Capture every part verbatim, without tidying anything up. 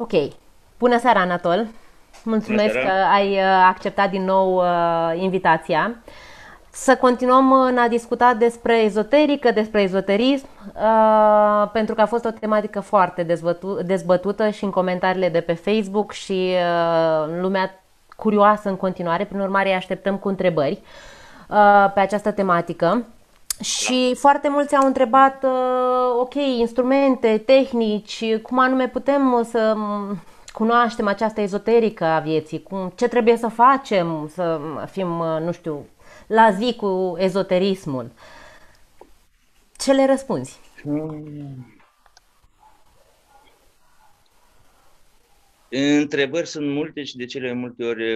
Ok. Bună seara, Anatol. Bună Mulțumesc că seara! ai uh, acceptat din nou uh, invitația. Să continuăm în a discuta despre ezoterică, despre ezoterism, uh, pentru că a fost o tematică foarte dezbătu- dezbătută și în comentariile de pe Facebook și uh, lumea curioasă în continuare. Prin urmare, îi așteptăm cu întrebări uh, pe această tematică. Da. Și foarte mulți au întrebat, uh, ok, instrumente, tehnici, cum anume putem uh, să um, cunoaștem această ezoterică a vieții, cum, ce trebuie să facem să fim, uh, nu știu, la zi cu ezoterismul. Ce le răspunzi? Hmm. Întrebări sunt multe și de cele multe ori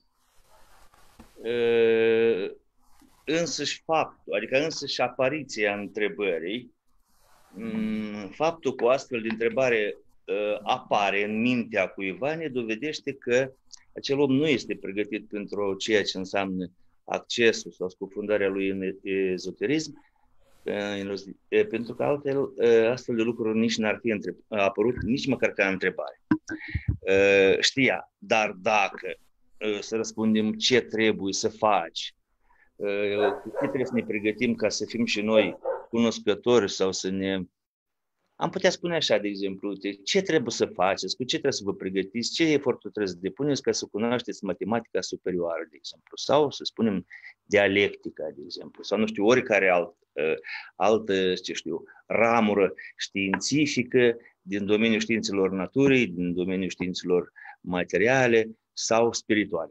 uh, însăși faptul, adică însăși apariția întrebării, um, faptul că o astfel de întrebare uh, apare în mintea cuiva ne dovedește că acel om nu este pregătit pentru ceea ce înseamnă accesul sau scufundarea lui în ezoterism, pentru că altfel astfel de lucruri nici n-ar fi apărut nici măcar ca întrebare. Știa, dar dacă să răspundem ce trebuie să faci, cu ce trebuie să ne pregătim ca să fim și noi cunoscători sau să ne... Am putea spune așa, de exemplu, ce trebuie să faceți, cu ce trebuie să vă pregătiți, ce efortul trebuie să depuneți ca să cunoașteți matematica superioară, de exemplu, sau să spunem dialectica, de exemplu, sau nu știu, oricare alt, altă, ce știu, ramură științifică din domeniul științelor naturii, din domeniul științelor materiale sau spirituale.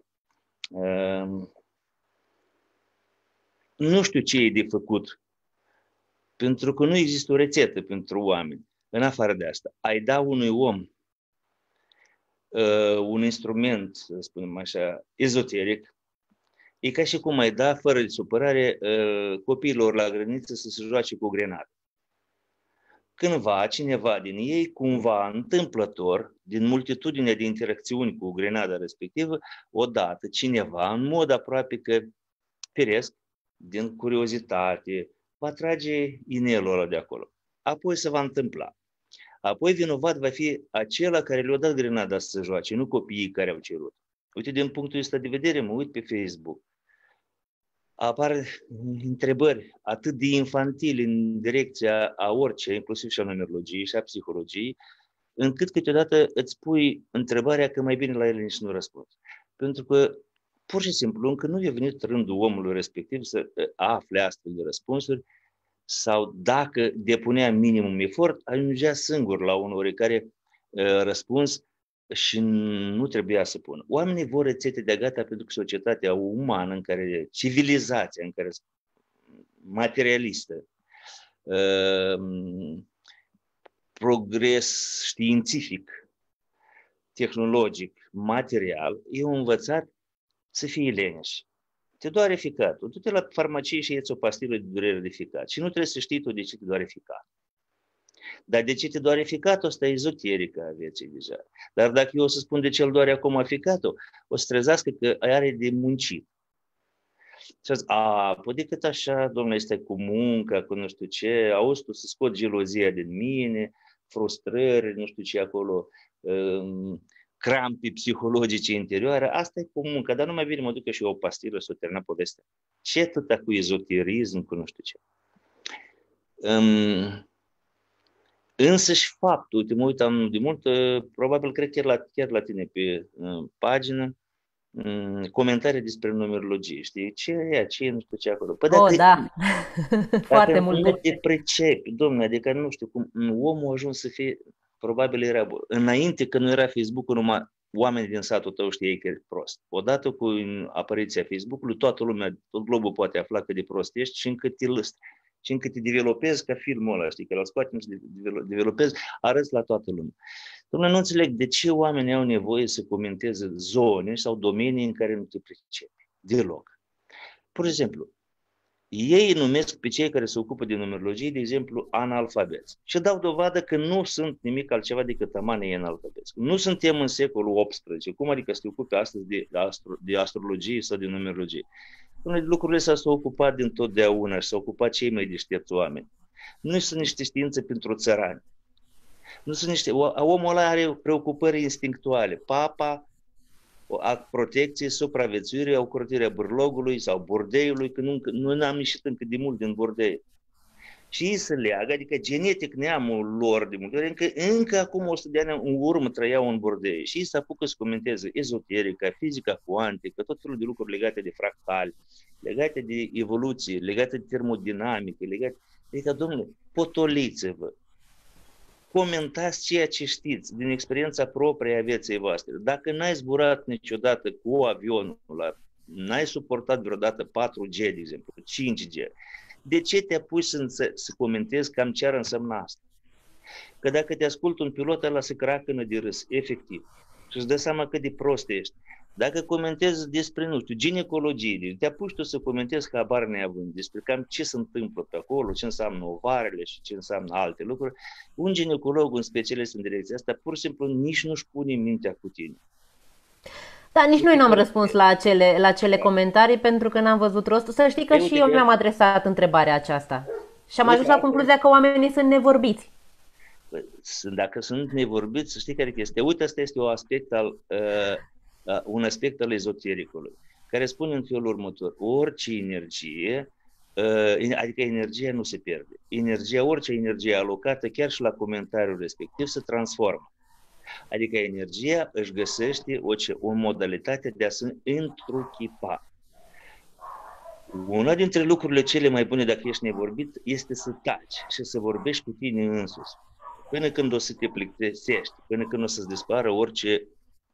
Nu știu ce e de făcut, pentru că nu există o rețetă pentru oameni. În afară de asta, ai da unui om uh, un instrument, să spunem așa, ezoteric, e ca și cum ai da, fără de supărare, uh, copiilor la grădiniță să se joace cu grenade. Cândva, cineva din ei, cumva, întâmplător, din multitudinea de interacțiuni cu grenada respectivă, odată, cineva, în mod aproape că firesc, din curiozitate, va trage inelul ăla de acolo. Apoi se va întâmpla. Apoi vinovat va fi acela care le-a dat grenada să se joace, nu copiii care au cerut. Uite, din punctul ăsta de vedere, mă uit pe Facebook. Apar întrebări atât de infantile în direcția a orice, inclusiv și a numerologiei și a psihologiei, încât câteodată îți pui întrebarea că mai bine la ele nici nu răspunzi. Pentru că pur și simplu încă nu i-a venit rândul omului respectiv să afle astfel de răspunsuri sau dacă depunea minimum efort, ajungea singur la un oricare uh, răspuns și nu trebuia să pună. Oamenii vor rețete de gata pentru că societatea umană, în care civilizația, în care materialistă, uh, progres științific, tehnologic, material, e învățat să fie leneș. Te doare ficatul. Du-te la farmacie și ia-ți o pastilă de durere de ficat. Și nu trebuie să știi tu de ce te doare ficatul. Dar de ce te doare ficatul, ăsta e ezoterică a vieții deja. Dar dacă eu o să spun de ce îl doare acum ficatul, o să trezească că are de muncit. Și zic, a, păi decât așa, domnule, este cu munca, cu nu știu ce, auzi tu să scot gelozia din mine, frustrări, nu știu ce acolo, um, crampi psihologice interioare, asta e cu munca, dar nu mai bine mă duc și eu o pastilă să o termina povestea. Ce atâta cu ezoterism, cu nu știu ce. Um, însăși faptul, uite, mă uitam de mult, probabil cred chiar la, chiar la tine pe uh, pagină, um, comentarii despre numerologie, știi? Ce e, ce e, nu știu ce acolo. Păi Oh, dacă, da, foarte dacă nu multe. te pricepi, domnule, adică nu știu cum, omul a ajuns să fie, probabil era bun. Înainte, când nu era Facebook-ul, numai oamenii din satul tău știai că e prost. Odată cu apariția Facebook-ului, toată lumea, tot globul poate afla cât de prost ești și încă te lăst. Și încă te developezi ca filmul ăla, știi, că l-al scoatem și developezi, arăți la toată lumea. Dom'le, nu înțeleg de ce oamenii au nevoie să comenteze zone sau domenii în care nu te pricepi. Deloc. Pur și simplu, ei numesc pe cei care se ocupă de numerologie, de exemplu, analfabeți. Și dau dovadă că nu sunt nimic altceva decât amanii analfabeți. Nu suntem în secolul optsprezece. Cum adică să te ocupi astăzi de, astro, de astrologie sau de numerologie? Lucrurile astea s-au ocupat dintotdeauna și s-au ocupat cei mai deștepți oameni. Nu sunt niște științe pentru țărani. Nu sunt niște, omul ăla are preocupări instinctuale. Papa, a protecție, supraviețuire, ocrotirea bârlogului sau bordeiului, că nu, nu am ieșit încă de mult din bordei. Și ei se leagă, adică genetic neamul lor de multe ori, încă, încă acum o sută de ani în urmă trăiau în bordei. Și ei se apucă să comenteze ezoterica, fizica cuantică, tot felul de lucruri legate de fractali, legate de evoluție, legate de termodinamică, legate... Adică, domnule, potoliți-vă, comentați ceea ce știți din experiența proprie a vieții voastre. Dacă n-ai zburat niciodată cu avionul ăla, n-ai suportat vreodată patru G, de exemplu, cinci G, de ce te apuci să, să comentezi cam ce ar însemna asta? Că dacă te ascultă un pilot, ăla se cracănă de râs, efectiv. Și îți dă seama cât de prost ești. Dacă comentezi despre, nu știu, ginecologie, te apuci tu să comentezi habar neavând despre cam ce se întâmplă pe acolo, ce înseamnă ovarele și ce înseamnă alte lucruri, un ginecolog, un specialist în direcția asta, pur și simplu nici nu-și pune mintea cu tine. Da, nici noi n-am răspuns la acele, la acele comentarii pentru că n-am văzut rostul. Să știi că și eu mi-am adresat întrebarea aceasta. Și am ajuns la concluzia că oamenii sunt nevorbiți. Dacă sunt nevorbiți, să știi care este. Uite, asta este un aspect al, uh, uh, un aspect al ezotericului, care spune în felul următor: orice energie, uh, adică energia nu se pierde. Energia, orice energie alocată, chiar și la comentariul respectiv, se transformă. Adică energia își găsește o, o modalitate de a se întruchipa. Una dintre lucrurile cele mai bune dacă ești nevorbit este să taci și să vorbești cu tine însuți. Până când o să te plictisești, până când o să-ți dispară orice...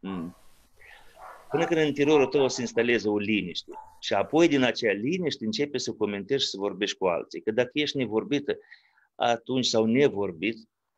Până când în interiorul tău o să instaleze o liniște. Și apoi din acea liniște începe să comentezi și să vorbești cu alții. Că dacă ești nevorbită atunci sau nevorbit,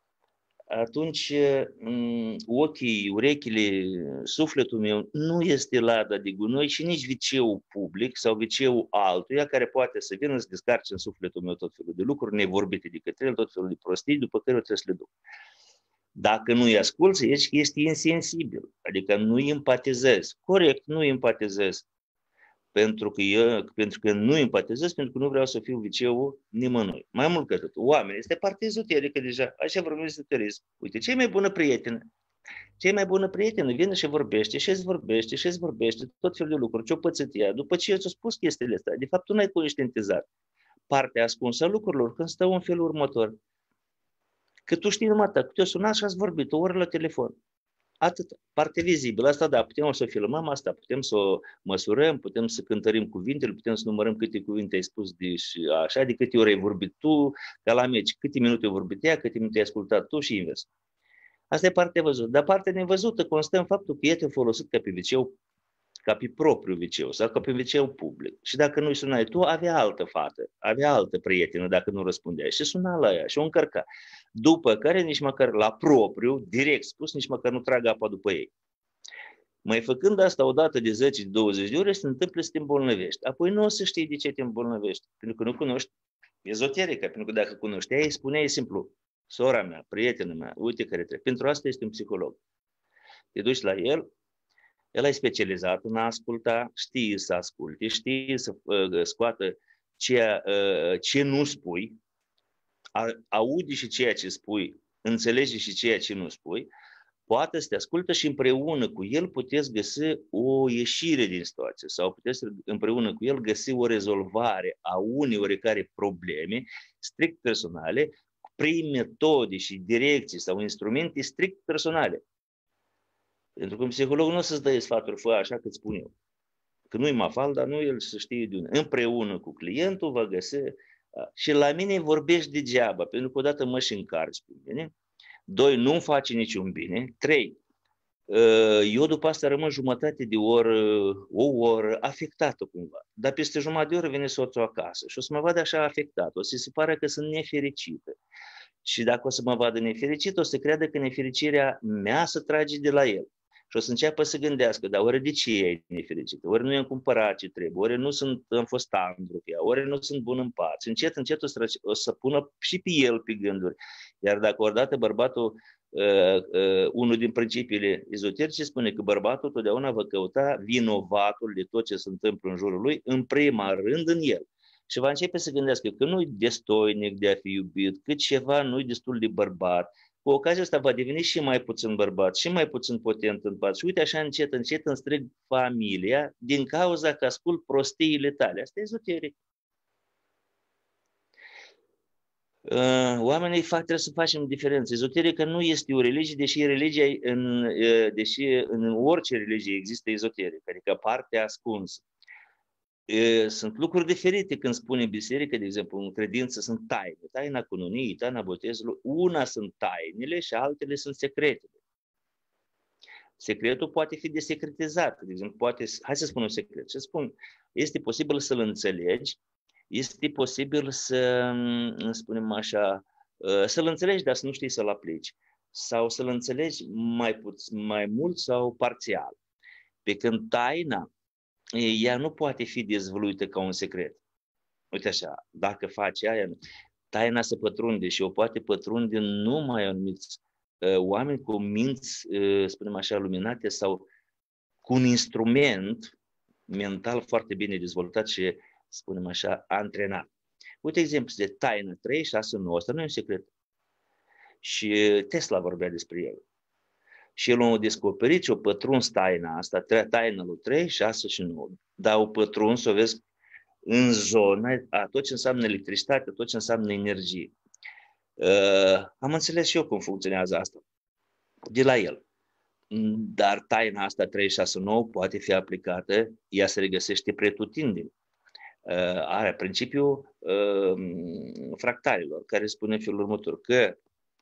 atunci ochii, urechile, sufletul meu nu este lada de gunoi și nici viceul public sau viceul altuia care poate să vină să descarce în sufletul meu tot felul de lucruri nevorbite de către el, tot felul de prostii, după care eu trebuie să le duc. Dacă nu-i asculți, ești insensibil, adică nu empatizezi. Corect, nu empatizezi. Pentru că, eu, pentru că nu empatizez, pentru că nu vreau să fiu viceul nimănui. Mai mult ca atât, oamenii, este parte ezoterică deja, așa vorbim ezoterism. Uite, cea mai bună prietenă, cea mai bună prietenă vine și vorbește, și îți vorbește, și îți vorbește, tot felul de lucruri, ce-o pățit ea. După ce ți-a spus chestiile astea, de fapt tu n-ai conștientizat partea ascunsă a lucrurilor când stau în felul următor. Că tu știi numai ta, că te-o sunat și ați vorbit o oră la telefon. Atât, parte vizibilă, asta da, putem să o filmăm asta, putem să o măsurăm, putem să cântărim cuvintele, putem să numărăm câte cuvinte ai spus de așa, de câte ori ai vorbit tu, ca la meci, câte minute ai vorbit ea, câte minute ai ascultat tu și invers. Asta e partea văzută, dar partea nevăzută constă în faptul că ea te-a folosit ca pe viceu, ca pe propriu viceu sau ca pe viceu public. Și dacă nu-i sunai tu, avea altă fată, avea altă prietenă dacă nu răspundeai și suna la ea și o încărca. După care nici măcar la propriu, direct spus, nici măcar nu trag apa după ei. Mai făcând asta odată de zece douăzeci de ore, se întâmplă să te îmbolnăvești. Apoi nu o să știi de ce te îmbolnăvești, pentru că nu cunoști ezoterica, pentru că dacă cunoșteai, spuneai simplu: sora mea, prietena mea, uite care trebuie. Pentru asta este un psiholog. Te duci la el, el e specializat în a asculta, știe să asculte, știe să uh, scoată ceea, uh, ce nu spui, aude și ceea ce spui, înțelege și ceea ce nu spui, poate să te ascultă și împreună cu el puteți găsi o ieșire din situație sau puteți împreună cu el găsi o rezolvare a unei oricare probleme strict personale prin metode și direcții sau instrumente strict personale. Pentru că un psiholog nu o să-ți dă sfaturi, fă așa cât spun eu. Că nu-i mafal, dar nu el să știe de unde. Împreună cu clientul va găsi. Și la mine vorbești degeaba, pentru că odată mă și încarci pe mine. Doi, nu-mi face niciun bine. Trei, eu după asta rămân jumătate de oră, o oră afectată cumva. Dar peste jumătate de oră vine soțul acasă și o să mă vadă așa afectat. O să se pare că sunt nefericită. Și dacă o să mă vadă nefericit, o să creadă că nefericirea mea se trage de la el. Și o să înceapă să gândească: dar ori de ce e nefericită? Ori nu i-am cumpărat ce trebuie, ori nu sunt, am fost tandru cu ea, ori nu sunt bun în pat. Și încet, încet o să, o să pună și pe el pe gânduri. Iar dacă odată bărbatul, uh, uh, unul din principiile ezoterice spune că bărbatul totdeauna va căuta vinovatul de tot ce se întâmplă în jurul lui, în prima rând în el. Și va începe să gândească că nu-i destoinic de a fi iubit, că ceva nu-i destul de bărbat, cu ocazia asta va deveni și mai puțin bărbat, și mai puțin potent în pat. Și uite așa încet, încet înstrig familia din cauza că ascult prostiile tale. Asta e ezoteric. Oamenii fac, trebuie să facem diferență. Ezoterică nu este o religie, deși, religia în, deși în orice religie există ezoterică, adică partea ascunsă. Sunt lucruri diferite când spune biserică, de exemplu, în credință sunt taine. Taina cununiei, taina botezului. Una sunt tainele și altele sunt secretele. Secretul poate fi desecretizat. De exemplu, poate, hai să spun un secret. Să spun, este posibil să-l înțelegi, este posibil să, spunem așa, să-l înțelegi, dar să nu știi să-l aplici. Sau să-l înțelegi mai, puțin, mai mult sau parțial. Pe când taina, ea nu poate fi dezvăluită ca un secret. Uite așa, dacă faci aia, taina se pătrunde și o poate pătrunde numai anumiți uh, oameni cu minți, uh, spunem așa, luminate sau cu un instrument mental foarte bine dezvoltat și, spunem așa, antrenat. Uite exemplu de taina trei, șase, nouă, asta nu e un secret. Și Tesla vorbea despre el. Și el a descoperit și a pătruns taina asta, taina lui trei, șase și nouă. Dar au pătruns, o vezi, în zona, a tot ce înseamnă electricitate, tot ce înseamnă energie. Uh, am înțeles și eu cum funcționează asta. De la el. Dar taina asta trei, șase, nouă poate fi aplicată, ea se regăsește pretutindeni. Uh, are principiul uh, fractalilor, care spune în felul următor, că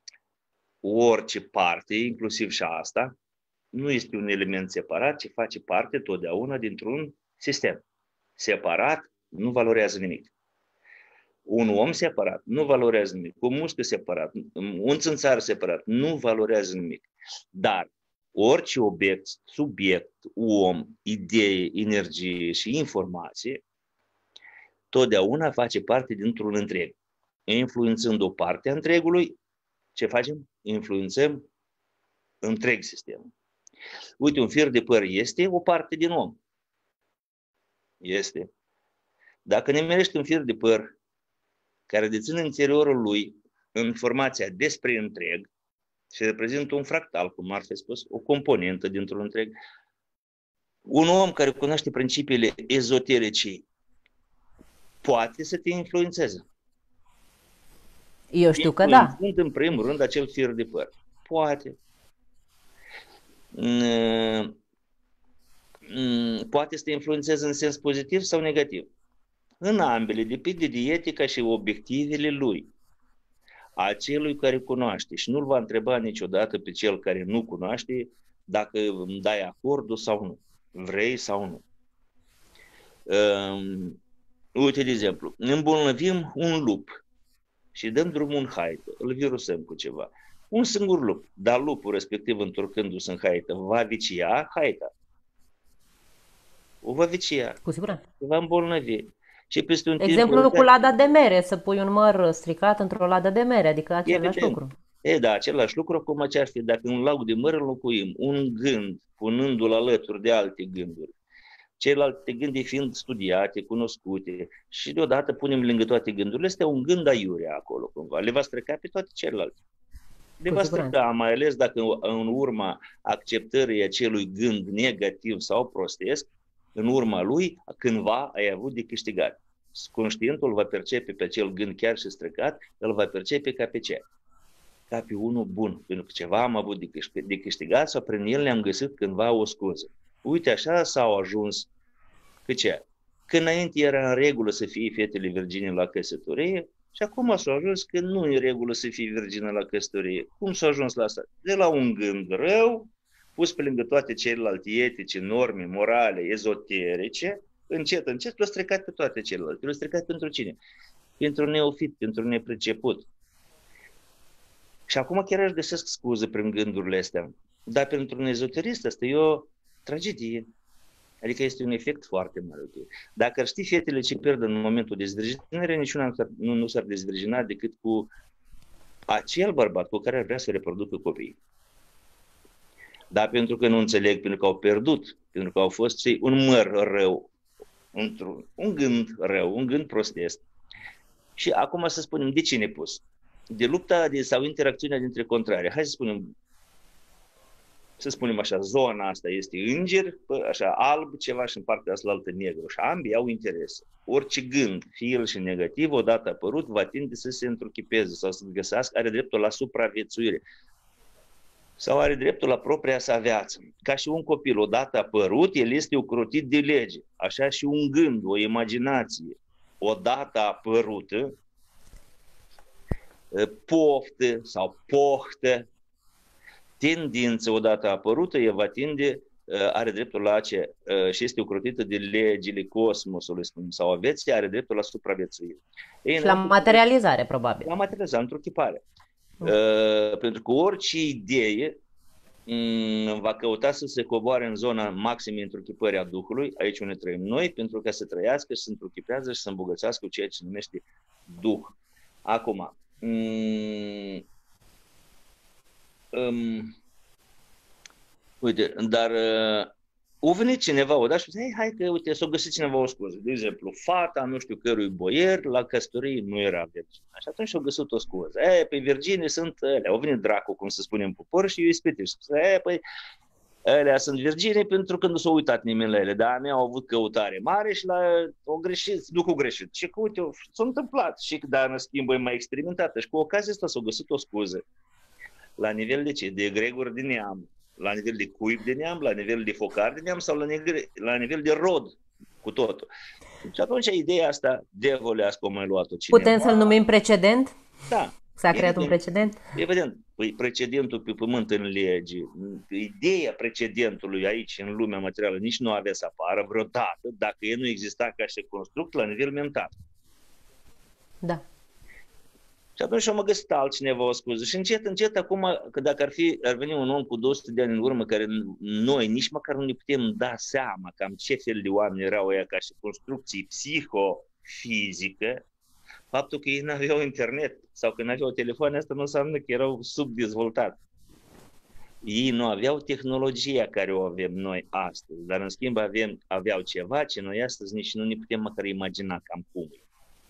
orice parte, inclusiv și asta, nu este un element separat, ci face parte totdeauna dintr-un sistem. Separat nu valorează nimic. Un om separat nu valorează nimic. Un mușchi separat, un țânțar separat nu valorează nimic. Dar orice obiect, subiect, om, idee, energie și informație, totdeauna face parte dintr-un întreg. Influențând o parte a întregului, ce facem? Influențăm întreg sistemul. Uite, un fir de păr este o parte din om. Este. Dacă ne merești un fir de păr care deține în interiorul lui informația despre întreg și reprezintă un fractal, cum ar fi spus, o componentă dintr-un întreg, un om care cunoaște principiile ezoterice poate să te influențeze. Eu știu că da. Sunt în primul rând acel fir de păr. Poate. Poate să te influențeze în sens pozitiv sau negativ. În ambele depinde de etica și obiectivele lui. A celui care cunoaște. Și nu-l va întreba niciodată pe cel care nu cunoaște dacă îmi dai acordul sau nu. Vrei sau nu. Um, uite, de exemplu, îmbolnăvim un lup și dăm drumul în haită, îl virusăm cu ceva. Un singur lup, dar lupul respectiv, întorcându-se în haită, va vicia haita. O va vicia. Cu siguranță. Va îmbolnăvi. Și peste un Exemplul timp, cu lada de mere, să pui un măr stricat într-o ladă de mere, adică același evident. lucru. E, da, același lucru, acum ce ar fi dacă în lac de măr înlocuim un gând, punându-l alături de alte gânduri, celelalte gânduri fiind studiate, cunoscute, și deodată punem lângă toate gândurile astea un gând aiurea acolo, cumva. Le va strica pe toate celelalte. Le va strica, mai ales dacă în urma acceptării acelui gând negativ sau prostesc, în urma lui, cândva ai avut de câștigat. Conștientul va percepe pe acel gând chiar și stricat, îl va percepe ca pe ce? Ca pe unul bun, pentru că ceva am avut de câștigat sau prin el ne-am găsit cândva o scuză. Uite, așa s-au ajuns. Că ce? Că înainte era în regulă să fie fetele virgine la căsătorie și acum s-a ajuns că nu e în regulă să fie virgină la căsătorie. Cum s-a ajuns la asta? De la un gând rău, pus pe lângă toate celelalte etice, norme, morale, ezoterice, încet, încet l-a stricat pe toate celelalte. L-a stricat pentru cine? Pentru neofit, pentru nepriceput. Și acum chiar aș găsesc scuze prin gândurile astea. Dar pentru un ezoterist asta e o tragedie. Adică este un efect foarte mare. Dacă ar ști fetele ce pierd în momentul dezvirginării, niciuna nu, nu s-ar dezvirgina decât cu acel bărbat cu care ar vrea să reproducă copiii. Dar pentru că nu înțeleg, pentru că au pierdut, pentru că au fost cei un măr rău, un gând rău, un gând prostesc. Și acum să spunem, de ce ne pus? de lupta de, sau interacțiunea dintre contrare. Hai să spunem, să spunem așa, zona asta este înger, așa alb ceva și în partea asta altă negru și ambii au interese. Orice gând, fie el și negativ, odată apărut, va tinde să se întruchipeze sau să găsească, are dreptul la supraviețuire sau are dreptul la propria sa viață. Ca și un copil, odată apărut, el este ocrotit de lege. Așa și un gând, o imaginație, odată apărută, poftă sau pohtă, tendință odată apărută, ea va tinde, are dreptul la ce și este ocrotită de legile cosmosului, sau aveți, are dreptul la supraviețuire. Ei, și la materializare, probabil. La materializare, întruchipare. Uh, pentru că orice idee um, va căuta să se coboare în zona maximă întruchipării a Duhului, aici unde trăim noi, pentru ca să trăiască și să întruchipează și să îmbogățească cu ceea ce se numește Duh. Acum, um, um, uite, dar uh, a venit cineva odată și zice, hai că, uite, s-a găsit cineva o scuză. De exemplu, fata, nu știu cărui boier, la căsătorie nu era virgin. Și atunci și-a găsit o scuză. E, pe virgine sunt alea. Au venit dracu, cum se spune în popor, și eu ispitit. Și spune, e, păi, alea sunt virgine pentru că nu s-a uitat nimeni la ele. Dar mea au avut căutare mare și la, au greșit, Duhul greșit. Și că, uite, s-a întâmplat. Și dar, în schimb, e mai experimentată. Și cu ocazia asta s-a găsit o scuză. La nivel de ce? De egregor de neam. La nivel de cuib de neam, la nivel de focar de neam sau la nivel, la nivel de rod cu totul. Și atunci ideea asta devolească o mai luat-o cineva. Putem să-l numim precedent? Da. S-a creat un precedent? Evident. Păi precedentul pe pământ în lege, ideea precedentului aici în lumea materială nici nu avea să apară vreodată dacă el nu exista ca și construct la nivel mental. Da. Și atunci am găsit altcineva o scuză. Și încet, încet, acum, că dacă ar, fi, ar veni un om cu două sute de ani în urmă, care noi nici măcar nu ne putem da seama cam ce fel de oameni erau ăia ca și construcții psihofizică, faptul că ei n-aveau internet sau că n-aveau telefoane, asta nu înseamnă că erau subdezvoltați. Ei nu aveau tehnologia care o avem noi astăzi, dar în schimb avem, aveau ceva ce noi astăzi nici nu ne putem măcar imagina cam cum e.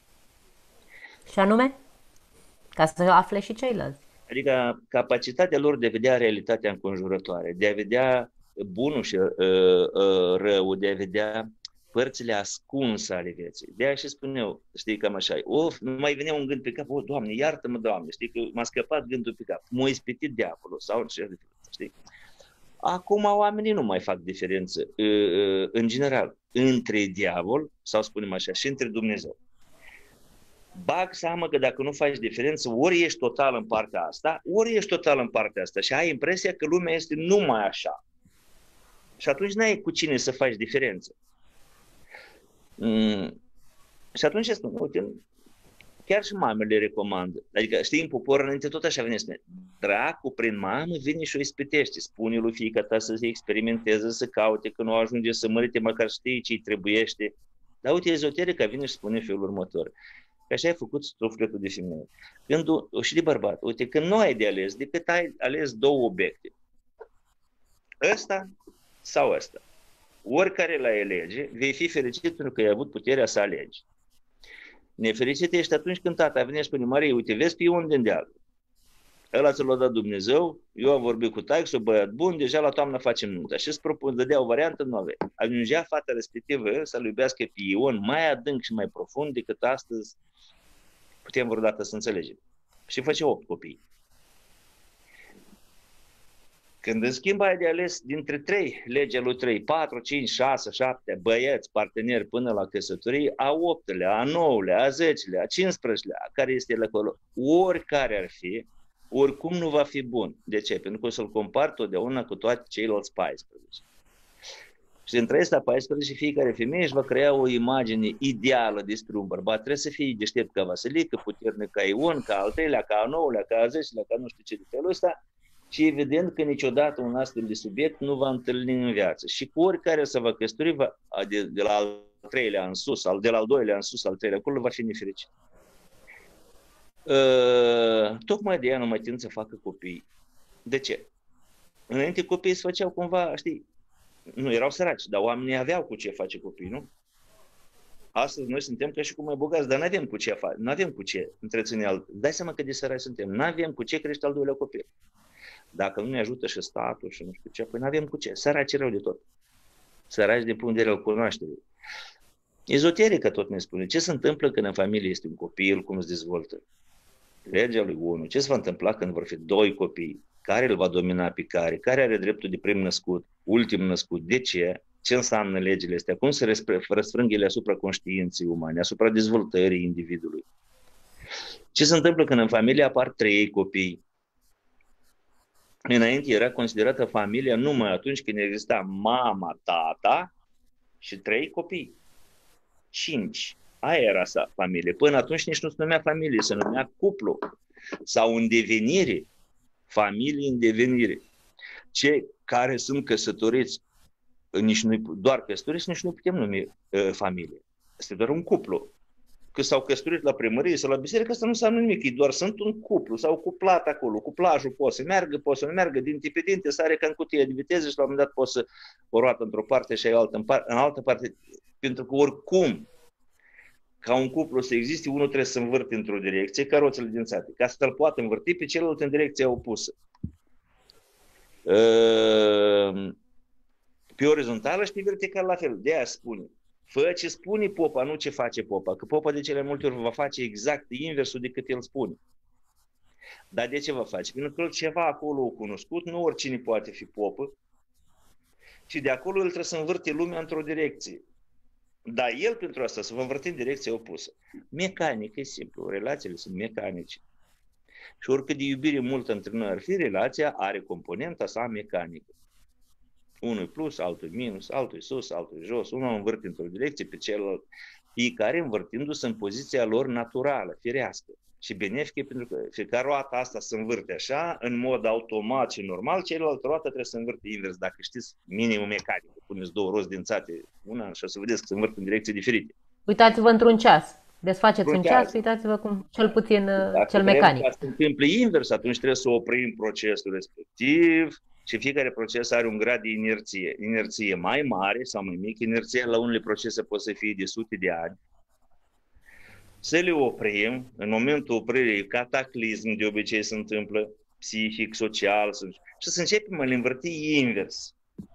Și anume? Ca să afle și ceilalți. Adică capacitatea lor de a vedea realitatea înconjurătoare, de a vedea bunul și uh, uh, rău, de a vedea părțile ascunse ale vieții. De aia și spun eu, știi, cam așa, of, nu mai venea un gând pe cap, o, Doamne, iartă-mă, Doamne, știi, că m-a scăpat gândul pe cap, m-a ispitit diavolul, sau ce, știi. Acum oamenii nu mai fac diferență, uh, uh, în general, între diavol, sau spunem așa, și între Dumnezeu. Bag seama că dacă nu faci diferență, ori ești total în partea asta, ori ești total în partea asta și ai impresia că lumea este numai așa. Și atunci n-ai cu cine să faci diferență. Mm. Și atunci spun, uite, chiar și mamele recomandă. Adică, știi, în popor înainte tot așa vine, spune, dracu prin mamă vine și o ispitește. Spune lui fiica ta să se experimenteze, să caute, că nu ajunge să mărite, măcar știi ce-i trebuiește. Dar uite, ezoterica vine și spune felul următor. Că așa ai făcut sufletul de femeie. Când, și de bărbat, uite, când nu ai de ales, decât ai ales două obiecte. Ăsta sau ăsta. Oricare l-ai alege, vei fi fericit pentru că ai avut puterea să alegi. Nefericit ești atunci când tata vine și spune, Marie, uite, vezi pe unde în deal. Ăla ți-l-a dat Dumnezeu, eu am vorbit cu taică, băiat bun, deja la toamnă facem nunta. Și îți propun, dădea o variantă, nu avea. Ajungea fata respectivă să-l iubească pe Ion mai adânc și mai profund decât astăzi putem vreodată să înțelegem. Și face opt copii. Când în schimb ai de ales dintre trei, legea lui trei, patru, cinci, șase, șapte băieți, parteneri până la căsătorie, a optelea, a nouălea, a zecelea, a cincisprezecelea, care este el acolo, oricare ar fi, oricum nu va fi bun. De ce? Pentru că o să-l compar totdeauna cu toate ceilalți paisprezece. Și între ăsta paisprezece, fiecare femeie își va crea o imagine ideală despre un bărbat. Trebuie să fie deștept ca Vasilică, puternic ca Ion, ca al treilea, ca al nouălea, ca al zecelea, ca nu știu ce de felul ăsta. Și evident că niciodată un astfel de subiect nu va întâlni în viață. Și cu oricare să va căsători, de, de la al treilea în sus, de la al doilea în sus, al treilea acolo, va fi nefericit. Uh, tocmai de ea nu mai tind să facă copii. De ce? Înainte copiii se făceau cumva, știi, nu erau săraci, dar oamenii aveau cu ce face copii, nu? Astăzi noi suntem ca și cum mai bogați, dar nu avem cu ce face, nu avem cu ce întreține alt. Dai seama că de săraci suntem, nu avem cu ce crește al doilea copil. Dacă nu ne ajută și statul și nu știu ce, păi nu avem cu ce. Săraci rău de tot. Săraci din punct de vedere al cunoașterii. Ezoterica tot ne spune ce se întâmplă când în familie este un copil, cum se dezvoltă. Legea lui unu. Ce se va întâmpla când vor fi doi copii? Care îl va domina pe care? Care are dreptul de prim născut, ultim născut? De ce? Ce înseamnă legile astea? Cum se răsfrâng ele asupra conștiinței umane, asupra dezvoltării individului? Ce se întâmplă când în familie apar trei copii? Înainte era considerată familia numai atunci când exista mama, tata și trei copii. Cinci. Aia era sa familie. Până atunci nici nu se numea familie, se numea cuplu. Sau în devenire. Familie în devenire. Cei care sunt căsătoriți, nici nu, doar căsătoriți, nici nu putem numi uh, familie. Este doar un cuplu. Că s-au căsătorit la primărie sau la biserică, asta nu înseamnă nimic, ei doar sunt un cuplu, s-au cuplat acolo, cuplajul poate să meargă, poate să nu meargă, dinte pe dinte, sare ca în cutie de viteză și la un moment dat poate să o roată într-o parte și altă în, par- în altă parte, pentru că oricum, ca un cuplu să existe, unul trebuie să învârte într-o direcție, caroțele dințate, ca să-l poată învârti pe celălalt în direcția opusă. Pe orizontală și pe vertical la fel, de aia spune. Fă ce spune popa, nu ce face popa. Că popa de cele multe ori va face exact inversul decât el spune. Dar de ce va face? Pentru că ceva acolo cunoscut, nu oricine poate fi popă, ci de acolo el trebuie să învârte lumea într-o direcție. Dar el pentru asta să vă învârte în direcția opusă. Mecanic, e simplu, relațiile sunt mecanice. Și oricât de iubire multă între noi ar fi, relația are componenta sa mecanică. Unul plus, altul minus, altul sus, altul jos, unul învârte într-o direcție pe celălalt, fiecare învârtindu-se în poziția lor naturală, firească și benefică, pentru că fiecare roată asta se învârte așa, în mod automat și normal, celălalt roată trebuie să învârte invers. Dacă știți minimul mecanic, puneți două roți dințate una și o să vedeți că se învârt în direcții diferite. Uitați-vă într-un ceas. Desfaceți un ceas, uitați-vă cum, cel puțin Dacă cel mecanic. Dacă se întâmplă invers, atunci trebuie să oprim procesul respectiv. Și fiecare proces are un grad de inerție. Inerție mai mare sau mai mică. Inerția la unele procese poate să fie de sute de ani. Să le oprim. În momentul opririi, cataclism de obicei se întâmplă, psihic, social, și să începem a le învârti invers.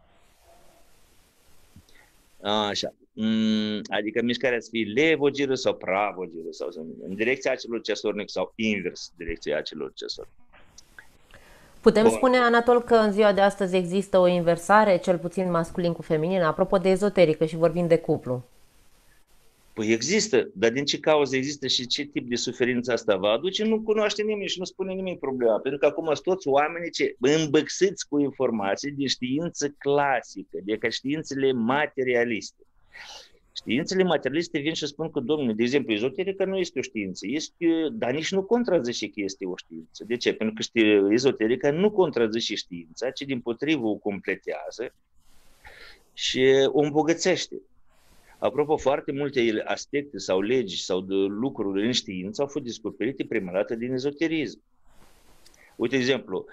Așa. Adică mișcarea să fie levogiră sau pravogiră, sau în direcția acelor ceasornic sau invers direcția acelor ceasornic. Putem Bun. spune, Anatol, că în ziua de astăzi există o inversare, cel puțin masculin cu feminin, apropo de ezoterică și vorbim de cuplu. Păi există, dar din ce cauză există și ce tip de suferință asta va aduce, nu cunoaște nimeni și nu spune nimeni problema. Pentru că acum sunt toți oamenii ce îmbăxiți cu informații din știință clasică, de ca științele materialiste. Științele materialiste vin și spun că, domnule, de exemplu, ezoterica nu este o știință, este, dar nici nu contrazice că este o știință. De ce? Pentru că ezoterica nu contrazice știința, ci dimpotrivă o completează și o îmbogățește. Apropo, foarte multe aspecte sau legi sau de lucruri în știință au fost descoperite prima dată din ezoterism. Uite, de exemplu,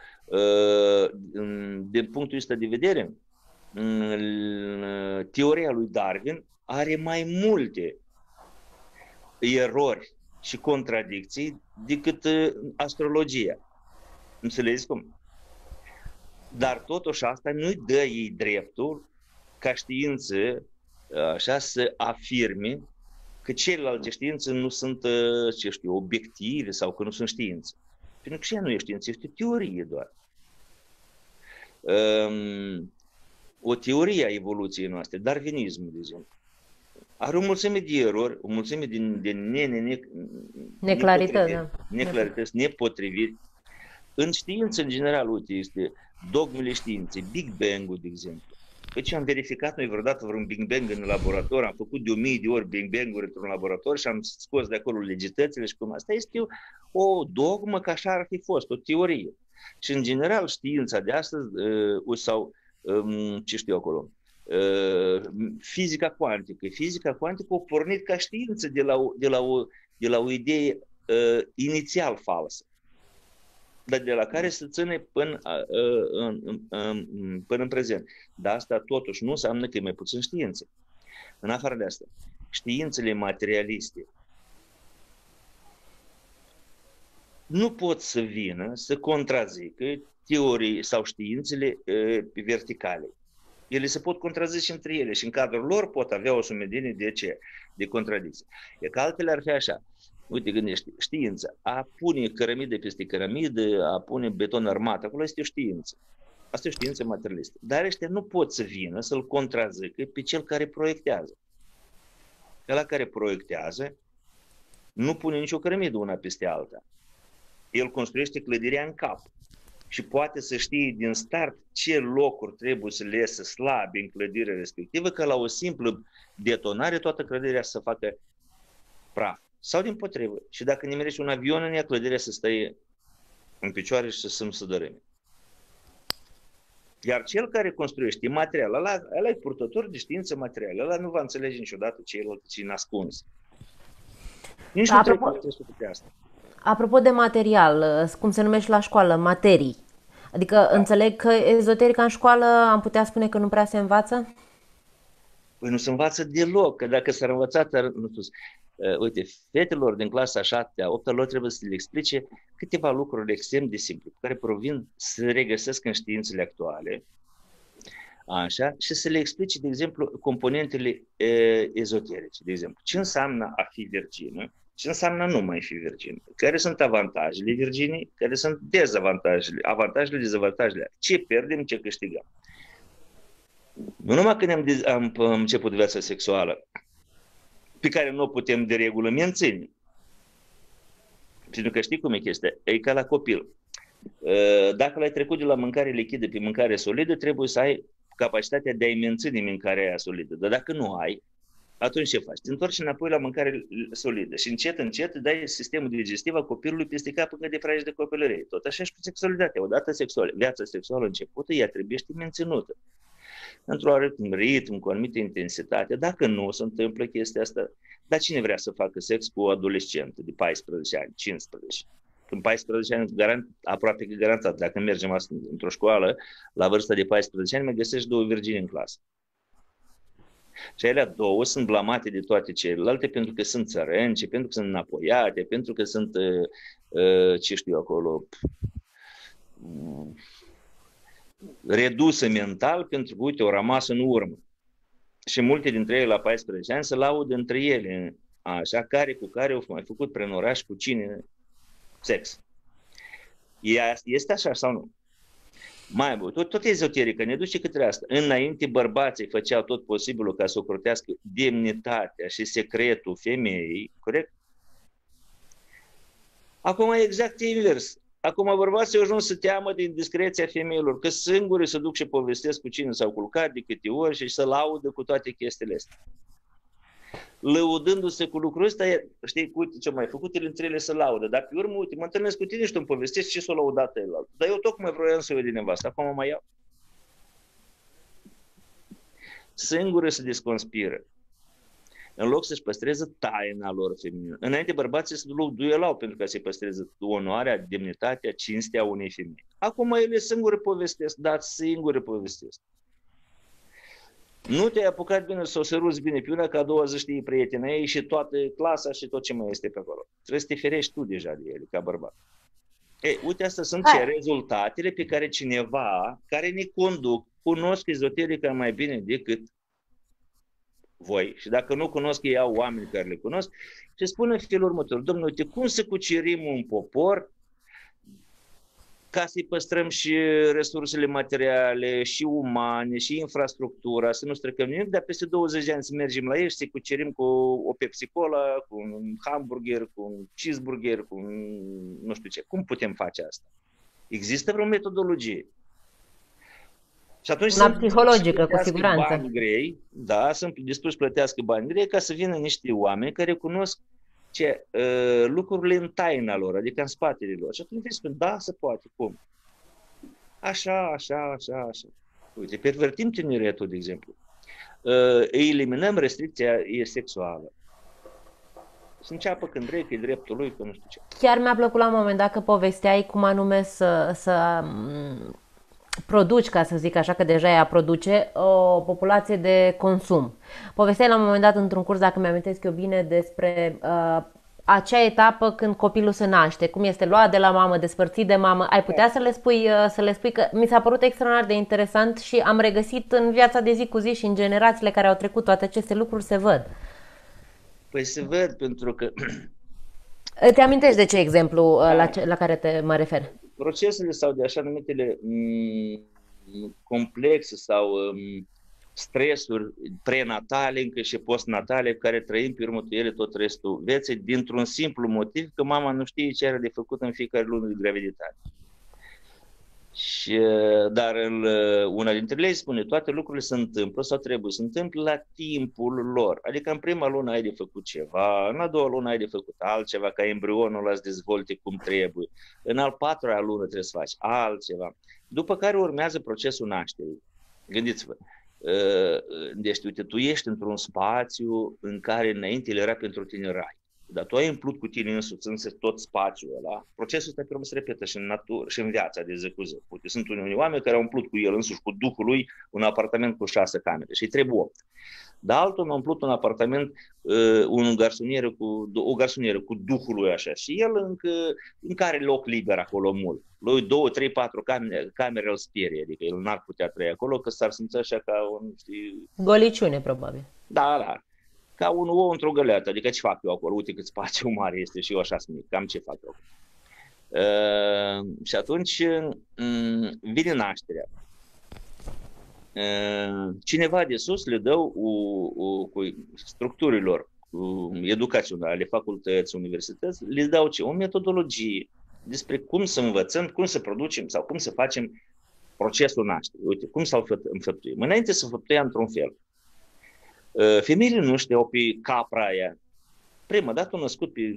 din punctul ăsta de vedere, teoria lui Darwin are mai multe erori și contradicții decât astrologia. Înțelegeți cum? Dar totuși asta nu-i dă ei dreptul ca știință așa să afirme că celelalte științe nu sunt, ce știu, obiective sau că nu sunt științe. Pentru că și ea nu e știință, este o teorie doar. Um, o teorie a evoluției noastre, darwinismul, de exemplu, are o mulțime de erori, o mulțime de, de ne, ne, ne, neclarități, neclarități, nepotriviri. În știință, în general, uite, este dogmele științei, Big Bang-ul, de exemplu. Păi ce am verificat noi vreodată vreun Big Bang în laborator, am făcut de o mie de ori Big Bang-uri într-un laborator și am scos de acolo legitățile și cum. Asta este o dogmă că așa ar fi fost, o teorie. Și în general știința de astăzi, uh, sau um, ce știu acolo, uh, fizica cuantică. Fizica cuantică a pornit ca știință de la o, de la o, de la o idee uh, inițial falsă, dar de la care se ține până, uh, uh, uh, până în prezent. Dar asta totuși nu înseamnă că e mai puțin știință. În afară de asta, științele materialiste nu pot să vină să contrazică teorii sau științele uh, verticale. Ele se pot contrazice între ele și în cadrul lor pot avea o sumedenie de ce? De contradicții. E că altfel ar fi așa. Uite, gândește, știința. A pune cărămidă peste cărămidă, a pune beton armat, acolo este o știință. Asta e o știință materialistă. Dar ăștia nu pot să vină să-l contrazică pe cel care proiectează. Ăla care proiectează nu pune nicio cărămidă una peste alta. El construiește clădirea în cap și poate să știe din start ce locuri trebuie să le iasă slabe în clădirea respectivă, că la o simplă detonare toată clădirea să facă praf. Sau dimpotrivă. Și dacă nimerești un avion în ea, clădirea să stă în picioare și să se dărâme. Iar cel care construiește material, ăla, ăla e purtător de știință materială, ăla nu va înțelege niciodată ceilalți ce e ascuns. Nici nu Apropo, trebuie să fie asta. apropo de material, cum se numește la școală, materii. Adică Da. înțeleg că ezoterica în școală am putea spune că nu prea se învață? Păi nu se învață deloc, că dacă s-ar învăța, nu știu, uh, uite, fetelor din clasa a șaptea, a opta lor trebuie să le explice câteva lucruri extrem de simple, care provin, să regăsesc în științele actuale, așa, și să le explice, de exemplu, componentele uh, ezoterice, de exemplu, ce înseamnă a fi virgină, ce înseamnă nu mai fi virgină, care sunt avantajele virginii, care sunt dezavantajele, avantajele, dezavantajele, ce pierdem, ce câștigăm. Nu numai că ne-am am, am început viața sexuală, pe care nu o putem de regulă menține. Pentru că știi cum e chestia? E ca la copil. Dacă l-ai trecut de la mâncare lichidă pe mâncare solidă, trebuie să ai capacitatea de a-i menține mâncarea aia solidă. Dar dacă nu ai, atunci ce faci? Te întorci înapoi la mâncare solidă și încet, încet dai sistemul digestiv a copilului peste capul de fragi de copilărie. Tot așa și cu sexualitatea. Odată sexuală, viața sexuală începută, ea trebuie să fie menținută într-un ritm, cu o anumită intensitate. Dacă nu se întâmplă chestia asta, dar cine vrea să facă sex cu o adolescentă de paisprezece ani, cincisprezece? În paisprezece ani, garant, aproape că garantat, dacă mergem astăzi într-o școală, la vârsta de paisprezece ani, mă găsești două virgini în clasă. Și alea două sunt blamate de toate celelalte pentru că sunt țărănci, pentru că sunt înapoiate, pentru că sunt, uh, ce știu eu acolo, redusă mental, pentru că, uite, o rămas în urmă. Și multe dintre ele la paisprezece ani se laudă între ele, așa, care cu care au mai făcut prin oraș, cu cine sex. Este așa sau nu? Mai bun, tot, tot ezoterică ne duce către asta. Înainte bărbații făceau tot posibilul ca să ocrotească demnitatea și secretul femeii, corect? Acum e exact invers. Acum bărbații au ajuns să teamă de indiscreția femeilor, că singuri se duc și povestesc cu cine s-au culcat de câte ori și să laudă cu toate chestiile astea. Lăudându-se cu lucrul ăsta, știi, uite ce mai făcut, ele între ele să laudă, dar pe urmă, uite, mă întâlnesc cu tine și tu îmi povestești ce s-o laudat el. Dar eu tocmai vroiam să iau din nevastă, acum mă mai iau. Singură se desconspiră. În loc să-și păstreze taina lor feminină. Înainte bărbații se duelau pentru ca să-i păstreze onoarea, demnitatea, cinstea unei femei. Acum ele singure povestesc, dar singure povestesc. Nu te-ai apucat bine să o săruți bine pe una, că a doua zi știi prietena ei și toată clasa și tot ce mai este pe acolo. Trebuie să te ferești tu deja de ele, ca bărbat. Ei, uite, astea sunt ce rezultatele pe care cineva care ne conduc, cunosc ezoterica mai bine decât voi. Și dacă nu cunosc, ei au oameni care le cunosc și spun în felul următor: domnule, uite, cum să cucerim un popor ca să-i păstrăm și resursele materiale, și umane, și infrastructura, să nu stricăm nimic, dar peste douăzeci de ani să mergem la ei și să-i cucerim cu o Pepsi-Cola, cu un hamburger, cu un cheeseburger, cu un nu știu ce. Cum putem face asta? Există vreo metodologie? Și atunci Una psihologică, cu siguranță. Bani grei, da, sunt dispuși să plătească bani grei ca să vină niște oameni care cunosc ce, uh, lucrurile în taina lor, adică în spatele lor. Și atunci îi spun, da, se poate, cum? Așa, așa, așa, așa. Uite, pervertim tineretul, de exemplu. Uh, eliminăm restricția sexuală. Să înceapă când vrei, că e dreptul lui, că nu știu ce. Chiar mi-a plăcut la un moment dat că povesteai cum anume să, să produci, ca să zic așa, că deja ea produce, o populație de consum. Povesteai la un moment dat într-un curs, dacă mi-amintesc eu bine, despre uh, acea etapă când copilul se naște, cum este luat de la mamă, despărțit de mamă. Ai putea să le spui, uh, să le spui că mi s-a părut extraordinar de interesant și am regăsit în viața de zi cu zi și în generațiile care au trecut toate aceste lucruri se văd. Păi se văd pentru că... Te amintești de ce exemplu uh, la, ce, la care te mă refer? Procesele sau de așa numitele m- complexe sau m- stresuri prenatale, încă și postnatale, care trăim pe urmă ele tot restul vieții, dintr-un simplu motiv că mama nu știe ce are de făcut în fiecare lună de graviditate. Și, dar în, una dintre lei spune, toate lucrurile se întâmplă sau trebuie să se întâmple la timpul lor. Adică în prima lună ai de făcut ceva, în a doua lună ai de făcut altceva, ca embrionul ăla să dezvolte cum trebuie. În al patrulea lună trebuie să faci altceva. După care urmează procesul nașterii. Gândiți-vă, deci uite, tu ești într-un spațiu în care înainte era pentru tine rai. Dar tu ai umplut cu tine însuți însă tot spațiul ăla, procesul ăsta pe urmă se repetă și în natură, și în viața de zi cu zi. Uite, sunt unii oameni care au umplut cu el însuși, cu duhul lui, un apartament cu șase camere și îi trebuie opt. Dar altul a umplut un apartament, uh, un garsonieră cu, o garsonieră cu duhul lui așa și el încă, încă are loc liber acolo mult. Lui două, trei, patru camere, camere îl sperie, adică el n-ar putea trăi acolo, că s-ar simți așa ca un, știi... Goliciune, probabil. Da, da. Ca un ou într-o găleată, adică ce fac eu acolo? Uite cât spațiu mare este și eu așa sunt mic, cam ce fac eu. Uh, și atunci uh, vine nașterea. Uh, cineva de sus le dă u, u, cu structurilor cu educaționale, facultăți, universități, le dau ce? O metodologie despre cum să învățăm, cum să producem sau cum să facem procesul nașterii. Uite, cum să-l înfăptuim. Înainte să făptuia într-un fel. Femeile nu știau pe capra aia. Prima dată au născut pe...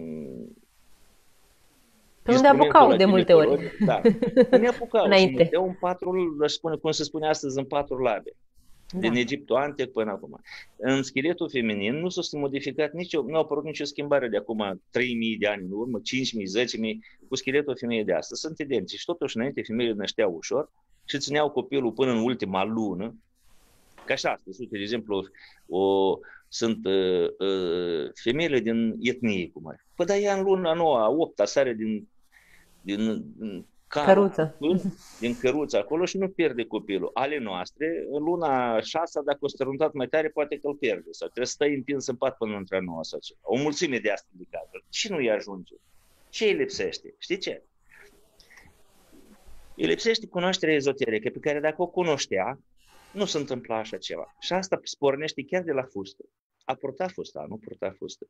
Pe unde apucau de multe ori. Da, unde apucau și măteau în patru, aș spune, cum se spune astăzi, în patru labe. Da. Din Egiptul antic până acum. În scheletul feminin nu s-a modificat nicio, nu a apărut nicio schimbare de acum trei mii de ani în urmă, cinci mii, zece mii, cu scheletul femeii de astăzi. Sunt identici. Și totuși înainte femeile nășteau ușor și țineau copilul până în ultima lună. Ca și astăzi, uite, de exemplu, o, sunt uh, uh, femeile din etnie, cum ar. Păi, dar ea în luna noua, a opta, sare din, din, din căruță. din căruță acolo și nu pierde copilul. Ale noastre, în luna șasea, dacă o străntat mai tare, poate că îl pierde. Sau trebuie să stai împins în pat până între noua sau ceva. O mulțime de astea de cazuri. Și nu-i ajunge. Ce îi lipsește? Știi ce? Îi lipsește cunoașterea ezoterică, pe care dacă o cunoștea, nu se întâmplă așa ceva. Și asta spornește chiar de la fustă. A purta fusta, nu purta fustă.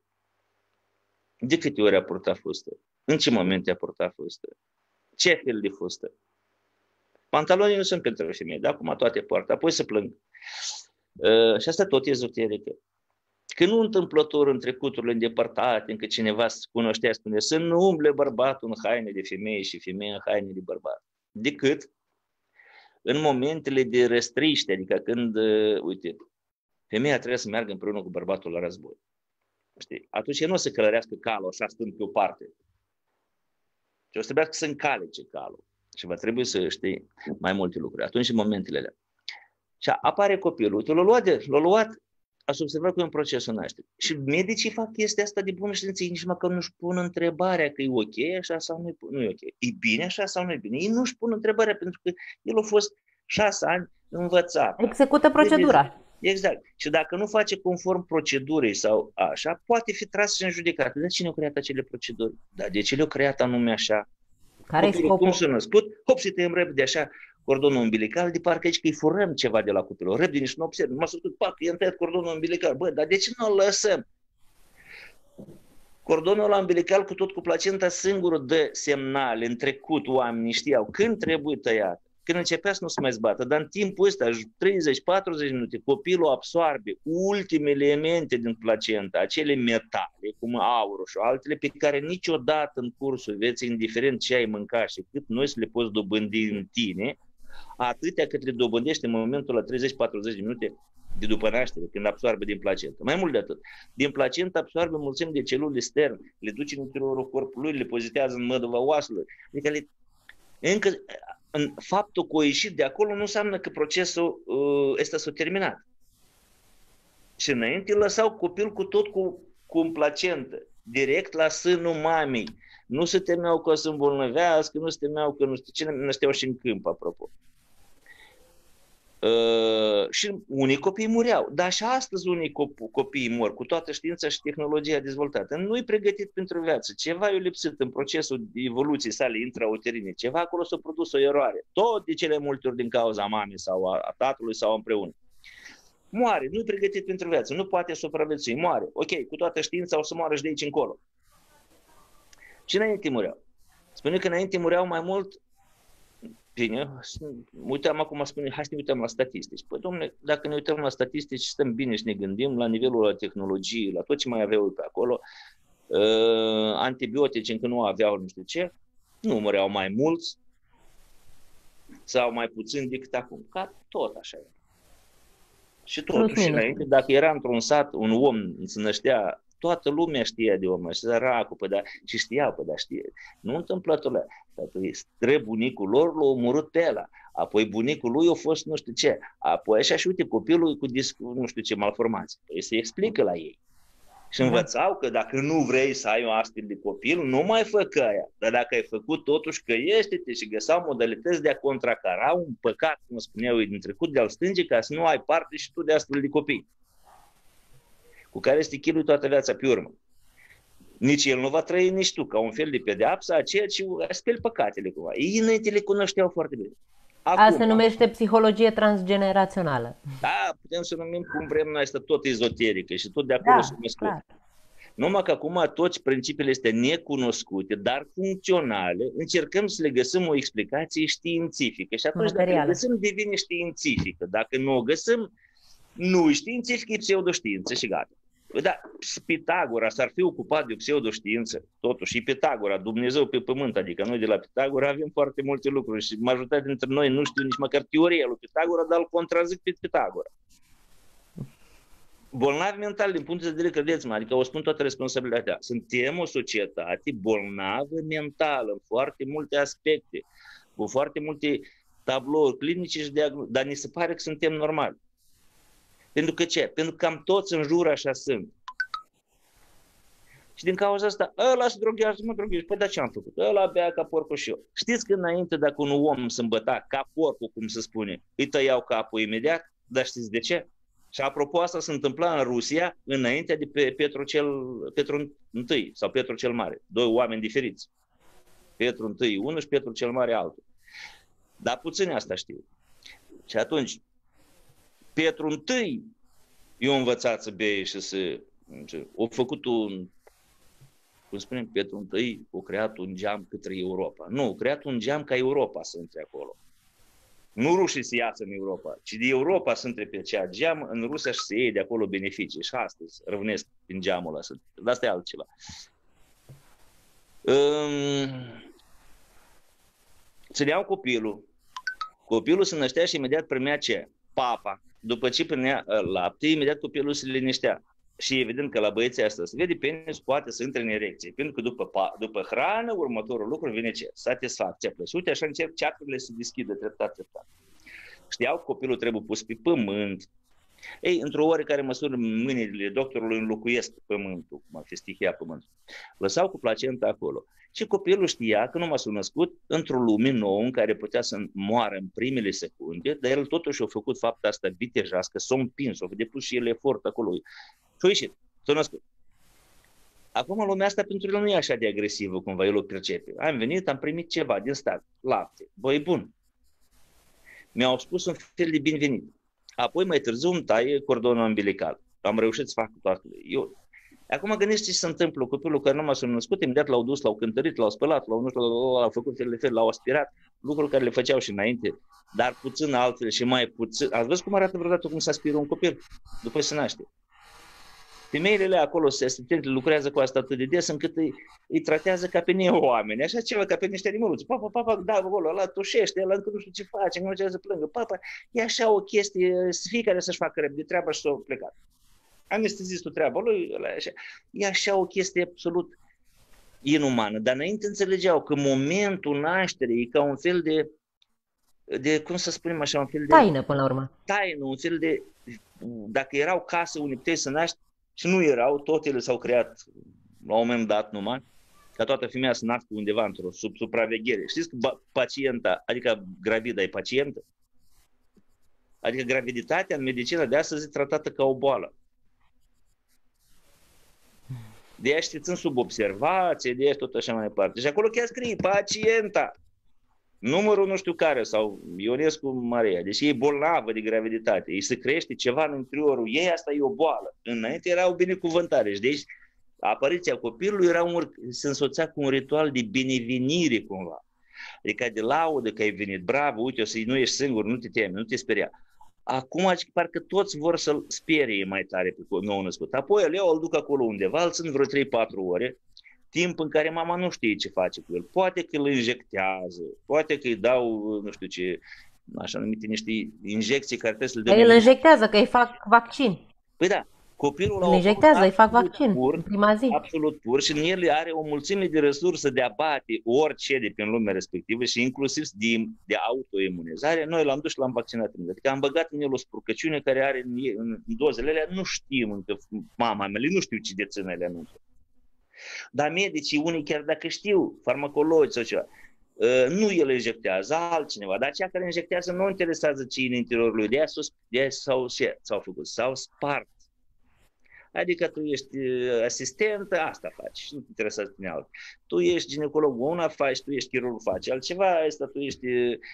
De câte ori a purtat fustă? În ce momente a purtat fustă? Ce fel de fustă? Pantalonii nu sunt pentru femei, dar acum toate poartă. Apoi se plâng. Uh, și asta tot ezoterică. Că nu întâmplător în trecuturile îndepărtate, încă cineva se cunoștea, spune să nu umble bărbatul în haine de femeie și femeia în haine de bărbat. Decât în momentele de răstriște, adică când, uh, uite, femeia trebuie să meargă împreună cu bărbatul la război. Știi? Atunci nu o să călărească calul așa stând pe o parte. Și o să trebuiască să încalece calul. Și va trebui să știi mai multe lucruri. Atunci în momentele alea. Și apare copilul. Uite, l-a luat, de, l-a luat, ați observat că e un proces în naștere. Și medicii fac chestia asta de bună știință, nici măcar nu-și pun întrebarea că e ok așa sau nu e, nu e ok. E bine așa sau nu e bine? Ei nu-și pun întrebarea pentru că el a fost șase ani învățat. Execută procedura. Exact. Și dacă nu face conform procedurii sau așa, poate fi tras și în judecată. De cine a creat acele proceduri? Dar de ce le-a creat anume așa? Care-i scopul? Cum s-a născut? Hop, și tăiem repede așa cordonul umbilical, de parcă aici că îi furăm ceva de la copil. Repede nici nu observ. M-a săcut, pac, i-am tăiat cordonul umbilical. Bă, dar de ce nu-l lăsăm? Cordonul umbilical cu tot cu placenta singurul dă semnale. În trecut oamenii știau când trebuie tăiat. Când începea să nu se mai zbată, dar în timpul ăsta, treizeci patruzeci minute, copilul absorbe ultimele elemente din placenta, acele metale, cum aurul și altele, pe care niciodată în cursul vieții, indiferent ce ai mâncat și cât noi să le poți dobândi în tine, atâtea cât le dobândești în momentul la treizeci patruzeci de minute de după naștere, când absorbe din placentă. Mai mult de atât, din placentă absorbe mulțimi de celule sterne, le duce în interiorul corpului, le pozitează în măduva oasului. Adică le, încă în faptul că a ieșit de acolo nu înseamnă că procesul uh, ăsta s-a terminat. Și înainte lăsau copil cu tot cu, cu un placentă, direct la sânul mamei. Nu se temeau că o să îmbolnăvească, nu se temeau că nu știu ce, nășteau și în câmp, apropo. Uh, și unii copii mureau, dar și astăzi unii copii, copii mor, cu toată știința și tehnologia dezvoltată. Nu-i pregătit pentru viață, ceva i-a lipsit în procesul evoluției sale intrauterine, ceva acolo s-a produs o eroare, tot de cele multe ori din cauza mamei sau a, a tatălui sau împreună. Moare, nu-i pregătit pentru viață, nu poate supraviețui, moare. Ok, cu toată știința o să moară și de aici încolo. Și înainte mureau. Spune că înainte mureau mai mult. Bine, uităm acum, spune, hai să ne uităm la statistici. Păi, domnule, dacă ne uităm la statistici, stăm bine și ne gândim la nivelul la tehnologie, la tot ce mai aveau pe acolo, uh, antibiotice încă nu aveau nu știu ce, nu mureau mai mulți sau mai puțin decât acum. Ca tot așa e. Și totuși, înainte, dacă era într-un sat, un om se năștea, toată lumea știa de omul ăsta, săracul, păi da, și știau, păi da, știe. Nu întâmplător ăla. Străbunicul lor l-a omorât pe ăla. Apoi bunicul lui a fost nu știu ce. Apoi așa și uite, copilul cu disc, nu știu ce malformații. Păi se explică la ei. Și învățau că dacă nu vrei să ai o astfel de copil, nu mai fă că aia. Dar dacă ai făcut totuși, căiește-te și găsau modalități de a contracara un păcat, cum spuneau ei, din trecut de al stânge, ca să nu ai parte și tu de astfel de copii, cu care să te chinui toată viața pe urmă. Nici el nu va trăi, nici tu, ca un fel de pedeapsă a ceea ce speli păcatele cumva. Ei înainte le cunoșteau foarte bine. Acum, asta se numește psihologie transgenerațională. Da, putem să numim cum vrem noi, asta tot ezoterică și tot de acolo da, se născut. Numai că acum toți principiile astea necunoscute, dar funcționale, încercăm să le găsim o explicație științifică. Și atunci materială. Dacă le găsim, devine științifică. Dacă nu o găsim, nu e științifică, e pseudoștiință și gata. Da, Pitagora s-ar fi ocupat de o pseudoștiință, totuși, e Pitagora, Dumnezeu pe pământ, adică noi de la Pitagora avem foarte multe lucruri și majoritatea dintre noi nu știu nici măcar teoria lui Pitagora, dar îl contrazic pe Pitagora. Bolnavi mental, din punct de vedere, credeți-mă, adică o spun toată responsabilitatea, suntem o societate bolnavă mentală în foarte multe aspecte, cu foarte multe tablouri clinice și diagnostice, dar ni se pare că suntem normali. Pentru că ce? Pentru că cam toți în jur așa sunt. Și din cauza asta, ăla se droghează, mă droghează. Păi, dar ce am făcut? Ăla bea ca porcul și eu. Știți că înainte, dacă un om se îmbăta ca porcul, cum se spune, îi tăiau capul imediat? Dar știți de ce? Și apropo, asta se întâmpla în Rusia înainte de pe Petru cel Petru I sau Petru cel Mare. Doi oameni diferiți. Petru I unul și Petru cel Mare altul. Dar puțin asta știu. Și atunci, Petru I i-a învățat să bea și să... A făcut un... Cum spunem, Petru I a creat un geam către Europa. Nu, a creat un geam ca Europa să intre acolo. Nu rușii să iasă în Europa, ci de Europa să intre pe acea geam în Rusia și să iei de acolo beneficii. Și astăzi răvnesc prin geamul ăsta. Dar asta e altceva. Um, țineau copilul. Copilul se năștea și imediat primea ce? Papa. După ce primea lapte, imediat copilul se liniștea. Și evident că la băieții asta se vede penis poate să intre în erecție. Pentru că după, după hrană, următorul lucru vine ce? Satisfacția. Și uite, așa încep ceacurile să deschidă treptat, treptat. Știau că copilul trebuie pus pe pământ. Ei, într-o oarecare măsură, mâinile doctorului înlocuiesc pământul, cum ar fi stihia pământul. Lăsau cu placenta acolo. Și copilul știa că numai s-a născut într-o lume nouă în care putea să moară în primele secunde, dar el totuși a făcut fapta asta vitejească, s-a împins, a depus și el efort acolo. Și a ieșit, s-a născut. Acum lumea asta pentru el nu e așa de agresivă, cumva el o percepe. Am venit, am primit ceva din stat, lapte, băi bun. Mi-au spus un fel de binevenit. Apoi mai târziu îmi taie cordonul umbilical. Am reușit să fac toate. Eu... Acum gândește ce se întâmplă. Copilul care nu m-a s-a născut, imediat l-au dus, l-au cântărit, l-au spălat, l-au, nu știu, l-au făcut fel de fel, l-au aspirat. Lucruri care le făceau și înainte, dar puțin altfel și mai puțin. Ați văzut cum arată vreodată cum se aspiră un copil după ce se naște? Femeile acolo, asistentele, lucrează cu asta atât de des încât îi, îi tratează ca pe neoameni, așa ceva, ca pe niște animăluți. Papa, papa, da, acolo, ăla tușește, ăla încă nu știu ce face, nu știu ce să plângă. Papa, e așa o chestie, fiecare să-și facă rep de treabă și s-o plecat. Anestezistul treaba lui, ăla e așa. E așa o chestie absolut inumană. Dar înainte înțelegeau că momentul nașterii e ca un fel de de, cum să spunem așa, un fel de Taină, până la urmă. taină, un fel de, dacă erau case unde puteai să naști și nu erau, tot ele s-au creat la un moment dat numai, ca toată femeia să nască undeva într-o sub supraveghere. Știți că pacienta, adică gravida e pacientă? Adică graviditatea în medicina de astăzi e tratată ca o boală. De aia știți, țin sub observație, de aia tot așa mai departe. Și acolo chiar scrie pacienta. Numărul nu știu care, sau Ionescu Maria. Deci e bolnavă de graviditate. Ei se crește ceva în interiorul ei, asta e o boală. Înainte era o binecuvântare. Și deci apariția copilului era un, se însoțea cu un ritual de binevenire cumva. Adică de laudă că ai venit, bravo, uite, o să nu ești singur, nu te teme, nu te speria. Acum, parcă toți vor să-l sperie mai tare pe nou născut. Apoi el îl duc acolo undeva, îl țin vreo trei patru ore, timp în care mama nu știe ce face cu el. Poate că îl injectează, poate că îi dau, nu știu ce, așa numite niște injecții care trebuie să le dăm. Îl injectează, că îi fac vaccin. Păi da, copilul îl injectează, îi fac vaccin pur, în prima zi. Absolut pur și în el are o mulțime de resurse de a bate orice de prin lumea respectivă și inclusiv de, de autoimunizare. Noi l-am dus și l-am vaccinat. Adică am băgat în el o spurcăciune care are în, în dozele alea, nu știm încă, mama mea, nu știu ce dețin ele anunță. Dar medicii, unii chiar dacă știu, farmacologi sau ceva, nu el injectează, altcineva, dar cea care injectează nu interesează ce e în interiorul lui, de aia s-au, s-au făcut, s-au spart. Adică tu ești asistentă, asta faci și nu te interesează pe altul. Tu ești ginecolog, una faci, tu ești chirurg, faci altceva, asta tu ești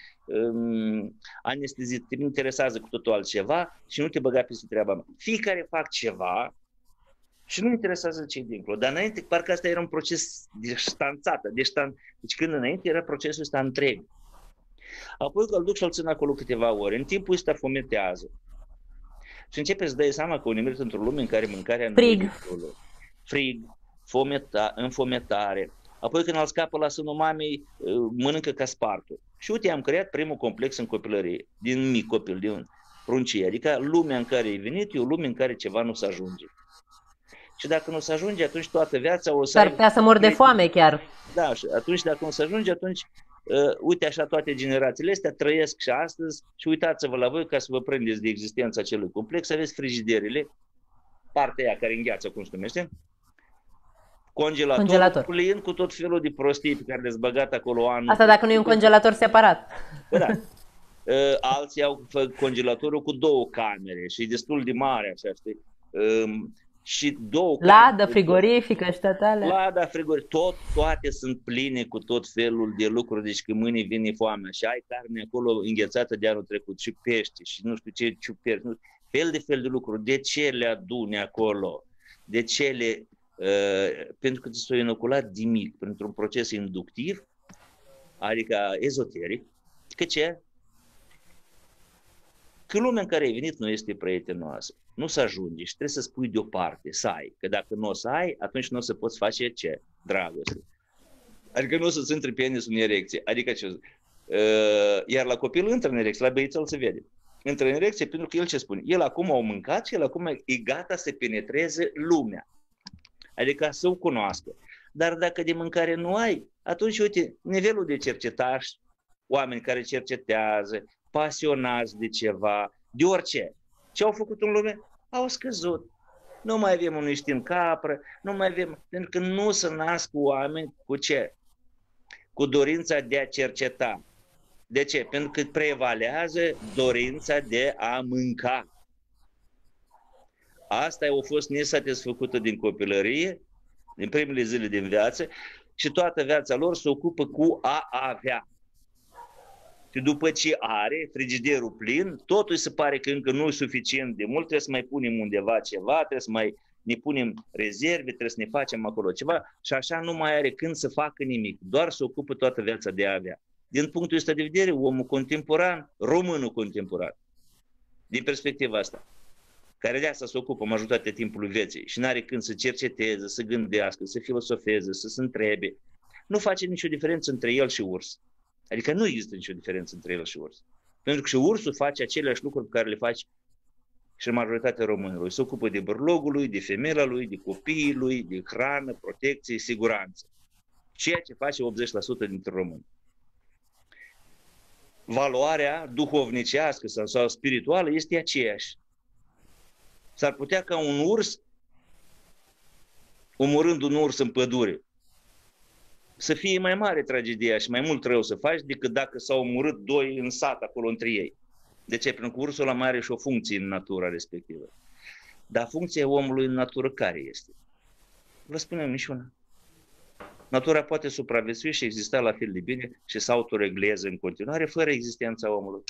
um, anestezist, te interesează cu totul altceva și nu te băga peste treaba mea. Fiecare fac ceva și nu interesează ce-i dincolo. Dar înainte, parcă asta era un proces distanțat. Deci când înainte era procesul ăsta întreg. Apoi că îl duc și îl țin acolo câteva ore. În timpul ăsta fometează. Și începe să dai seama că o nimerit într-o lume în care mâncarea Frig. nu e acolo. Frig, fometa, înfometare. Apoi când îl scapă la sânul mamei, mănâncă ca spartul. Și uite, am creat primul complex în copilărie, din mic copil, din pruncie. Adică lumea în care e venit e o lume în care ceva nu se ajunge. Și dacă nu se ajunge, atunci toată viața o să... S-ar putea să mor de foame chiar. Da, și atunci dacă nu se ajunge, atunci... Uh, uite așa toate generațiile astea trăiesc și astăzi și uitați-vă la voi ca să vă prindeți de existența acelui complex, aveți frigiderele, partea aia care îngheață, cum se numește, congelator, congelator plin cu tot felul de prostii pe care le-ați băgat acolo anul. Asta dacă nu e un congelator separat. Da. Uh, alții au congelatorul cu două camere și e destul de mare, așa, știi? Uh, și două ladă frigorifică și toate alea. Lada frigorifică, tot, toate sunt pline cu tot felul de lucruri, deci că mâine vine foamea și ai carne acolo înghețată de anul trecut și pește și nu știu ce ciuperci, fel de fel de lucruri. De ce le adune acolo? De ce le... Uh, pentru că ți s-o inoculat de mic, printr-un proces inductiv, adică ezoteric, că ce? Că lumea în care ai venit nu este prietenoasă. Nu se ajunge și trebuie să spui deoparte, să ai. Că dacă nu o să ai, atunci nu o să poți face ce? Dragoste. Adică nu o să-ți intri penisul în erecție. Adică ce? Uh, iar la copil intră în erecție, la băiețel se vede. Intră în erecție pentru că el ce spune? El acum a mâncat și el acum e gata să penetreze lumea. Adică să o cunoască. Dar dacă de mâncare nu ai, atunci, uite, nivelul de cercetași, oameni care cercetează, pasionați de ceva, de orice. Ce au făcut în lume? Au scăzut. Nu mai avem un știm capră, nu mai avem, pentru că nu se nasc oameni cu ce? Cu dorința de a cerceta. De ce? Pentru că prevalează dorința de a mânca. Asta a fost nesatisfăcută din copilărie, din primele zile din viață și toată viața lor se ocupă cu a avea. Și după ce are frigiderul plin, totul se pare că încă nu e suficient de mult, trebuie să mai punem undeva ceva, trebuie să mai ne punem rezerve, trebuie să ne facem acolo ceva și așa nu mai are când să facă nimic, doar se ocupă toată viața de a avea. Din punctul ăsta de vedere, omul contemporan, românul contemporan, din perspectiva asta, care de asta se ocupă majoritatea timpului vieții și nu are când să cerceteze, să gândească, să filosofeze, să se întrebe, nu face nicio diferență între el și urs. Adică nu există nicio diferență între el și urs. Pentru că și ursul face aceleași lucruri pe care le face și majoritatea românilor. Se ocupă de bărlogul lui, de femeia lui, de copiii lui, de hrană, protecție, siguranță. Ceea ce face optzeci la sută dintre români. valoarea duhovnicească sau, sau spirituală este aceeași. S-ar putea ca un urs, omorând un urs în pădure, să fie mai mare tragedia și mai mult rău să faci decât dacă s-au omorât doi în sat acolo între ei. De ce? Pentru că ursul ăla mai are și o funcție în natura respectivă. Dar funcția omului în natură care este? Vă spunem niciuna. Natura poate supraviețui și exista la fel de bine și să autoregleze în continuare fără existența omului.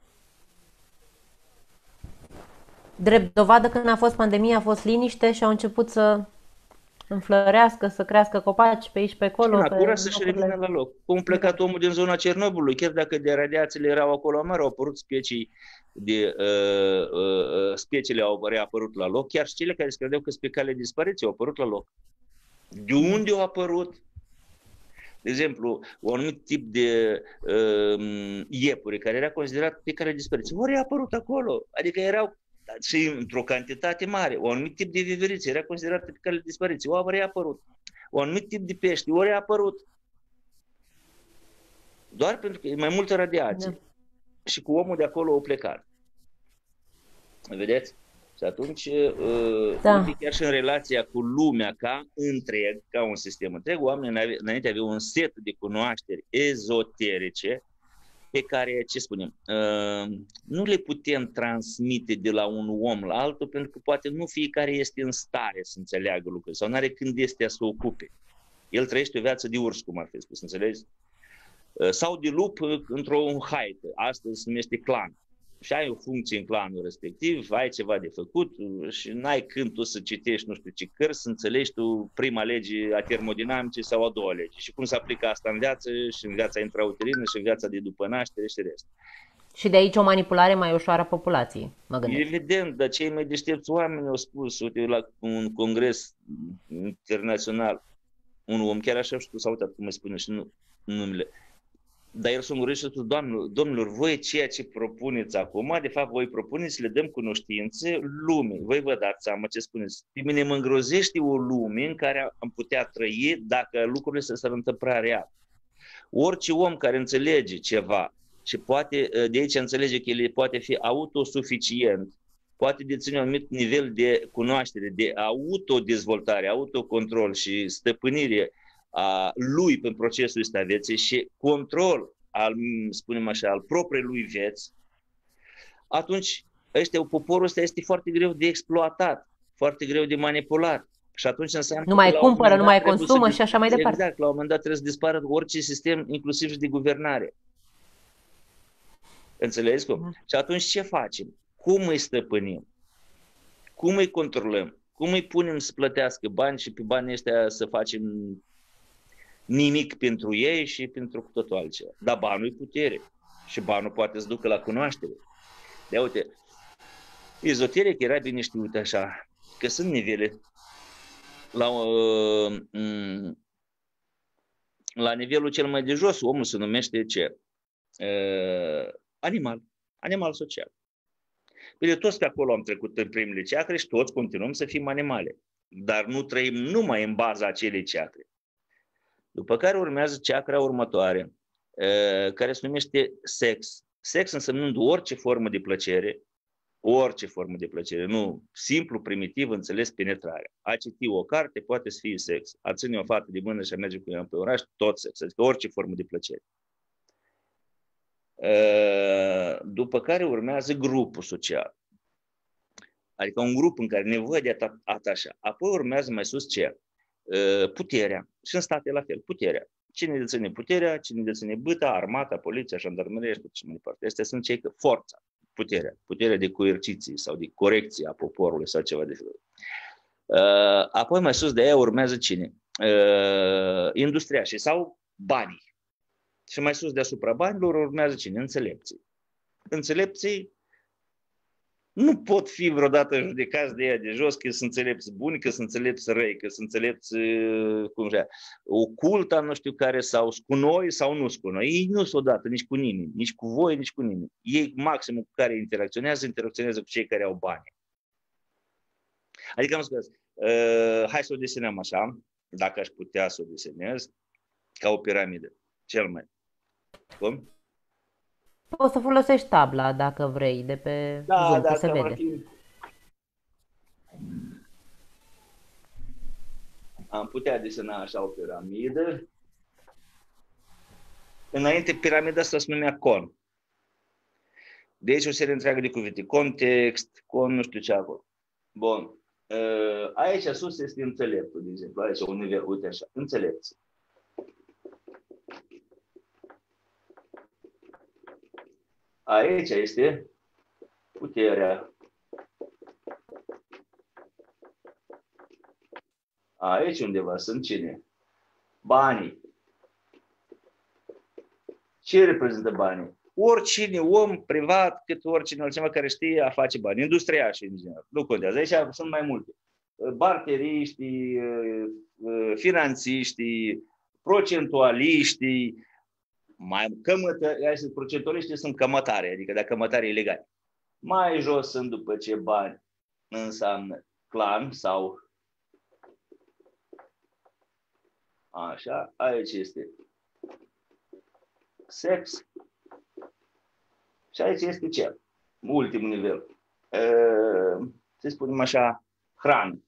Drept dovadă, când a fost pandemia, a fost liniște și au început să înflorească, să crească copaci pe aici, pe acolo. Și natura să-și revină la loc. Cum a plecat omul din zona Cernobâlului, chiar dacă de radiațiile erau acolo mari, au apărut specii de, uh, uh, speciile au reapărut la loc, chiar și cele care se credeau că sunt pe cale de dispariție au apărut la loc. De unde au apărut? De exemplu, un anumit tip de uh, iepure care era considerat pe cale de dispariție, au reapărut acolo, adică erau și într-o cantitate mare. Un anumit tip de viveriță era considerat pe cale de dispariție, au reapărut. Un anumit tip de pește, au reapărut. Doar pentru că e mai multă radiație. Da. Și cu omul de acolo au plecat. Vedeți? Și atunci, da. Chiar și în relația cu lumea ca întreg, ca un sistem întreg, oamenii înainte aveau un set de cunoașteri ezoterice pe care, ce spunem, nu le putem transmite de la un om la altul, pentru că poate nu fiecare este în stare să înțeleagă lucrurile sau nu are când este să ocupe. El trăiește o viață de urs, cum ar fi spus, înțelegi? Sau de lup într-o haită. Astăzi se numește clan. Și ai o funcție în clanul respectiv, ai ceva de făcut și n-ai când tu să citești nu știu ce cărți, să înțelegi tu prima lege a termodinamicii sau a doua lege. Și cum se aplică asta în viață și în viața intrauterină și în viața de după naștere și rest. Și de aici o manipulare mai ușoară a populației, mă gândesc. Evident, dar cei mai deștepți oameni au spus, uite, la un congres internațional, un om chiar așa și tu s-a uitat cum îi spune și nu numele. Dar el s-a murit și a spus, domnilor, domnilor, voi ceea ce propuneți acum, de fapt voi propuneți să le dăm cunoștințe lumii. Voi vă dați seama ce spuneți. Pe mine mă îngrozește o lume în care am putea trăi dacă lucrurile se s-ar întâmpla real. Orice om care înțelege ceva și poate, de aici înțelege că el poate fi autosuficient, poate deține un anumit nivel de cunoaștere, de autodezvoltare, autocontrol și stăpânire a lui în procesul ăsta vieții și control al, spunem așa, al propriei lui vieți, atunci ăștia, poporul ăsta este foarte greu de exploatat, foarte greu de manipulat. Și atunci înseamnă nu mai cumpără, nu mai consumă și așa mai departe. Exact, la un moment dat trebuie să dispară orice sistem, inclusiv și de guvernare. Înțelegi cum? Mm. Și atunci ce facem? Cum îi stăpânim? Cum îi controlăm? Cum îi punem să plătească bani și pe banii ăștia să facem nimic pentru ei și pentru cu totul altceva. Dar banul e putere și banul poate să ducă la cunoaștere. De uite, ezoteric era bine știut așa, că sunt nivele. La, uh, la nivelul cel mai de jos, omul se numește ce? Uh, animal. Animal social. Bine, toți pe acolo am trecut în primele ceacre și toți continuăm să fim animale. Dar nu trăim numai în baza acelei ceacre. După care urmează chakra următoare, care se numește sex. Sex însemnând orice formă de plăcere, orice formă de plăcere, nu simplu, primitiv, înțeles, penetrare. A citi o carte poate să fie sex. A ține o fată de mână și a merge cu ea pe oraș, tot sex, adică orice formă de plăcere. După care urmează grupul social. Adică un grup în care nevoie de atașa. Apoi urmează mai sus ce? Puterea. Și în state la fel, puterea. Cine deține puterea, cine deține băta, armata, poliția, jandarmeria și ce mai departe. Astea sunt cei că forța, puterea, puterea de coerciție sau de corecție a poporului sau ceva de felul. Apoi mai sus de aia urmează cine? Industria și sau banii. Și mai sus deasupra banilor urmează cine? Înțelepții. Înțelepții nu pot fi vreodată judecați de ea de jos că sunt înțelepți buni, că sunt înțelepți răi, că sunt înțelepți cum zicea, oculta, nu știu care, sau cu noi sau nu cu noi. Ei nu sunt odată nici cu nimeni, nici cu voi, nici cu nimeni. Ei, maximul cu care interacționează, interacționează cu cei care au bani. Adică am spus, uh, hai să o desenăm așa, dacă aș putea să o desenez, ca o piramidă, cel mai. Cum? Poți să folosești tabla dacă vrei, de pe Da, Zoom, că se dacă va vede. fi, am putea desena așa o piramidă. Înainte, piramida asta se numea con. De aici o serie întreagă de cuvinte. Context, con, nu știu ce acolo. Bun. Aici sus este înțeleptul, de exemplu. Aici un nivel, uite așa, înțelepție. Aici este puterea. Aici undeva sunt cine? Banii. Ce reprezintă banii? Oricine om privat, cât oricine altcineva care știe a face bani. Industriași, în general. Nu contează. Aici sunt mai multe. Barteriștii, finanțiștii, procentualiștii, mai cămătă, procentualiștii sunt cămătare, adică dacă cămătare ilegal. Mai jos sunt după ce bani înseamnă clan sau așa, aici este sex și aici este ce? Ultimul nivel. Să spunem așa, hrană.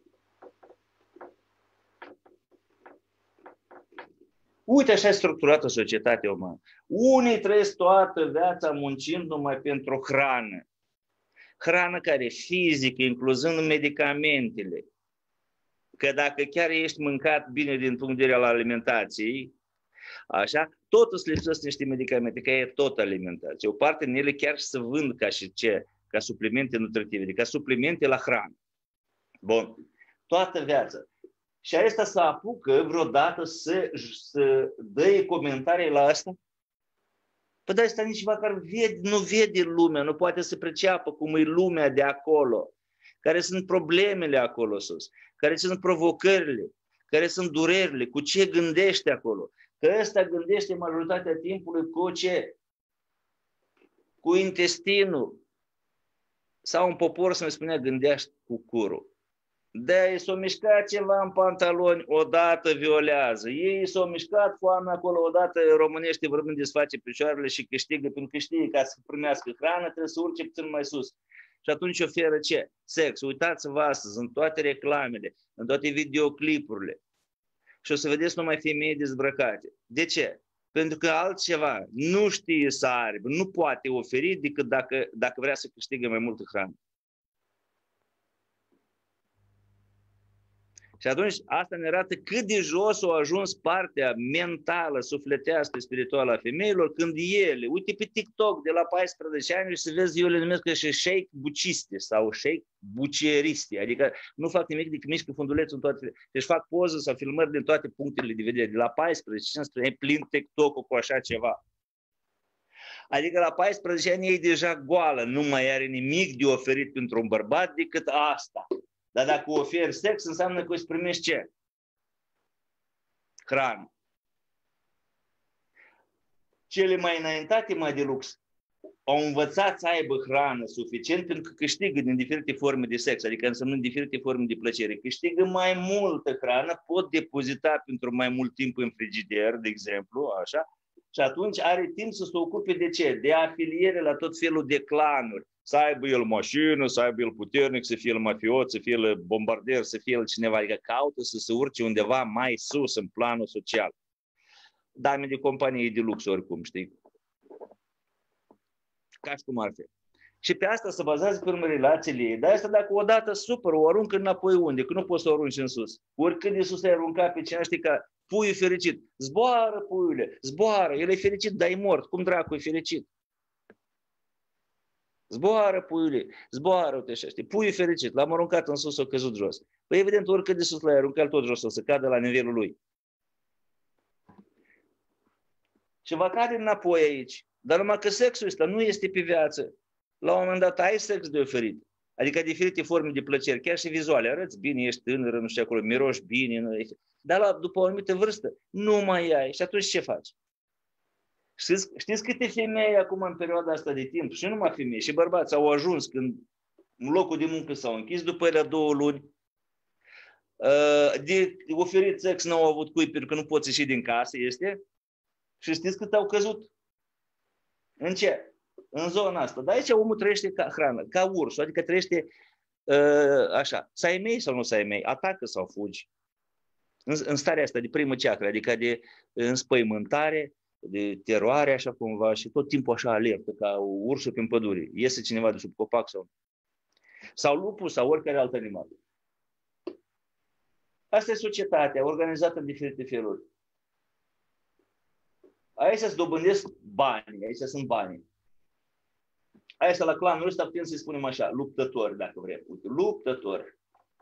Uite așa e structurată societatea umană. Unii trăiesc toată viața muncind numai pentru hrană. Hrană care e fizică, incluzând medicamentele. Că dacă chiar ești mâncat bine din punct de vedere al alimentației, așa, tot îți lipsesc niște medicamente, că e tot alimentație. O parte din ele chiar se vând ca și ce? Ca suplimente nutritive, ca suplimente la hrană. Bun. Toată viața. Și asta să apucă vreodată să, să dă comentarii la asta? Păi da, asta nici măcar vede, nu vede lumea, nu poate să priceapă cum e lumea de acolo, care sunt problemele acolo sus, care sunt provocările, care sunt durerile, cu ce gândește acolo. Că ăsta gândește majoritatea timpului cu ce? Cu intestinul. Sau un popor să-mi spunea, gândește cu curul. De-aia s-o mișcat ceva în pantaloni, odată violează. Ei s-au mișcat foamea acolo, odată românește vorbind desface picioarele și câștigă, pentru că știe ca să primească hrană, trebuie să urce puțin mai sus. Și atunci oferă ce? Sex. Uitați-vă astăzi, în toate reclamele, în toate videoclipurile. Și o să vedeți numai femei dezbrăcate. De ce? Pentru că altceva nu știe să aibă, nu poate oferi decât dacă, dacă vrea să câștige mai multă hrană. Și atunci asta ne arată cât de jos a ajuns partea mentală, sufletească, spirituală a femeilor, când ele, uite pe TikTok de la paisprezece ani și să vezi, eu le numesc că și shake buciste sau shake buceriste, adică nu fac nimic decât mișcă fundulețul în toate, deci fac poză sau filmări din toate punctele de vedere, de la paisprezece cincisprezece, e plin TikTok-ul cu așa ceva. Adică la paisprezece ani e deja goală, nu mai are nimic de oferit pentru un bărbat decât asta. Dar dacă oferi sex, înseamnă că îți primești ce? Hrană. Cele mai înaintate, mai de lux, au învățat să aibă hrană suficient pentru că câștigă din diferite forme de sex, adică înseamnă diferite forme de plăcere. Câștigă mai multă hrană, pot depozita pentru mai mult timp în frigider, de exemplu, așa, și atunci are timp să se ocupe de ce? De afiliere la tot felul de clanuri. Să aibă el mașină, să aibă el puternic, să fie el mafiot, să fie el bombardier, să fie el cineva, adică caută să se urce undeva mai sus în planul social. Dame de companie de lux oricum, știi? Ca și cum ar fi. Și pe asta se bazează pe urmă relațiile ei. Dar asta dacă odată super, o aruncă înapoi unde? Că nu poți să o arunci în sus. Oricât de sus ai aruncat pe cineva, știi că puiul fericit. Zboară, puiule, zboară. El e fericit, dar e mort. Cum dracu e fericit? Zboară, puiule, zboară, uite așa, știi? Puiul fericit, l-am aruncat în sus, a căzut jos. Păi evident, oricât de sus l-ai aruncat, tot jos o să cadă la nivelul lui. Și va cade înapoi aici. Dar numai că sexul ăsta nu este pe viață. La un moment dat ai sex de oferit. Adică diferite forme de plăceri, chiar și vizuale. Arăți bine, ești tânără, nu știu acolo, miroși bine. Nu, dar la, după o anumită vârstă nu mai ai. Și atunci ce faci? Știți, știți câte femei acum în perioada asta de timp, și nu numai femei, și bărbați au ajuns când locul de muncă s-au închis după ele două luni, de oferit sex n-au avut cui pentru că nu poți ieși din casă, este? Și știți cât au căzut? În ce? În zona asta. Dar aici omul trăiește ca hrană, ca ursul, adică trăiește uh, așa, să ai mei sau nu să ai mei, atacă sau fugi. În, în starea asta de primă ceacră, adică de înspăimântare, de teroare, așa cumva, și tot timpul așa alertă, ca ursul prin pădure. Iese cineva de sub copac sau sau lupul sau oricare alt animal. Asta e societatea, organizată în diferite feluri. Aici se dobândesc bani, aici sunt banii. Aici la clanul ăsta putem să-i spunem așa, luptători, dacă vrem. Uite, luptători.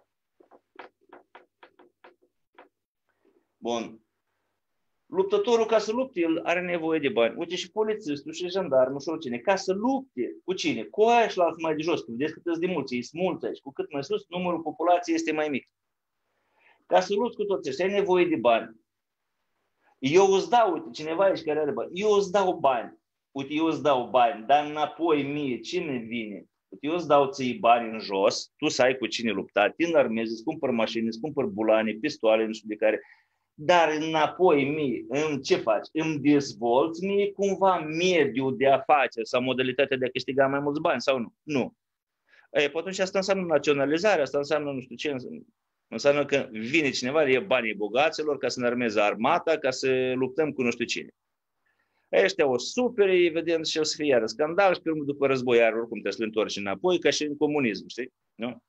Bun. Luptătorul, ca să lupte, el are nevoie de bani. Uite, și polițistul, și jandarmul, și oricine, ca să lupte cu cine? Cu aia și la alții mai de jos, că vedeți cât îți de mulți, e mulți aici. Cu cât mai sus, numărul populației este mai mic. Ca să lupți cu toți ăștia, ai nevoie de bani. Eu îți dau, uite, cineva aici care are bani, eu îți dau bani. Uite, eu îți dau bani, dar înapoi mie, cine vine? Uite, eu îți dau ție bani în jos, tu să ai cu cine lupta, te înarmezi, îți cumpăr mașini, îți cumpăr bulane, pistoale, nu știu de care... Dar înapoi mie, în ce faci? Îmi dezvolți mie cumva mediul de afaceri sau modalitatea de a câștiga mai mulți bani sau nu? Nu. E, atunci asta înseamnă naționalizare, asta înseamnă nu știu ce, înseamnă că vine cineva, e banii bogaților ca să ne armeze armata, ca să luptăm cu nu știu cine. Ăștia o supere, evident, și o să fie iară scandal și pe urmă după război iar oricum trebuie să le întorci înapoi, ca și în comunism, știi? Nu?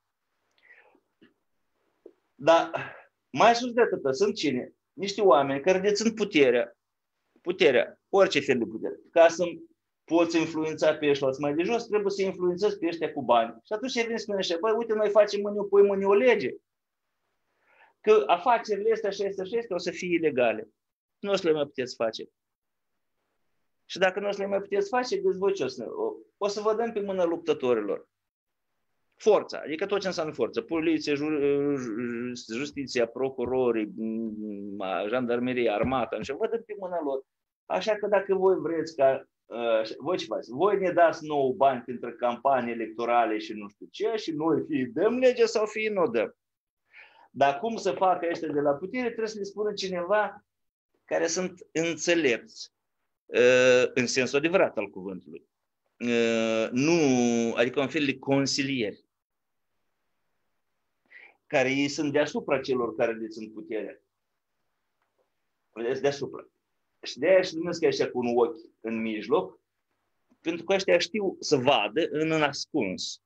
Dar mai sus de atât, sunt cine? Niște oameni care dețin puterea, puterea, orice fel de putere. Ca să poți influența pe ăștia mai de jos, trebuie să influențezi pe ăștia cu bani. Și atunci vine să spune așa, băi, uite, noi facem mâine, pui mâine o lege, că afacerile astea și astea și astea o să fie ilegale. Nu o să le mai puteți face. Și dacă nu o să le mai puteți face, gâți voi ce o să, o, o să vă dăm pe mână luptătorilor. Forța, adică tot ce înseamnă forță, poliție, justiția, procurorii, jandarmeria, armata, nu știu, vă dăm pe mâna lor. Așa că dacă voi vreți ca, uh, voi ce faceți? Voi ne dați nouă bani pentru campanii electorale și nu știu ce și noi fie dăm lege sau fie nu dăm. Dar cum să facă ăștia de la putere, trebuie să le spună cineva care sunt înțelepți, uh, în sensul adevărat al cuvântului. Uh, nu, adică un fel de consilieri, care ei sunt deasupra celor care dețin puterea. Vedeți, deasupra. Și de aia și numesc ăștia cu un ochi în mijloc, pentru că ăștia știu să vadă în ascuns.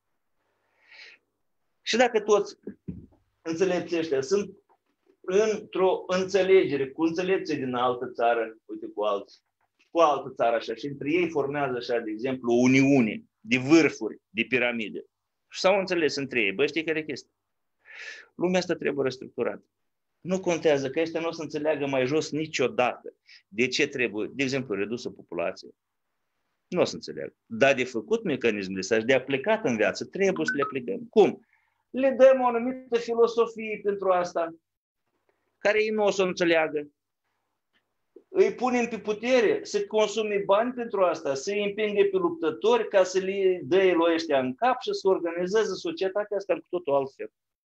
Și dacă toți înțelepții ăștia sunt într-o înțelegere cu înțelepții din altă țară, uite cu alții, cu altă țară așa, și între ei formează așa, de exemplu, o uniune de vârfuri de piramide. Și s-au înțeles între ei. Bă, știi care e chestia? Lumea asta trebuie restructurată. Nu contează că ăștia nu o să înțeleagă mai jos niciodată. De ce trebuie, de exemplu, redusă populația? Nu o să înțeleagă. Dar de făcut mecanismele astea și de aplicat în viață, trebuie să le aplicăm. Cum? Le dăm o anumită filosofie pentru asta, care ei nu o să înțeleagă. Îi punem pe putere să consume bani pentru asta, să îi împingă pe luptători ca să le dă el ăștia în cap și să organizeze societatea asta cu totul altfel.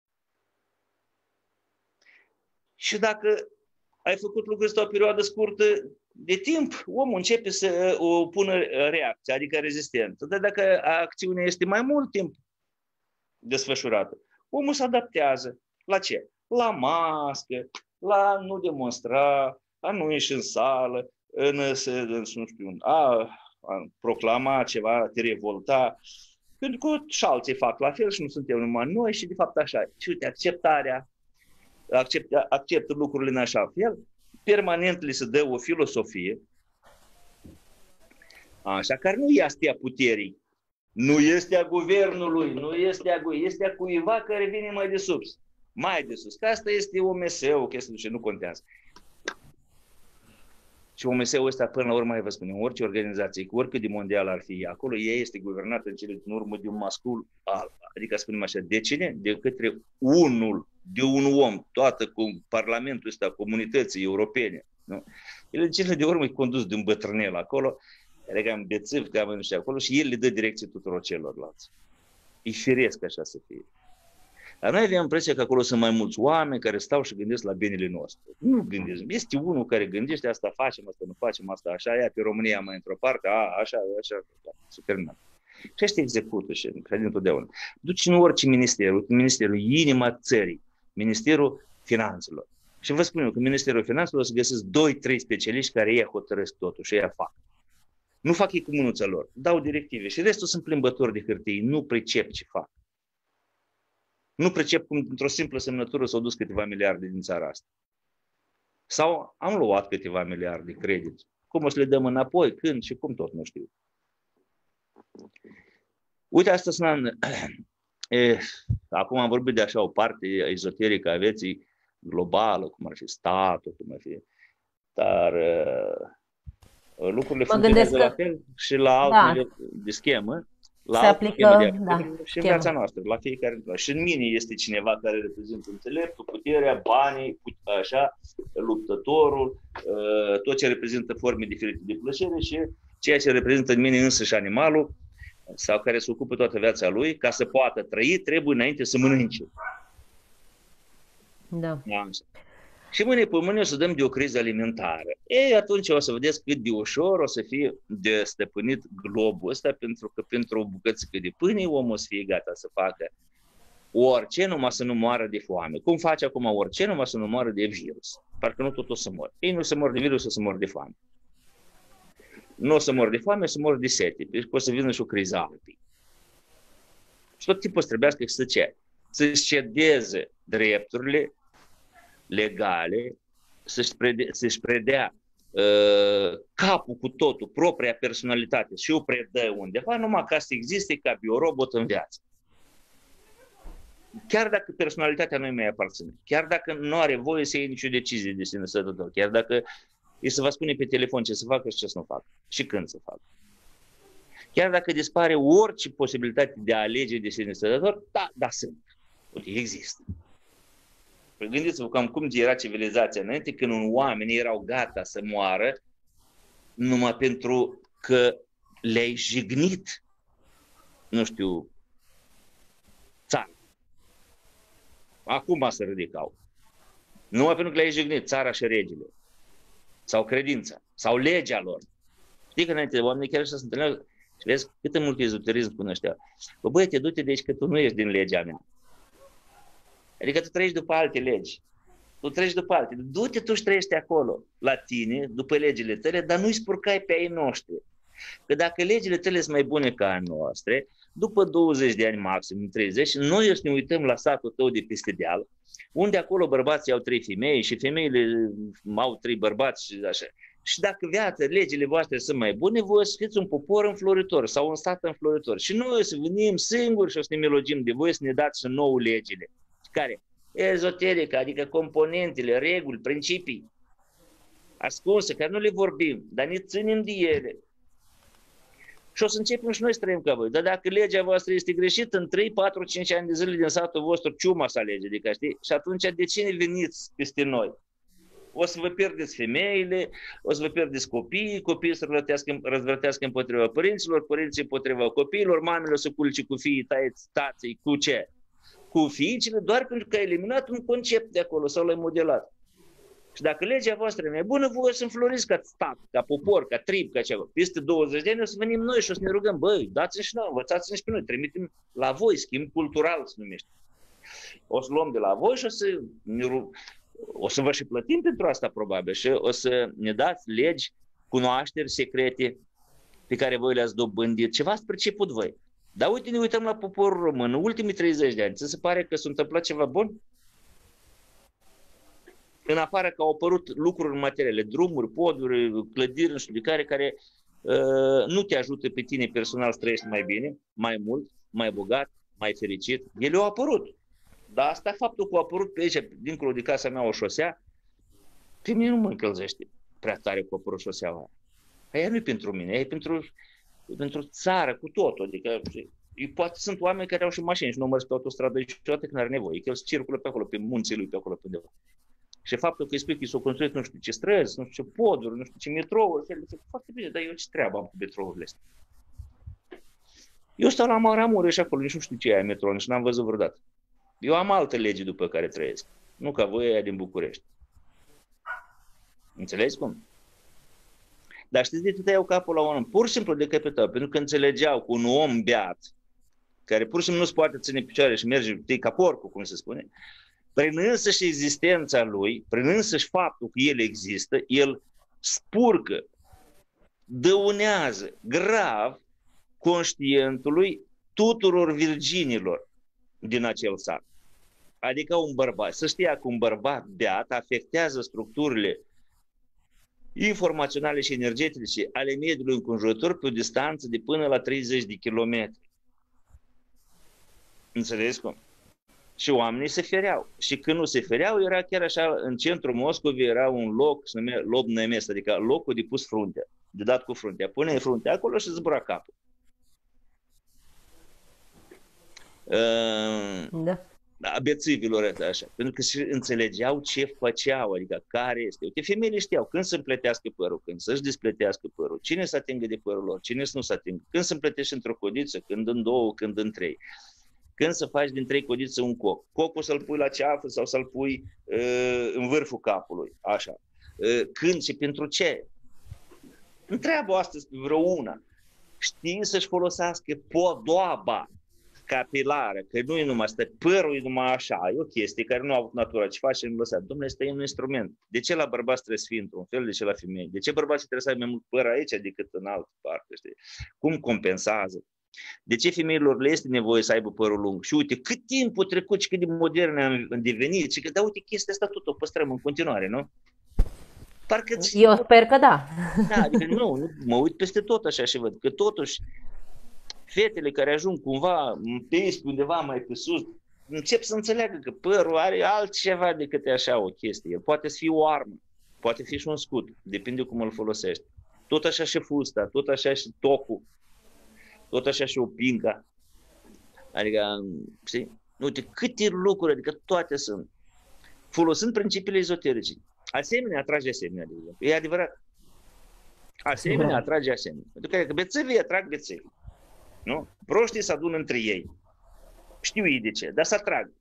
Și dacă ai făcut lucrul ăsta o perioadă scurtă de timp, omul începe să o pună reacție, adică rezistență. Dar dacă acțiunea este mai mult timp desfășurată, omul se adaptează. La ce? La mască, la nu demonstra, a nu ieși în sală, în, în, nu știu, a, a proclama ceva, a te revolta, pentru că și alții fac la fel și nu suntem numai noi și de fapt așa. Și uite, acceptarea, accept, acceptă lucrurile în așa fel, permanent li se dă o filosofie, așa, care nu este a puterii, nu este a guvernului, nu este a, este a cuiva care vine mai de sus, mai de sus, că asta este O M S-ul, că este, nu contează. Și O M S-ul ăsta, până la urmă, vă spun, orice organizație, cu oricât de mondial ar fi acolo, ea este guvernată în cele din urmă de un mascul alfa. Adică, spunem așa, de cine? De către unul, de un om, toată cu Parlamentul ăsta, comunității europene. Nu? El în cele de urmă e condus de un bătrânel acolo, care cam bețiv, cam nu știu acolo, și el le dă direcție tuturor celorlalți. E firesc așa să fie. Dar noi avem impresia că acolo sunt mai mulți oameni care stau și gândesc la binele nostru. Nu gândesc. Este unul care gândește, asta facem, asta nu facem, asta așa, ia pe România mai într-o parte, a, așa, așa, s-a terminat. Și ăștia execută și cred întotdeauna. Duci în orice minister, ministerul inima țării, Ministerul Finanțelor. Și vă spun eu că Ministerul Finanțelor o să găsesc doi trei specialiști care ei hotărăsc totul și ei fac. Nu fac ei cu mânuța lor, dau directive și restul sunt plimbători de hârtii, nu pricep ce fac. Nu pricep cum într-o simplă semnătură s-au dus câteva miliarde din țara asta. Sau am luat câteva miliarde de credit. Cum o să le dăm înapoi, când și cum tot, nu știu. Uite, asta sunt... Acum am vorbit de așa o parte ezoterică a vieții globală, cum ar fi statul, cum ar fi... Dar uh, lucrurile funcționează la fel și la altele da. de schemă. La se aplică da, și în viața noastră, la fiecare. Și în mine este cineva care reprezintă înțeleptul, puterea, banii, așa, luptătorul, tot ce reprezintă forme diferite de plăcere și ceea ce reprezintă în mine însăși animalul sau care se ocupă toată viața lui, ca să poată trăi, trebuie înainte să mănânce. Da. Și mâine pe mâine o să dăm de o criză alimentară. Ei, atunci o să vedeți cât de ușor o să fie de stăpânit globul ăsta, pentru că pentru o bucățică de pâine omul o să fie gata să facă orice, numai să nu moară de foame. Cum face acum orice, numai să nu moară de virus. Parcă nu tot o să mor. Ei nu se mor de virus, o să mor de foame. Nu o să mor de foame, o să mor de sete. Deci o să vină și o criză alții. Și tot timpul trebuiască să ce? Să-și cedeze drepturile legale, să-și predea, să-și predea uh, capul cu totul, propria personalitate și o predă undeva, numai ca să existe ca biorobot în viață. Chiar dacă personalitatea nu-i mai aparține, chiar dacă nu are voie să iei nicio decizie de sine stătător, chiar dacă îi se va spune pe telefon ce să facă și ce să nu facă și când să facă. Chiar dacă dispare orice posibilitate de a alege de sine stătător, da, da, sunt. Uite, există. Gândiți-vă cam cum era civilizația înainte, când oamenii erau gata să moară numai pentru că le-ai jignit, nu știu, țara. Acum se ridicau. Numai pentru că le-ai jignit țara și regele. Sau credința. Sau legea lor. Știi că înainte oamenii chiar așa se întâlneau și vezi cât de mult ezoterism cunoșteau. Bă, băiete, du-te de aici că tu nu ești din legea mea. Adică tu trăiești după alte legi. Tu trăiești după alte. Du-te tu și trăiești acolo, la tine, după legile tale, dar nu-i spurcai pe ai noștri. Că dacă legile tale sunt mai bune ca a noastre, după douăzeci de ani maxim, treizeci, noi o să ne uităm la satul tău de peste deal, unde acolo bărbații au trei femei și femeile au trei bărbați și așa. Și dacă viața, legile voastre sunt mai bune, voi o să fiți un popor înfloritor sau un stat înfloritor. Și noi o să venim singuri și o să ne melogim de voi să ne dați și nouă legile. Care? Ezoterică, adică componentele, reguli, principii ascunse, care nu le vorbim, dar ne ținem de ele. Și o să începem și noi să trăim ca voi. Dar dacă legea voastră este greșită, în trei, patru, cinci ani de zile din satul vostru, ciuma să alege, adică, știi? Și atunci de cine veniți peste noi? O să vă pierdeți femeile, o să vă pierdeți copiii, copiii să răzvrătească împotriva părinților, părinții împotriva copiilor, mamele o să culce cu fiii taieți, tații, cu ce? Cu fiicele, doar pentru că a eliminat un concept de acolo sau l-ai modelat. Și dacă legea voastră e mai bună, voi o să înfloriți ca stat, ca popor, ca trib, ca ceva. Peste douăzeci de ani o să venim noi și o să ne rugăm, băi, dați-ne și noi, învățați-ne și pe noi, trimitem la voi, schimb cultural se numește. O să luăm de la voi și o să, ne rug... o să vă și plătim pentru asta probabil și o să ne dați legi, cunoașteri secrete pe care voi le-ați dobândit, ceva ați perceput voi. Dar uite, ne uităm la poporul român, în ultimii treizeci de ani, ți se pare că s-a întâmplat ceva bun? În afară că au apărut lucruri materiale, drumuri, poduri, clădiri, nu știu de care, care uh, nu te ajută pe tine personal să trăiești mai bine, mai mult, mai bogat, mai fericit. Ele au apărut. Dar asta faptul că au apărut pe aici, dincolo de casa mea, o șosea, pe mine nu mă încălzește prea tare că a apărut șoseaua aia. Aia nu e pentru mine, e pentru, e pentru țară cu totul. Adică, poate sunt oameni care au și mașini și nu mers pe autostradă niciodată când are nevoie, că el se circulă pe acolo, pe munții lui, pe acolo, pe undeva. Și faptul că îi spui că s-au construit nu știu ce străzi, nu știu ce poduri, nu știu ce metrouri, el zice, foarte bine, dar eu ce treabă am cu metrourile astea? Eu stau la Maramureș și acolo, nici nu știu ce e metrou, nici n-am văzut vreodată. Eu am alte legi după care trăiesc. Nu ca voi aia din București. Înțelegi cum? Dar știți de ce tăiau capul la un om? Pur și simplu decapitau, pentru că înțelegeau cu un om beat, care pur și simplu nu se poate ține picioare și merge ca porcul, cum se spune, prin însăși existența lui, prin însăși faptul că el există, el spurcă, dăunează grav conștientului tuturor virginilor din acel sat. Adică un bărbat, să știa că un bărbat beat afectează structurile informaționale și energetice ale mediului înconjurător pe o distanță de până la treizeci de kilometri. Înțelegeți cum? Și oamenii se fereau. Și când nu se fereau, era chiar așa, în centrul Moscovei era un loc, se numea Lobnaie Mest, adică locul de pus fruntea, de dat cu fruntea. Pune fruntea acolo și zbura capul. Da. A bețivilor așa, pentru că și înțelegeau ce făceau, adică care este. Uite, femeile știau când să împletească părul, când să-și despletească părul, cine să atingă de părul lor, cine să nu să atingă, când să împletești într-o codiță, când în două, când în trei, când să faci din trei codițe un coc, cocul să-l pui la ceafă sau să-l pui uh, în vârful capului, așa, uh, când și pentru ce. Întreabă astăzi pe vreo una, știi să-și folosească podoaba capilară, că nu e numai asta, părul e numai așa, e o chestie care nu a avut natura, ce face în lăsat. Dom'le, ăsta e un instrument. De ce la bărbați trebuie să fie într-un fel, de ce la femei? De ce bărbații trebuie să aibă mai mult păr aici decât în altă parte? Știi? Cum compensează? De ce femeilor le este nevoie să aibă părul lung? Și uite, cât timp a trecut și cât de moderne am devenit și că, da, uite, chestia asta tot o păstrăm în continuare, nu? Parcă eu sper că da. Da, adică nu, nu, mă uit peste tot așa și văd că totuși fetele care ajung cumva pe undeva mai pe sus, încep să înțeleagă că părul are altceva decât așa o chestie. El poate fi o armă, poate fi și un scut, depinde cum îl folosești. Tot așa și fusta, tot așa și tocul, tot așa și o pinca. Adică, știi, uite, câte lucruri, adică toate sunt. Folosind principiile ezoterice. Asemenea atrage asemenea, de exemplu. E adevărat. Asemenea atrage asemenea. Pentru că bețevii atrag bețevii. Nu? Proștii se adună între ei. Știu ei de ce, dar se atrag.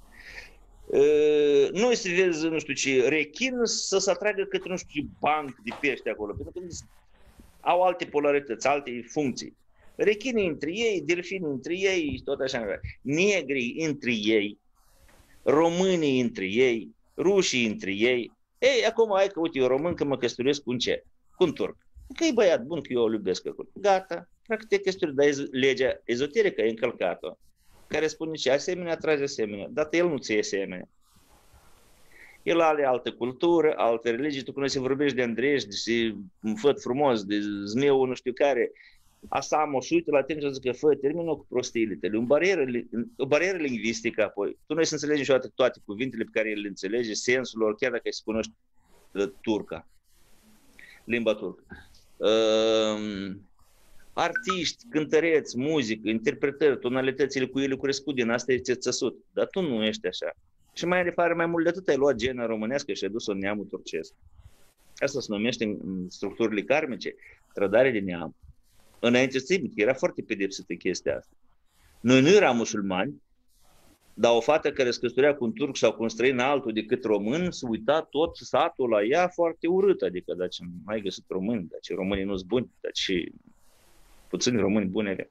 Uh, noi să vezi, nu știu ce, rechin să se atragă către, nu știu ce, banc de pește acolo. Pentru că au alte polarități, alte funcții. Rechinii între ei, delfinii între ei, tot așa. Negrii între ei, românii între ei, rușii între ei. Ei, acum hai că, uite, eu român că mă căsătoresc cu un ce? Cu un turc. Că e băiat bun, că eu o iubesc acolo. Gata. Practic, este dar legea ezoterică e încălcată, care spune ce asemenea atrage asemenea, dar el nu ți-e asemenea. El are altă cultură, alte religii, tu când se vorbești de Andrești, de făt frumos, de zmeu, nu știu care, Asamo, și uite la tine și zic că fă, termină cu prostiile tale, o barieră, o barieră lingvistică apoi. Tu nu să înțelegi niciodată toate cuvintele pe care el le înțelege, sensul lor, chiar dacă îi se cunoști turca, limba turcă. Uh, artiști, cântăreți, muzică, interpretări, tonalitățile cu ele crescut din asta este țăsut. Dar tu nu ești așa. Și mai are mai mult de atât, ai luat gena românească și ai dus-o în neamul turcesc. Asta se numește în structurile karmice trădare de neam. Înainte țimic, era foarte pedepsită chestia asta. Noi nu eram musulmani, dar o fată care se căsătorea cu un turc sau cu un străin altul decât român, se uita tot satul la ea foarte urât. Adică, dar ce mai găsit români, dar ce românii nu-s buni, dar ce puțini români buni avea.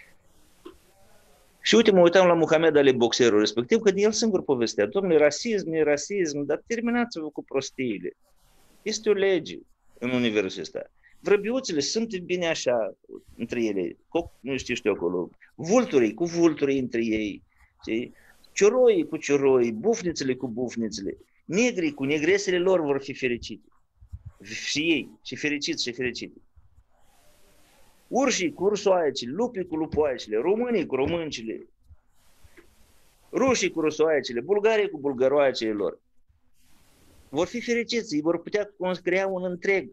Și uite, mă uitam la Muhammad Ali, boxerul respectiv, că el singur povestea. Dom'le, rasism e rasism, dar terminați-vă cu prostiile. Este o lege în universul ăsta. Vrăbiuțele sunt bine așa între ele, nu știu, știu acolo, vulturii cu vulturii între ei, știi? Cioroii cu cioroi, bufnițele cu bufnițele, negrii cu negresele lor vor fi fericite. Și ei, și fericiți și fericite. Urșii cu ursoaiecele, lupii cu lupoaiecele, românii cu româncele, rușii cu rusoaiecele, bulgarii cu bulgaroaiecele lor. Vor fi fericiți, ei vor putea crea un întreg.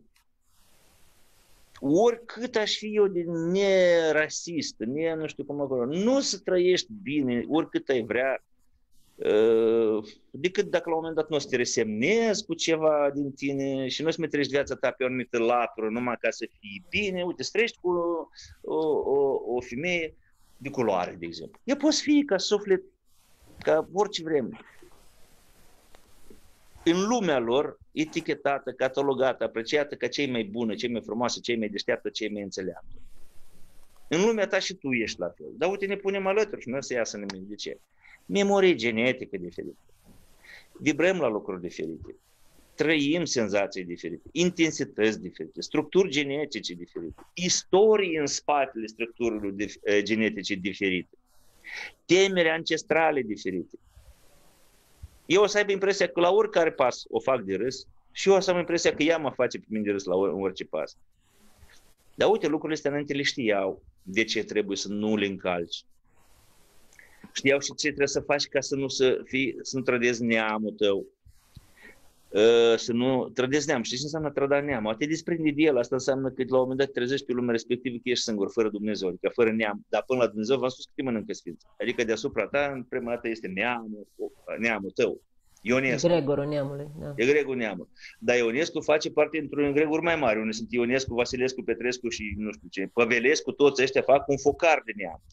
Oricât aș fi eu de nerasist, ne, nu știu cum acolo, nu să trăiești bine, oricât ai vrea, decât dacă la un moment dat nu o să te resemnezi cu ceva din tine și nu o să mai trăiești viața ta pe o anumită latură numai ca să fii bine. Uite, să trăiești cu o, o, o femeie de culoare, de exemplu. Ea poți fi ca suflet ca orice vreme, în lumea lor, etichetată, catalogată, apreciată ca cei mai buni, cei mai frumoase, cei mai deșteaptă, cei mai înțeleaptă. În lumea ta și tu ești la fel. Dar uite, ne punem alături și nu o să iasă nimic. De ce? Memorie genetică diferită. Vibrăm la lucruri diferite. Trăim senzații diferite, intensități diferite, structuri genetice diferite, istorii în spatele structurilor genetice diferite, temeri ancestrale diferite. Eu o să aibă impresia că la oricare pas o fac de râs și eu o să am impresia că ea mă face pe mine de râs la orice pas. Dar uite, lucrurile astea înainte le știau de ce trebuie să nu le încalci. Știau și ce trebuie să faci ca să nu, să fii, să nu trădezi neamul tău. Să nu trădezi neamul. Știi ce înseamnă trăda neamul? A te desprinde de el. Asta înseamnă că la un moment dat te trezești pe lumea respectivă că ești singur, fără Dumnezeu, adică fără neam. Dar până la Dumnezeu v-am spus că te mănâncă sfinți. Adică deasupra ta, în prima dată este neamul, neamul tău. Ionescu. Egregorul neamului. Da. Egregorul neamului. Dar Ionescu face parte într-un egregor mai mare, unde sunt Ionescu, Vasilescu, Petrescu și nu știu ce. Păvelescu, toți ăștia fac un focar de neam.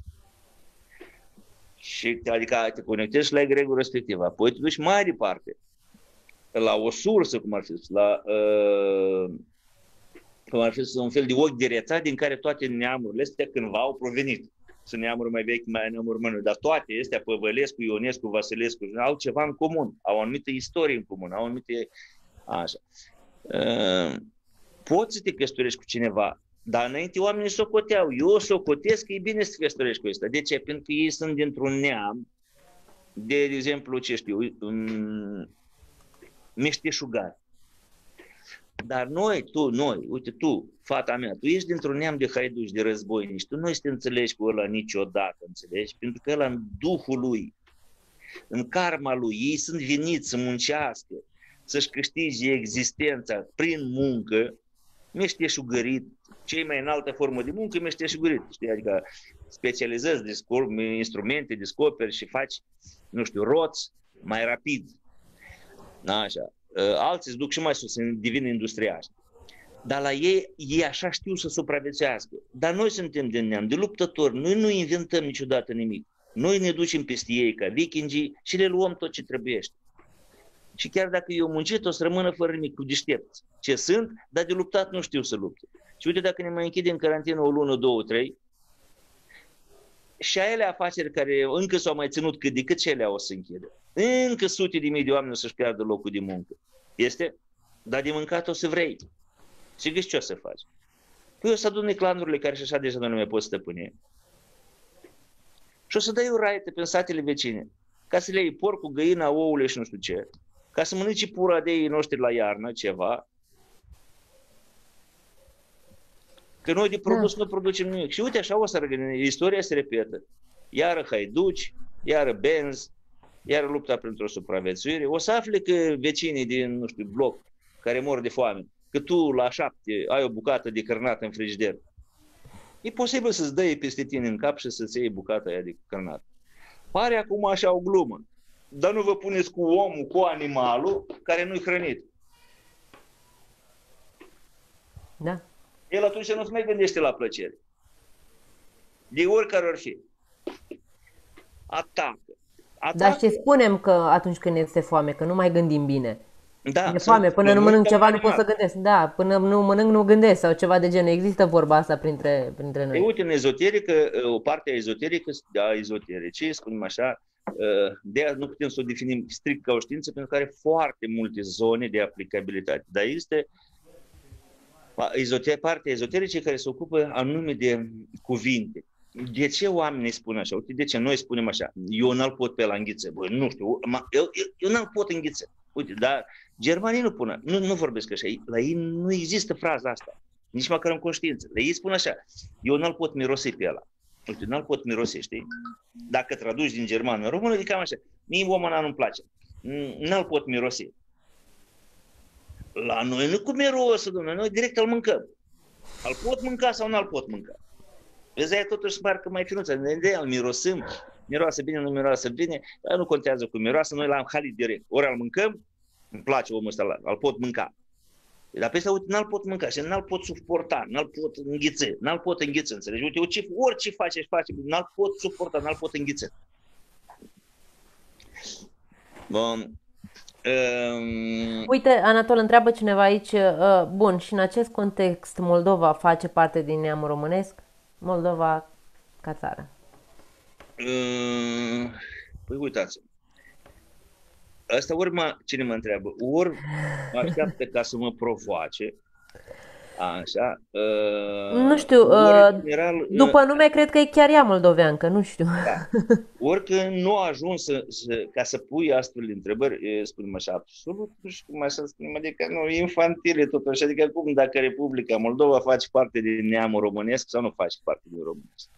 Și adică te conectezi la egregorul respectiv. Apoi te duci mai departe. La o sursă, cum ar fi, la, uh, cum ar fi un fel de ochi de rețea din care toate neamurile astea cândva au provenit. Sunt neamuri mai vechi, mai neamuri mai noi, dar toate astea, Păvălescu, Ionescu, Vasilescu, au ceva în comun, au o anumită istorie în comun, au anumite, așa. Uh, poți să te căsătorești cu cineva, dar înainte oamenii socoteau. Eu socotesc că e bine să te căsătorești cu ăsta. De ce? Pentru că ei sunt dintr-un neam, de, de exemplu, ce știu, um, meșteșugari. Dar noi, tu, noi, uite tu, fata mea, tu ești dintr-un neam de haiduși, de războinici, tu nu să te înțelegi cu ăla niciodată, înțelegi? Pentru că ăla în duhul lui, în karma lui, ei sunt veniți să muncească, să-și câștige existența prin muncă, meșteșugărit, cei mai înaltă formă de muncă, meșteșugărit, știi? Adică specializezi, descoperi instrumente, descoperi și faci, nu știu, roți mai rapid. Așa. Alții se duc și mai sus, devin industriali. Dar la ei, ei așa știu să supraviețuiască. Dar noi suntem de neam, de luptători, noi nu inventăm niciodată nimic. Noi ne ducem peste ei ca vikingii și le luăm tot ce trebuiește. Și chiar dacă eu muncit, o să rămână fără nimic, cu deștepți. Ce sunt, dar de luptat nu știu să lupte. Și uite, dacă ne mai închidem în carantină o lună, două, trei, și aele afaceri care încă s-au mai ținut cât de cât și ele o să închidă. Încă sute de mii de oameni o să-și piardă locul de muncă. Este? Dar de mâncat o să vrei. Și gâși ce o să faci? Păi o să adune clanurile care și așa deja nu mai pot stăpâne. Și o să dai o raită pe satele vecine, ca să le iei porcul, găina, ouăle și nu știu ce, ca să mănânci pura de ei noștri la iarnă, ceva. Că noi de produs da. Nu producem nimic. Și uite, așa o să răgâne. Istoria se repetă. Iară haiduci, iară benzi, iară lupta pentru o supraviețuire. O să afli că vecinii din, nu știu, bloc, care mor de foame, că tu la șapte ai o bucată de cărnat în frigider. E posibil să-ți dai peste tine în cap și să-ți iei bucata aia de cărnat. Pare acum așa o glumă. Dar nu vă puneți cu omul, cu animalul care nu-i hrănit. Da. El atunci nu se mai gândește la plăcere. De oricare ar fi. Atacă. Atacă. Dar și spunem că atunci când este foame, că nu mai gândim bine. Da, e foame, până nu mănânc ceva nu pot să gândesc. Da, până nu mănânc nu gândesc sau ceva de genul. Există vorba asta printre, printre noi. E, uite, în ezoterică, o parte a ezoterică, a ezotericii, spunem așa, de aia nu putem să o definim strict ca o știință, pentru că are foarte multe zone de aplicabilitate. Dar este partea ezoterică care se ocupă anume de cuvinte. De ce oamenii spun așa? Uite, de ce noi spunem așa? Eu n-l pot pe la înghiță. Bă, nu știu, eu, eu, eu n-l pot înghiță. Uite, dar germanii nu pun, nu, nu vorbesc așa. La ei nu există fraza asta. Nici măcar în conștiință. La ei spun așa, eu n-l pot mirosi pe ăla. Uite, n-l pot mirosi, știi? Dacă traduci din germană în română, e cam așa. Mie omul ăla nu-mi place. N-l pot mirosi. La noi nu cu mirosul, domnule, noi direct îl mâncăm. Îl pot mânca sau nu-l pot mânca? Vezi, aia totuși parcă mai finuță. De îl mirosim, miroase bine, nu miroase bine, dar nu contează cu miroasă, noi l-am halit direct. Ori îl mâncăm, îmi place omul ăsta, îl pot mânca. Dar pe ăsta, uite, n-l pot mânca și n-l pot suporta, n-l pot înghiță, n-l pot înghiță, înțelegi? Uite, orice face și face, n-l pot suporta, n-l pot înghiță. Bun. Um... Uite, Anatol, întreabă cineva aici, uh, bun, și în acest context Moldova face parte din neamul românesc? Moldova ca țară. Uh... Păi uitați, asta ori mă, cine mă întreabă, ori mă așteaptă ca să mă provoace, așa, uh, Nu știu, ori, uh, general, după nume cred că e chiar ea moldoveancă, nu știu. Da. Orică nu a ajuns să, să, ca să pui astfel de întrebări, spunem așa, absolut, nu știu cum așa spunem, adică nu, infantile totuși, adică cum dacă Republica Moldova face parte din neamul românesc sau nu face parte din românesc.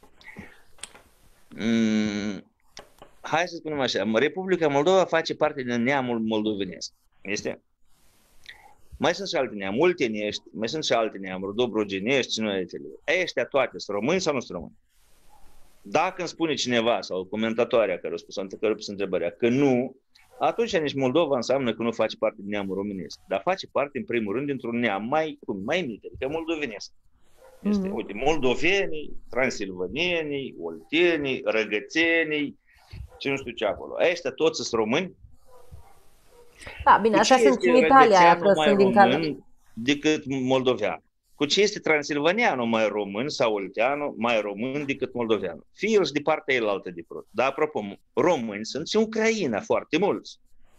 Mm, hai să spunem așa, Republica Moldova face parte din neamul moldovenesc, este? Mai sunt și alte neamuri, oltenești, mai sunt și alte neamuri, dobrogenești, cinuletele. Ăștia toate sunt români sau nu sunt români? Dacă îmi spune cineva sau comentatoarea care a spus, care a pus întrebarea că nu, atunci nici Moldova înseamnă că nu face parte din neamul românesc, dar face parte în primul rând dintr-un neam mai, cum, mai mic, adică moldovenesc. Este, mm-hmm. Uite, moldovenii, transilvanenii, oltenii, răgățenii, ce nu știu ce acolo. Ăștia toți sunt români. Da, bine, așa sunt în Italia, că sunt din Calabria. Decât moldovean. Cu ce este transilvaneanul mai român sau olteanul mai român decât moldoveanul? Fie el și de partea elaltă de prot. Dar, apropo, români sunt și Ucraina, foarte mulți.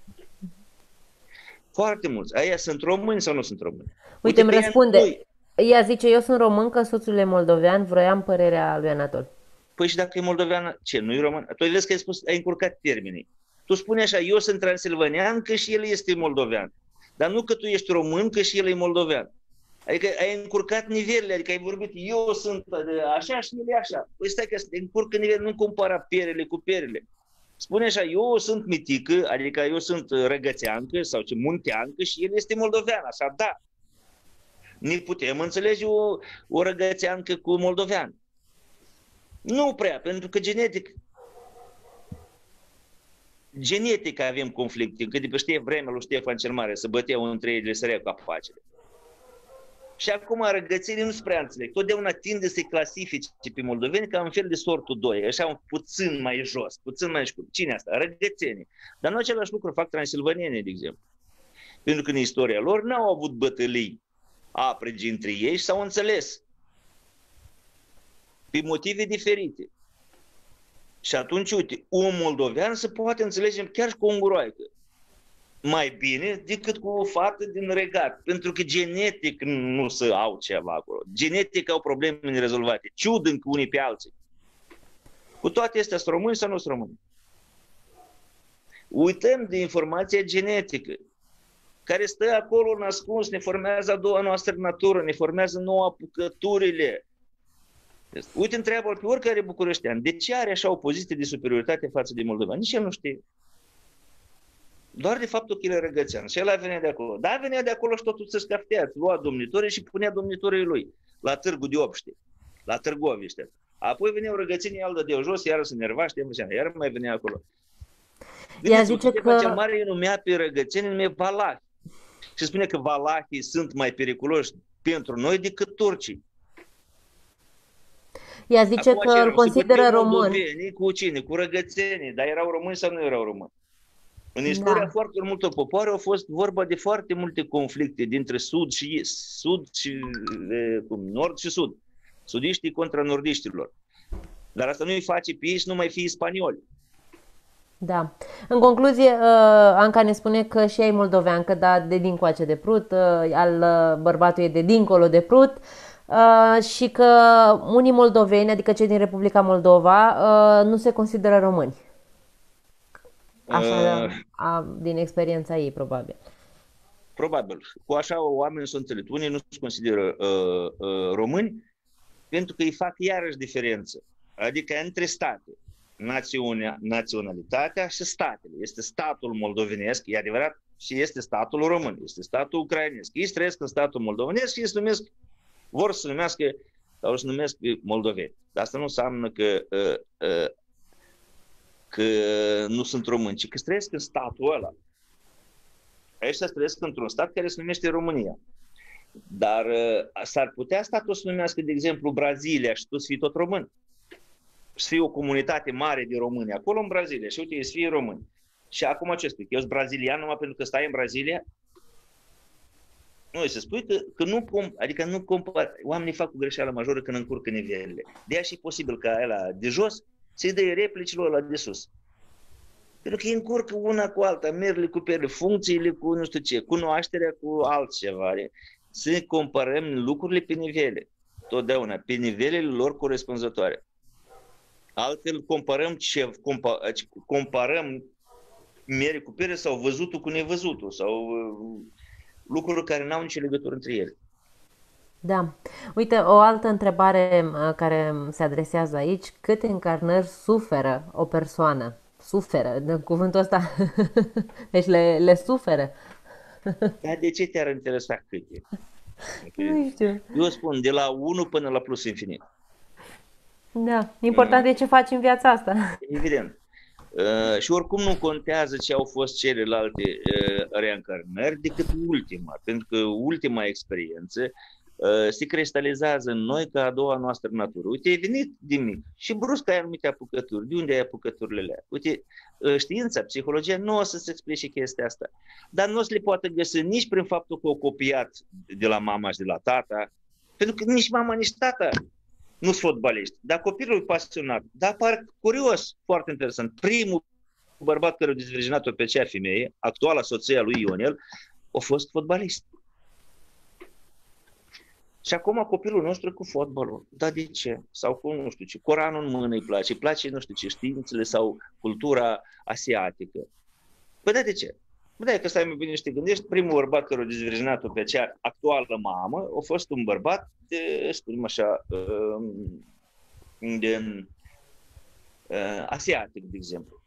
Foarte mulți. Aia sunt români sau nu sunt români? Uite, Uite îmi răspunde. Noi... Ea zice, eu sunt român, că soțul e moldovean, vroiam părerea lui Anatol. Păi și dacă e moldovean, ce, nu e român? Tu vezi că ai, spus, ai încurcat termenii. Tu spune așa, eu sunt transilvanean, că și el este moldovean. Dar nu că tu ești român, că și el e moldovean. Adică ai încurcat nivelele, adică ai vorbit, eu sunt așa și el e așa. Păi stai că încurcă nivelele, nu compara perele cu perele. Spune așa, eu sunt mitică, adică eu sunt răgățeancă sau ce munteancă și el este moldovean, așa, da. Ne putem înțelege o, o răgățeancă cu moldovean. Nu prea, pentru că genetic, genetic avem conflicte, încă de pe știe vremea lui Ștefan cel Mare, să băteau între ei, le săreau cu afacere. Și acum răgățenii nu spre înțeleg. Totdeauna tinde să-i clasifice pe moldoveni ca un fel de sortul doi, așa un puțin mai jos, puțin mai scurt. Cine asta? Răgățenii. Dar nu același lucru fac transilvanenii, de exemplu. Pentru că în istoria lor n-au avut bătălii apregi între ei și s-au înțeles. Pe motive diferite. Și atunci, uite, un moldovean se poate înțelege chiar și cu o unguroaică mai bine decât cu o fată din regat. Pentru că genetic nu se au ceva acolo. Genetic au probleme nerezolvate. Ciudând cu unii pe alții. Cu toate astea, sunt români sau nu sunt români? Uităm de informația genetică, care stă acolo nascuns, ne formează a doua noastră natură, ne formează nouă apucăturile. Uite, întreabă pe oricare bucureștean, de ce are așa o poziție de superioritate față de Moldova? Nici el nu știe. Doar de faptul că el e răgățean. Și el venea de acolo. Dar venea de acolo și totul să-și caftea, lua domnitorii și punea domnitorii lui. La Târgu de Obște, la Târgoviște. Apoi veneau răgățenii, al dădeau jos, iară se nerva, știa, iar mai venea acolo. Ea zice că... Cel Mare îi numea pe răgățeni, îi numea valahi. Și spune că valahii sunt mai periculoși pentru noi decât turcii. Ea zice acum, că îl consideră român. Cu cine? Cu răgățenii. Dar erau români sau nu erau români? În istoria da. foarte multor popoare au fost vorba de foarte multe conflicte dintre sud și sud și cum, nord și sud. Sudiștii contra nordiștilor. Dar asta nu îi face pe ei și nu mai fie spanioli. Da. În concluzie, Anca ne spune că și ea e moldoveancă, dar de dincoace de Prut, al bărbatul e de dincolo de Prut. Și că unii moldoveni, adică cei din Republica Moldova, nu se consideră români. Așa, uh, a, din experiența ei, probabil. Probabil. Cu așa oameni sunt întâlnit. Unii nu se consideră uh, uh, români, pentru că îi fac iarăși diferență. Adică între state. Națiunea, naționalitatea și statele. Este statul moldovenesc, e adevărat, și este statul român, este statul ucrainesc. Ei trăiesc în statul moldovenesc și ei se numesc, vor să se numească, sau să numesc moldoveni. Dar asta nu înseamnă că uh, uh, că nu sunt români, ci că trăiesc în statul ăla. Aici se trăiesc într-un stat care se numește România. Dar uh, s-ar putea statul să numească, de exemplu, Brazilia și tu să fii tot român. Să fie o comunitate mare de români acolo în Brazilia și uite, să fie români. Și acum ce spui? Eu sunt brazilian numai pentru că stai în Brazilia? Nu, să spui că, că nu, comp, adică nu compar. Oamenii fac o greșeală majoră când încurcă nivelele. De aia și e posibil ca ăla de jos să-i dă replicilor ăla de sus. Pentru că îi încurcă una cu alta, merele cu perele, funcțiile cu nu știu ce, cunoașterea cu altceva. Să comparăm lucrurile pe nivele. Totdeauna, pe nivelele lor corespunzătoare. Altfel comparăm ce compa, comparăm mere cu pere sau văzutul cu nevăzutul sau uh, lucruri care n-au nicio legătură între ele. Da. Uite, o altă întrebare uh, care se adresează aici. Câte încarnări suferă o persoană? Suferă, de cuvântul ăsta. Deci le, le suferă. Dar de ce te-ar interesa câte? Nu știu. Eu spun de la unu până la plus infinit. Da. Important e ce faci în viața asta. Evident. Uh, și oricum nu contează ce au fost celelalte uh, reîncarnări decât ultima, pentru că ultima experiență uh, se cristalizează în noi ca a doua noastră natură. Uite, ai venit din mic și brusc ai anumite apucături. De unde ai apucăturile alea? Uite, uh, știința, psihologia nu o să-ți explice chestia asta, dar nu o să le poată găsi nici prin faptul că au copiat de la mama și de la tata, pentru că nici mama, nici tata nu sunt fotbaliști, dar copilul e pasionat. Dar par curios, foarte interesant. Primul bărbat care a dezvirginat-o pe cea femeie, actuala soția lui Ionel, a fost fotbalist. Și acum copilul nostru cu fotbalul. Dar de ce? Sau cu nu știu ce. Coranul în mână îi place, îi place nu știu ce, științele sau cultura asiatică. Păi da, de ce? Păi da, că stai mai bine și te gândești, primul bărbat care a dezvirginat-o pe cea actuală mamă a fost un bărbat de, spunem așa, de, uh, asiatic, de exemplu.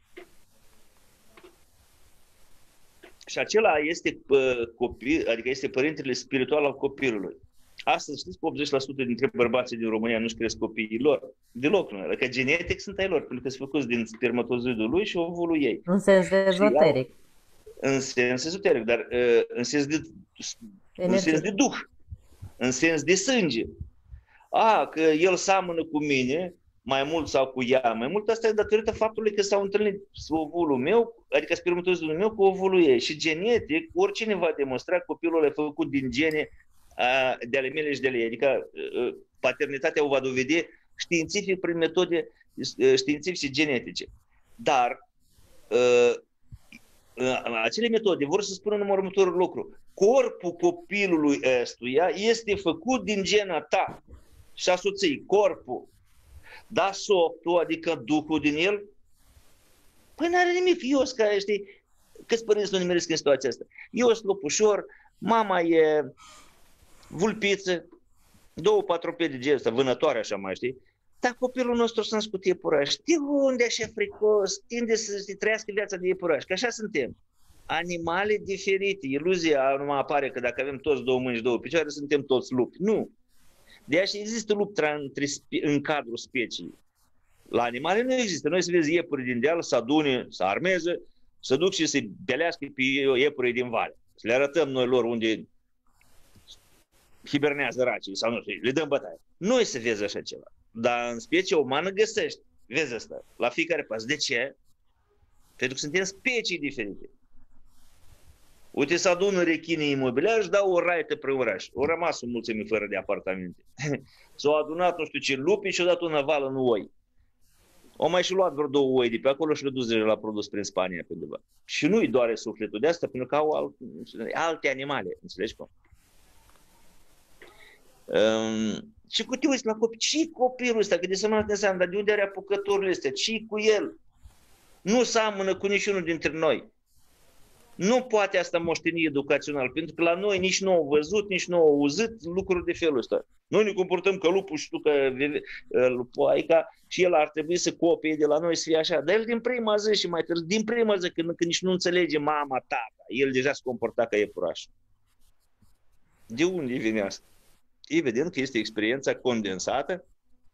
Și acela este copil, adică este părintele spiritual al copilului. Astăzi știți că optzeci la sută dintre bărbații din România nu-și cresc copiii lor. Deloc nu. Adică genetic sunt ai lor, pentru că sunt făcuți din spermatozidul lui și ovulul ei. În sens ezoteric. În sens ezoteric, dar uh, în sens de, în sens de duh, în sens de sânge. A, că el seamănă cu mine, mai mult sau cu ea, mai mult, asta e datorită faptului că s-au întâlnit ovulul meu, adică spermatozidul meu cu ovulul ei. Și genetic, oricine va demonstra că copilul e făcut din gene a, de ale mele și de ale ei. Adică uh, paternitatea o va dovedi științific prin metode uh, științifice genetice. Dar uh, acele metode vor să spună numai următorul lucru. Corpul copilului ăstuia este făcut din gena ta și a soției, corpul. Dar softul, adică duhul din el, păi n-are nimic. Eu sunt care, știi, câți părinți nu nimeresc în situația asta. Eu sunt lopușor, mama e vulpiță, două patropede de ăsta, vânătoare așa mai, știi? Dar copilul nostru s-a născut iepuraș. Știi unde așa fricos, tinde să trăiască viața de iepuraș, că așa suntem. Animale diferite. Iluzia nu mai apare că dacă avem toți două mâini și două picioare, suntem toți lupi. Nu. De aceea există lupta în cadrul speciei. La animale nu există. Noi să vezi iepuri din deal, să adune, să armeze, să duc și să-i belească pe iepurii din vale. Să le arătăm noi lor unde hibernează racii sau nu știu, le dăm bătaie. Noi să vezi așa ceva. Dar în specie umană găsești. Vezi asta. La fiecare pas. De ce? Pentru că suntem specii diferite. Uite, să adună rechinii imobiliari și dau o raită prin oraș. Au rămas o mulțime fără de apartamente. S-au adunat nu știu ce lupi și au dat o navală în oi. Au mai și luat vreo două oi de pe acolo și le-au dus la produs prin Spania pe undeva. Și nu-i doare sufletul de asta, pentru că au alt, alte animale. Înțelegi cum? Um, și cu te uiți la copil, ce copilul ăsta, că de seamănă ne seamănă, dar de unde are apucăturile astea, ce cu el? Nu seamănă cu niciunul dintre noi. Nu poate asta moșteni educațional, pentru că la noi nici nu au văzut, nici nu au auzit lucruri de felul ăsta. Noi ne comportăm ca lupul și tu ca lupoaica și el ar trebui să copie de la noi să fie așa. Dar el din prima zi și mai târziu, din prima zi când, când nici nu înțelege mama, tata, el deja se comporta ca iepuraș. De unde vine asta? Evident că este experiența condensată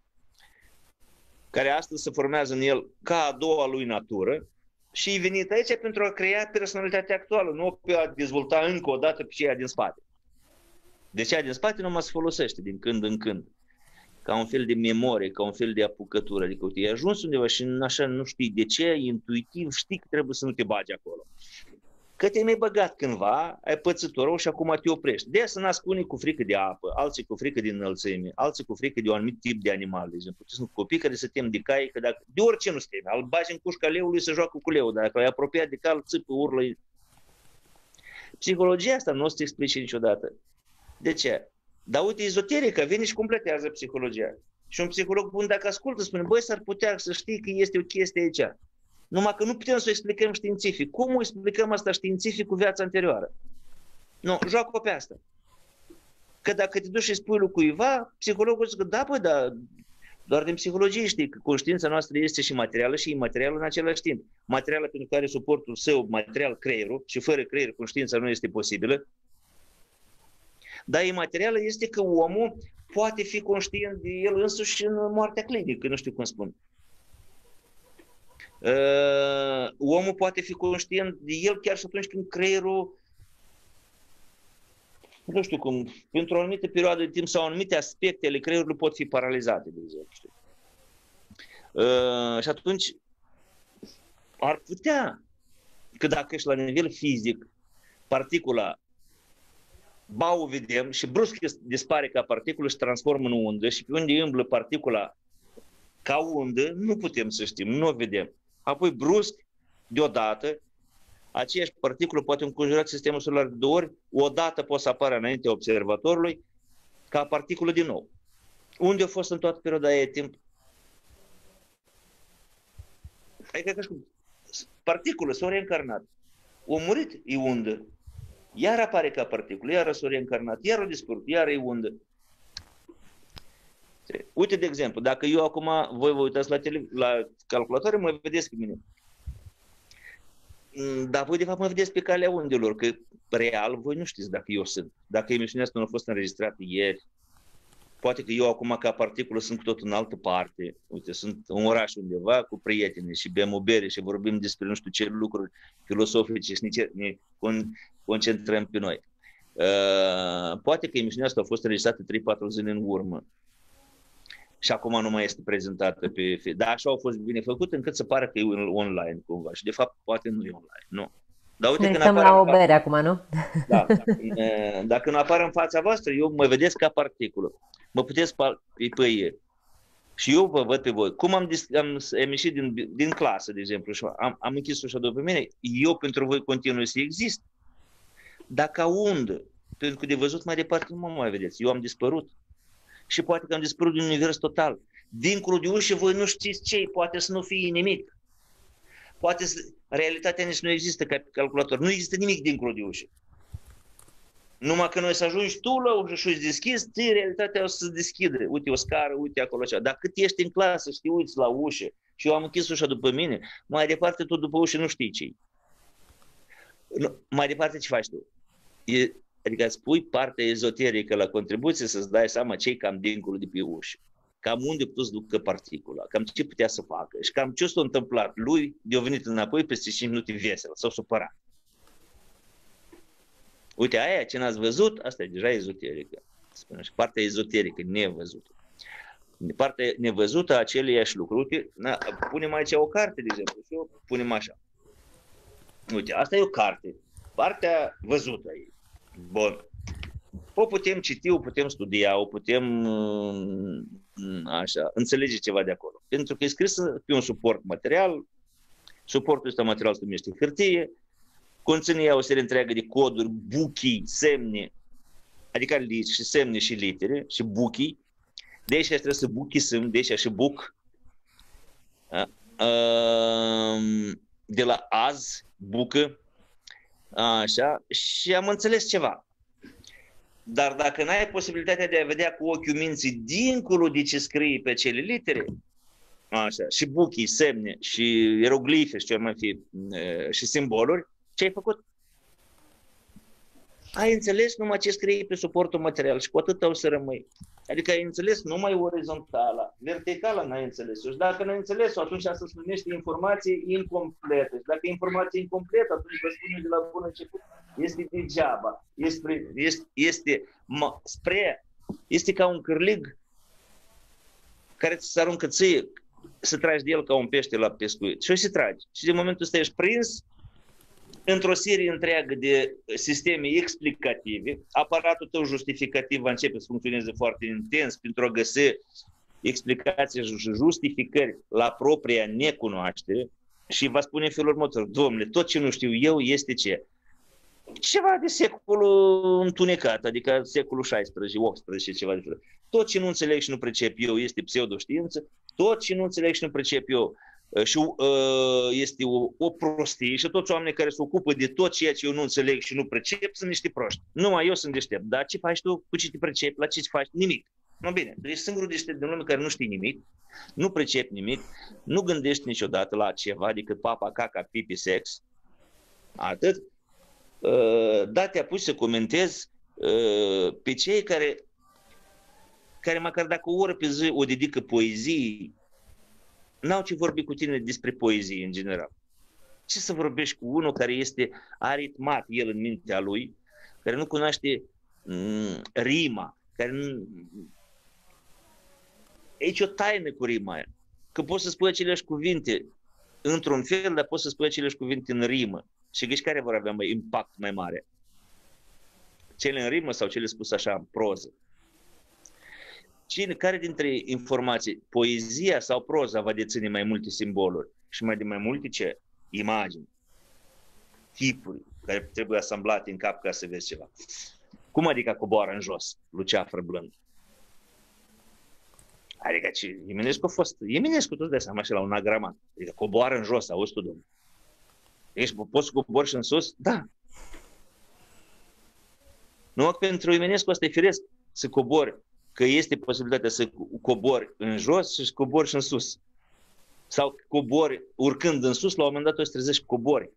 care astăzi se formează în el ca a doua lui natură și e venit aici pentru a crea personalitatea actuală, nu pe a dezvolta încă o dată pe ceea din spate. De ceea din spate nu mai se folosește din când în când. ca un fel de memorie, ca un fel de apucătură. Adică, uite, ai ajuns undeva și așa nu știi de ce, intuitiv știi că trebuie să nu te bagi acolo. Că te-ai mai băgat cândva, ai pățitorul și acum te oprești. De-aia să nasc unii cu frică de apă, alții cu frică de înălțime, alții cu frică de un anumit tip de animal. De exemplu, sunt copii care se tem de cai, că dacă, de orice nu se teme. Îl bagi în cușca leului să joacă cu leu, dacă ai apropiat de cal, țipă, urlă. Psihologia asta nu o să te explice niciodată. De ce? Dar uite, ezoterica vine și completează psihologia. Și un psiholog bun, dacă ascultă, spune, băi, s-ar putea să știi că este o chestie aici. Numai că nu putem să o explicăm științific. Cum o explicăm asta științific cu viața anterioară? Nu, joacă pe asta. Că dacă te duci și spui lui cuiva, psihologul zice că da, bă, da, doar din psihologie știi că conștiința noastră este și materială și imaterială în același timp. Materială pentru care suportul său material creierul și fără creier conștiința nu este posibilă. Dar imaterială este că omul poate fi conștient de el însuși în moartea clinică, nu știu cum spun. Uh, omul poate fi conștient de el chiar și atunci când creierul, nu știu cum, pentru o anumită perioadă de timp sau anumite aspecte ale creierului pot fi paralizate, de exemplu. Uh, și atunci ar putea că dacă ești la nivel fizic, particula, ba o vedem și brusc dispare ca particulă și transformă în undă și pe unde îmblă particula ca undă, nu putem să știm, nu o vedem. Apoi brusc, deodată, aceeași particulă poate înconjura sistemul solar de două ori, odată poate să apară înaintea observatorului ca particulă din nou. Unde a fost în toată perioada aia de timp? Adică ca și cum particulă s-a reîncarnat. A murit, e undă. Iar apare ca particulă, iar s-a reîncarnat, iar a dispărut, iar e undă. Uite, de exemplu, dacă eu acum, voi vă uitați la, tele, la calculatoare, mă vedeți pe mine. Dar voi, de fapt, mă vedeți pe calea undelor, că real, voi nu știți dacă eu sunt. Dacă emisiunea asta nu a fost înregistrată ieri, poate că eu acum, ca particulă, sunt cu tot în altă parte. Uite, sunt în oraș undeva cu prieteni și bem o bere și vorbim despre nu știu ce lucruri filosofice și ne, ne concentrăm pe noi. Uh, poate că emisiunea asta a fost înregistrată trei patru zile în urmă. Și acum nu mai este prezentată pe... Dar așa au fost bine făcut încât să pară că e online cumva. Și de fapt poate nu e online. Nu. Dar uite, ne când stăm la o bere acum, nu? Da, dacă, dacă nu apar în fața voastră, eu mă vedeți ca particulă. Mă puteți păie. Și eu vă văd pe voi. Cum am, am ieșit din, din clasă, de exemplu, și am, am închis ușa după mine, eu pentru voi continui să exist. Dar ca undă, pentru că de văzut mai departe nu mă mai vedeți. Eu am dispărut. Și poate că am dispărut din univers total. Dincolo de ușă voi nu știți ce, poate să nu fie nimic. Poate să... Realitatea nici nu există ca pe calculator. Nu există nimic dincolo de ușă. Numai că noi să ajungi tu la ușă și îți deschizi, ții, realitatea o să se deschidă. Uite o scară, uite acolo așa. Dar cât ești în clasă și te uiți la ușă și eu am închis ușa după mine, mai departe tu după ușă nu știi ce-i. Mai departe ce faci tu? E... Adică îți pui partea ezoterică la contribuție să-ți dai seama ce-i cam dincolo de pe ușă. Cam unde putea să ducă particula, cam ce putea să facă și cam ce s-a întâmplat lui de-a venit înapoi peste cinci minute vesel sau supărat. Uite, aia ce n-ați văzut, asta e deja ezoterică. Spune și partea ezoterică, nevăzută. Partea nevăzută, aceleiași lucruri. Uite, na, punem aici o carte, de exemplu, și o punem așa. Uite, asta e o carte. Partea văzută e. Bun. O putem citi, o putem studia, o putem așa, înțelege ceva de acolo. Pentru că e scris pe un suport material, suportul ăsta material se numește hârtie, conține ea o serie întreagă de coduri, buchii, semne, adică și semne și litere și buchii. De aici trebuie să buchisăm, de aici și buc. De la az, bucă. Așa, și am înțeles ceva. Dar dacă n-ai posibilitatea de a vedea cu ochiul minții dincolo de ce scrie pe acele litere, așa, și buchii, semne, și ieroglife, și ce mai fi, și simboluri, ce ai făcut? Ai înțeles numai ce scrie pe suportul material și cu atât o să rămâi. Adică ai înțeles numai orizontala, verticala n-ai înțeles-o. Și dacă n-ai înțeles-o, atunci asta se numește informație incompletă. Și dacă e informație incompletă, atunci vă spun eu de la bun început, este degeaba. Este, este, este, mă, spre, este ca un cârlig care ți se aruncă ție să tragi de el ca un pește la pescuit. Și o să tragi. Și de momentul ăsta ești prins într-o serie întreagă de sisteme explicative. Aparatul tău justificativ va începe să funcționeze foarte intens pentru a găsi explicații și justificări la propria necunoaștere și va spune în felul următor: domnule, tot ce nu știu eu este ce? Ceva de secolul întunecat, adică secolul șaisprezece optsprezece, ceva de fel. Tot ce nu înțeleg și nu pricep eu este pseudoștiință, tot ce nu înțeleg și nu pricep eu și uh, este o, o prostie și toți oamenii care se ocupă de tot ceea ce eu nu înțeleg și nu pricep sunt niște proști. Numai eu sunt deștept. Dar ce faci tu? Cu ce te pricepi? La ce faci? Nimic. Nu, bine, deci singurul deștept din lume care nu știe nimic, nu pricepi nimic, nu gândești niciodată la ceva decât papa, caca, pipi, sex. Atât. Uh, da, te apuci să comentezi uh, pe cei care, care măcar dacă o oră pe zi o dedică poeziei, n-au ce vorbi cu tine despre poezie în general. Ce să vorbești cu unul care este aritmat el în mintea lui, care nu cunoaște mm, rima, care nu... Aici o taină cu rima aia. Că poți să spui aceleași cuvinte într-un fel, dar poți să spui aceleași cuvinte în rimă. Și gâși care vor avea mai impact mai mare? Cele în rimă sau cele spuse așa în proză? Cine, care dintre informații, poezia sau proza va deține mai multe simboluri și mai de mai multe ce? Imagini, tipuri care trebuie asamblate în cap ca să vezi ceva. Cum adică coboară în jos, Luceafără blând? Adică ce? Eminescu a fost, Eminescu tu îți dai seama și la un agramat. Adică coboară în jos, auzi tu, domnule. Ești, poți să cobori și în sus? Da. Nu, pentru Eminescu asta e firesc să cobori, că este posibilitatea să cobori în jos și să cobori și în sus. Sau cobori urcând în sus, la un moment dat o să trezești cobori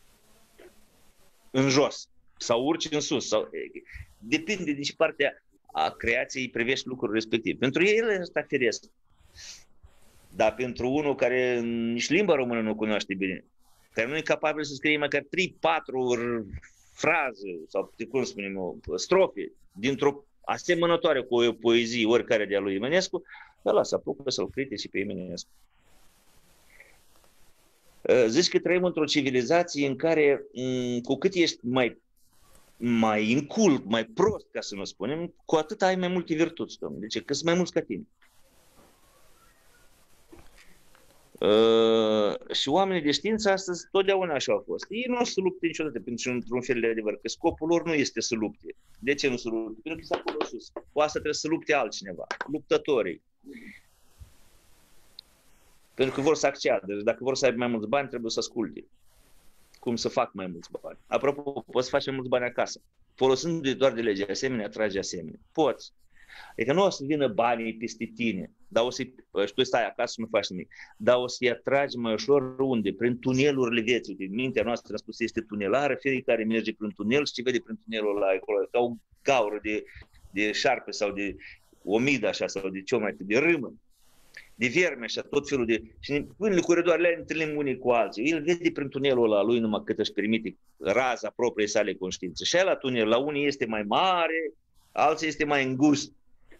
în jos. Sau urci în sus. Sau... Depinde de ce parte a creației privești lucrul respectiv. Pentru el ăsta firesc. Dar pentru unul care nici limba română nu cunoaște bine, care nu e capabil să scrie măcar trei patru fraze sau, cum spunem eu, strofe dintr-o asemănătoare cu o poezie oricare de-a lui Eminescu, ăla să apucă să-l critice pe Eminescu. Zici că trăim într-o civilizație în care, cu cât ești mai, mai inculc, mai prost, ca să nu spunem, cu atât ai mai multe virtuți, domnule. Deci că sunt mai mulți ca tine. Uh, și oamenii de știință astăzi totdeauna așa au fost. Ei nu se luptă niciodată pentru într-un fel de adevăr, că scopul lor nu este să lupte. De ce nu se lupte? Pentru că s-a acolo sus. Cu asta trebuie să lupte altcineva, luptătorii. Pentru că vor să acceadă. Deci dacă vor să aibă mai mulți bani, trebuie să asculte cum să fac mai mulți bani. Apropo, poți să faci mai mulți bani acasă. Folosind doar de lege asemenea, atrage asemenea. Poți. Adică nu o să vină banii peste tine, dar o să, și tu stai acasă și nu faci nimic, dar o să-i atragi mai ușor unde? Prin tunelurile vieții. Uite, mintea noastră, am spus, este tunelară, fiecare merge prin tunel și ce vede prin tunelul ăla acolo, ca o gaură de, de șarpe sau de omidă așa, sau de ce mai de râmă, de vierme așa, tot felul de... Și în coridoarele ne întâlnim unii cu alții. El vede prin tunelul ăla lui numai cât își permite raza propriei sale conștiințe. Și la tunel, la unii este mai mare, alții este mai îngust.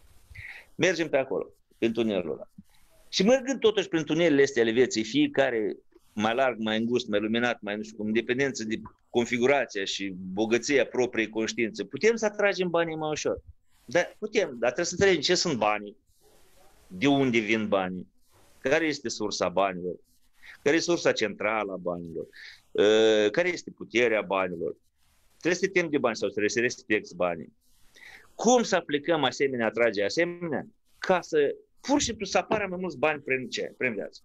Mergem pe acolo, prin tunelul ăla. Și mergând totuși prin tunelele astea ale vieții, fiecare mai larg, mai îngust, mai luminat, mai nu știu cum, în dependență de configurația și bogăția propriei conștiințe, putem să atragem banii mai ușor. Dar putem, dar trebuie să înțelegem ce sunt banii, de unde vin banii, care este sursa banilor, care este sursa centrală a banilor, care este puterea banilor. Trebuie să te temi de bani sau trebuie să respecti banii. Cum să aplicăm asemenea, atrage asemenea, ca să, pur și simplu, să apară mai mulți bani prin ce? Prin viață.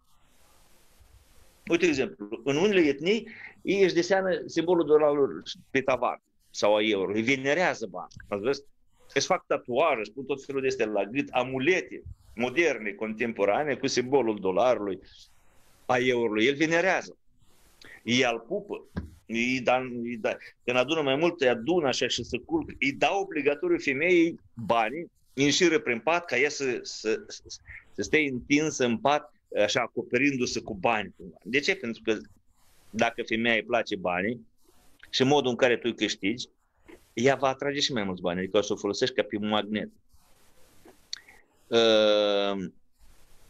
Uite, de exemplu, în unele etnii, ei își deseană simbolul dolarului pe tavan sau a euro, îi venerează bani. Ați văzut? Își fac tatuaje, își pun tot felul de astea la gât, amulete moderne, contemporane, cu simbolul dolarului, a eurului. El venerează. Ei îl pupă. Îi da, îi da, când adună mai mult, îi adună așa și se culcă. Îi dau obligatoriu femeii banii, înșiră prin pat, ca ea să, să, să, să stea întinsă în pat, așa, acoperindu-se cu bani. De ce? Pentru că dacă femeia îi place banii și modul în care tu îi câștigi, ea va atrage și mai mulți bani, adică o să o folosești ca pe un magnet. Uh,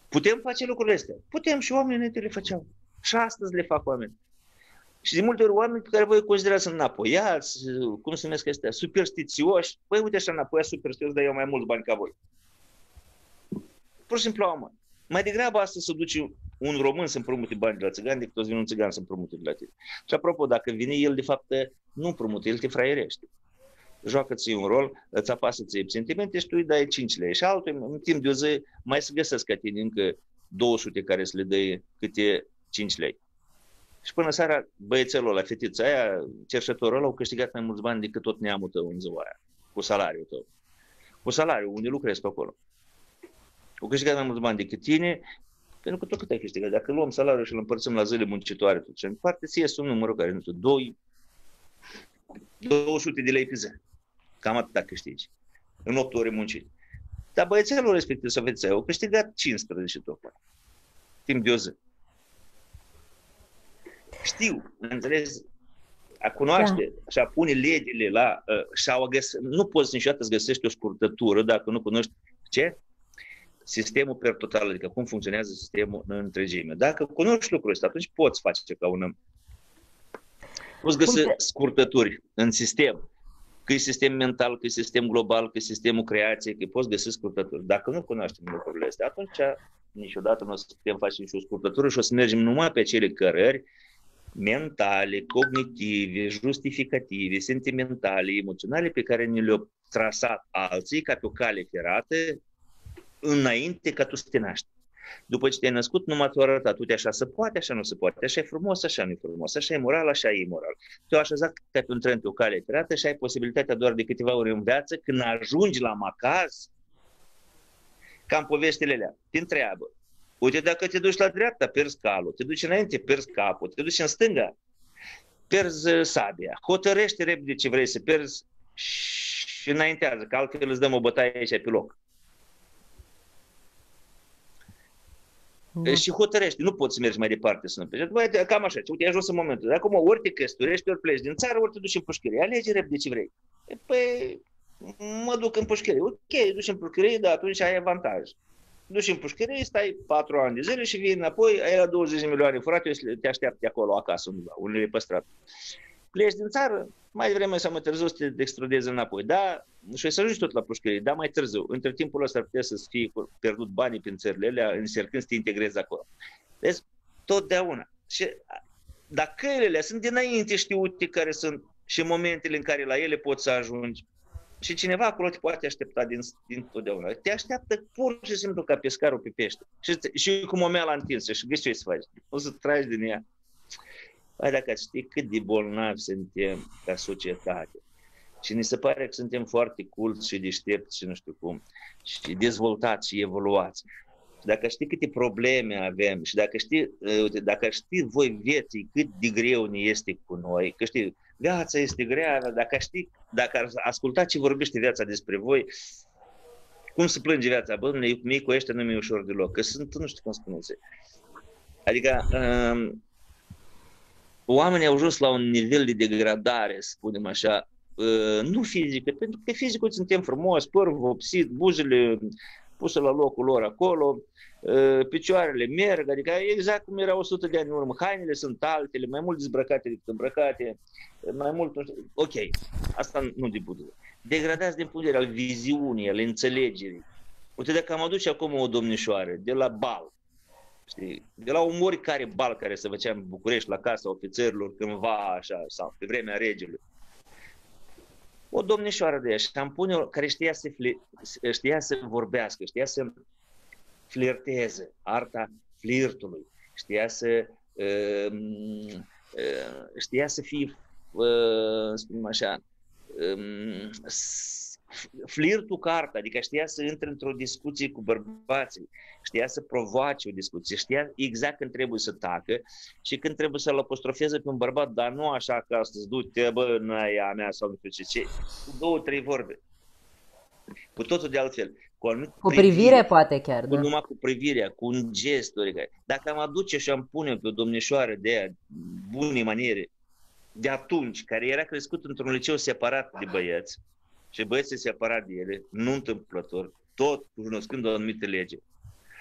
Putem face lucrurile astea? Putem, și oamenii le făceau. Și astăzi le fac oameni. Și de multe ori oameni pe care voi considerați sunt înapoiați, cum se numesc astea, superstițioși. Păi uite așa, înapoiați, superstițioși, dar eu mai mulți bani ca voi. Pur și simplu, mă. Mai degrabă astăzi să duci un român să împrumute bani de la țigani decât o să vină un țigan să împrumute de la tine. Și apropo, dacă vine el, de fapt, nu împrumută, el te fraierește. Joacă-ți un rol, îți apasă ție sentimente și tu îi dai cinci lei. Și altul, în timp de o zi, mai să găsesc ca tine încă două sute care să le dai câte cinci lei. Și până seara, băiețelul ăla, fetița aia, cerșătorul ăla, au câștigat mai mulți bani decât tot neamul tău în ziua aia, cu salariul tău. Cu salariul, unde lucrezi pe acolo. Au câștigat mai mulți bani decât tine, pentru că tot cât ai câștigat. Dacă luăm salariul și îl împărțim la zile muncitoare, tot ce în parte, ți ies un număr care, nu știu, două sute de lei pe zi. Cam atâta câștigi. În opt ore muncit. Dar băiețelul respectiv, să vedeți, au câștigat cincisprezece tocmai. Timp de o zi. Știu, înțelegi, a cunoaște da. Și a pune legile la... Uh, și a găs- nu poți niciodată să găsești o scurtătură dacă nu cunoști ce? Sistemul per total, adică cum funcționează sistemul în întregime. Dacă cunoști lucrul ăsta, atunci poți face ca un om. Poți găsi scurtături în sistem. Că e sistem mental, că e sistem global, că e sistemul creației, că poți găsi scurtături. Dacă nu cunoaștem lucrurile astea, atunci niciodată nu o să putem face nicio scurtătură și o să mergem numai pe acele cărări mentale, cognitive, justificative, sentimentale, emoționale pe care ne le-au trasat alții ca pe o cale ferată înainte ca tu să te naști. După ce te-ai născut, numai ți-o arătat, uite, așa se poate, așa nu se poate, așa e frumos, așa nu e frumos, așa e moral, așa e imoral. Tu așezat ca pe un tren pe o cale ferată și ai posibilitatea doar de câteva ori în viață, când ajungi la macaz, ca în poveștile alea, te întreabă. Uite, dacă te duci la dreapta, pierzi calul, te duci înainte, pierzi capul, te duci în stânga, pierzi sabia, hotărăște repede ce vrei să pierzi și înaintează, că altfel îți dăm o bătaie aici pe loc. Da. Și hotărăște, nu poți să mergi mai departe să nu pleci. Cam așa, uite, ai ajuns în momentul. Acum ori te căsătorești, ori pleci din țară, ori te duci în pușcărie. Alege repede ce vrei. Păi, mă duc în pușcărie. Ok, duci în pușcărie, dar atunci ai avantaj. Duci în pușcărie, stai patru ani de zile și vii înapoi, ai la douăzeci de milioane furate, te așteaptă acolo, acasă, undeva, unde e păstrat. Pleci din țară, mai devreme sau mai târziu să te extrudezi înapoi. Da, și să ajungi tot la pușcărie, dar mai târziu. Între timpul ăsta ar putea să fie pierdut banii prin țările alea, încercând să te integrezi acolo. Deci, totdeauna. Și, dar căile sunt dinainte știute care sunt și momentele în care la ele poți să ajungi. Și cineva acolo te poate aștepta din, din totdeauna. Te așteaptă pur și simplu ca pescarul pe pește. Și, și cu momeala întinsă și găsi ce să faci. O să tragi din ea. Hai, dacă știi cât de bolnavi suntem ca societate și ni se pare că suntem foarte culți și deștepți și nu știu cum și dezvoltați și evoluați. Și dacă știi câte probleme avem și dacă știi, dacă știi voi vieții cât de greu ne este cu noi, că știi, viața este grea, dacă știi, dacă ascultați ce vorbește viața despre voi, cum se plânge viața, bă, mie cu ăștia nu mi-e ușor deloc, că sunt, nu știu cum spuneți. Adică um, oamenii au ajuns la un nivel de degradare, să spunem așa, uh, nu fizică, pentru că fizicul suntem frumos, părul vopsit, buzele puse la locul lor acolo, uh, picioarele merg, adică exact cum era o sută de ani în urmă, hainele sunt altele, mai mult dezbrăcate decât îmbrăcate, mai mult, nu știu, ok, asta nu de budă. Degradați din punct de vedere al viziunii, al înțelegerii. Uite, dacă am aduce acum o domnișoară de la bal, știi? De la un oricare bal care se făcea în București, la casa ofițerilor, cândva așa, sau pe vremea regelui. O domnișoară de ea și am pune care știa să, fli- știa să vorbească, știa să flirteze, arta flirtului, știa să, uh, uh, știa să fie, uh, spunem așa, um, flirtul ca artă, adică știa să intre într-o discuție cu bărbații, știa să provoace o discuție, știa exact când trebuie să tacă și când trebuie să-l apostrofeze pe un bărbat, dar nu așa că astăzi, du-te, bă, n-aia mea sau nu știu ce, ce, cu două, trei vorbe. Cu totul de altfel. Cu, cu privire, privire poate chiar, cu da. Numai cu privirea, cu un gest. Dacă am aduce și am pune pe o domnișoară de aia, bune maniere, de atunci, care era crescut într-un liceu separat de băieți, și băieții se separat de ele, nu întâmplător, tot cunoscând o anumită lege.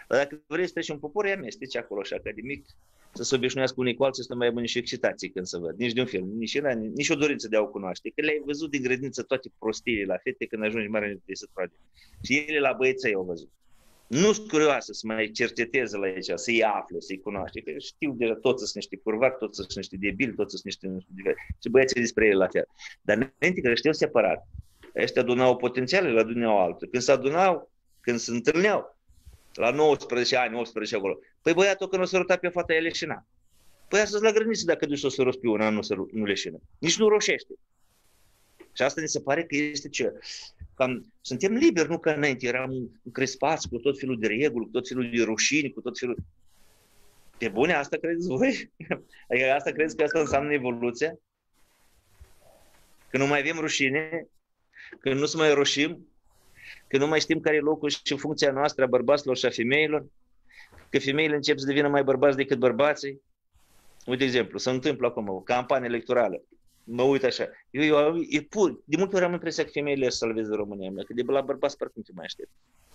Dar dacă vrei să treci un popor, îi amesteci acolo și academic, să se obișnuiască unii cu alții, să nu mai aibă nici excitații când se văd, nici de un film, nici, era, nici o dorință de a o cunoaște. Că le-ai văzut din grădiniță toate prostiile la fete când ajungi mare de să trage. Și ele la băieței au văzut. Nu-s curioasă să mai cerceteze la aici, să-i afle, să-i cunoaște. Că știu deja, toți sunt niște curvari, toți sunt niște debili, toți sunt niște... Și băieții despre ele la fel. Dar înainte că știu separat. Ăștia adunau potențiale, le adunau altul. Când se adunau, când se întâlneau, la nouăsprezece ani, optsprezece acolo, păi băiatul când o să răta pe fata, ea leșina. Păi astăzi la grădiniță, dacă duci să o să roți pe una, nu, să, nu leșină. Nici nu roșește. Și asta mi se pare că este ce... Cam, suntem liberi, nu ca înainte, eram încrespați cu tot felul de reguli, cu tot felul de rușini, cu tot felul... Pe bune, asta credeți voi? Adică asta credeți că asta înseamnă evoluția? Că nu mai avem rușine, că nu se mai roșim, că nu mai știm care e locul și funcția noastră a bărbaților și a femeilor, că femeile încep să devină mai bărbați decât bărbații. Uite, de exemplu, se întâmplă acum o campanie electorală. Mă uit așa. Eu, eu, e pur. De multe ori am impresia că femeile să salveze România, că de la bărbați parcă nu te mai aștept.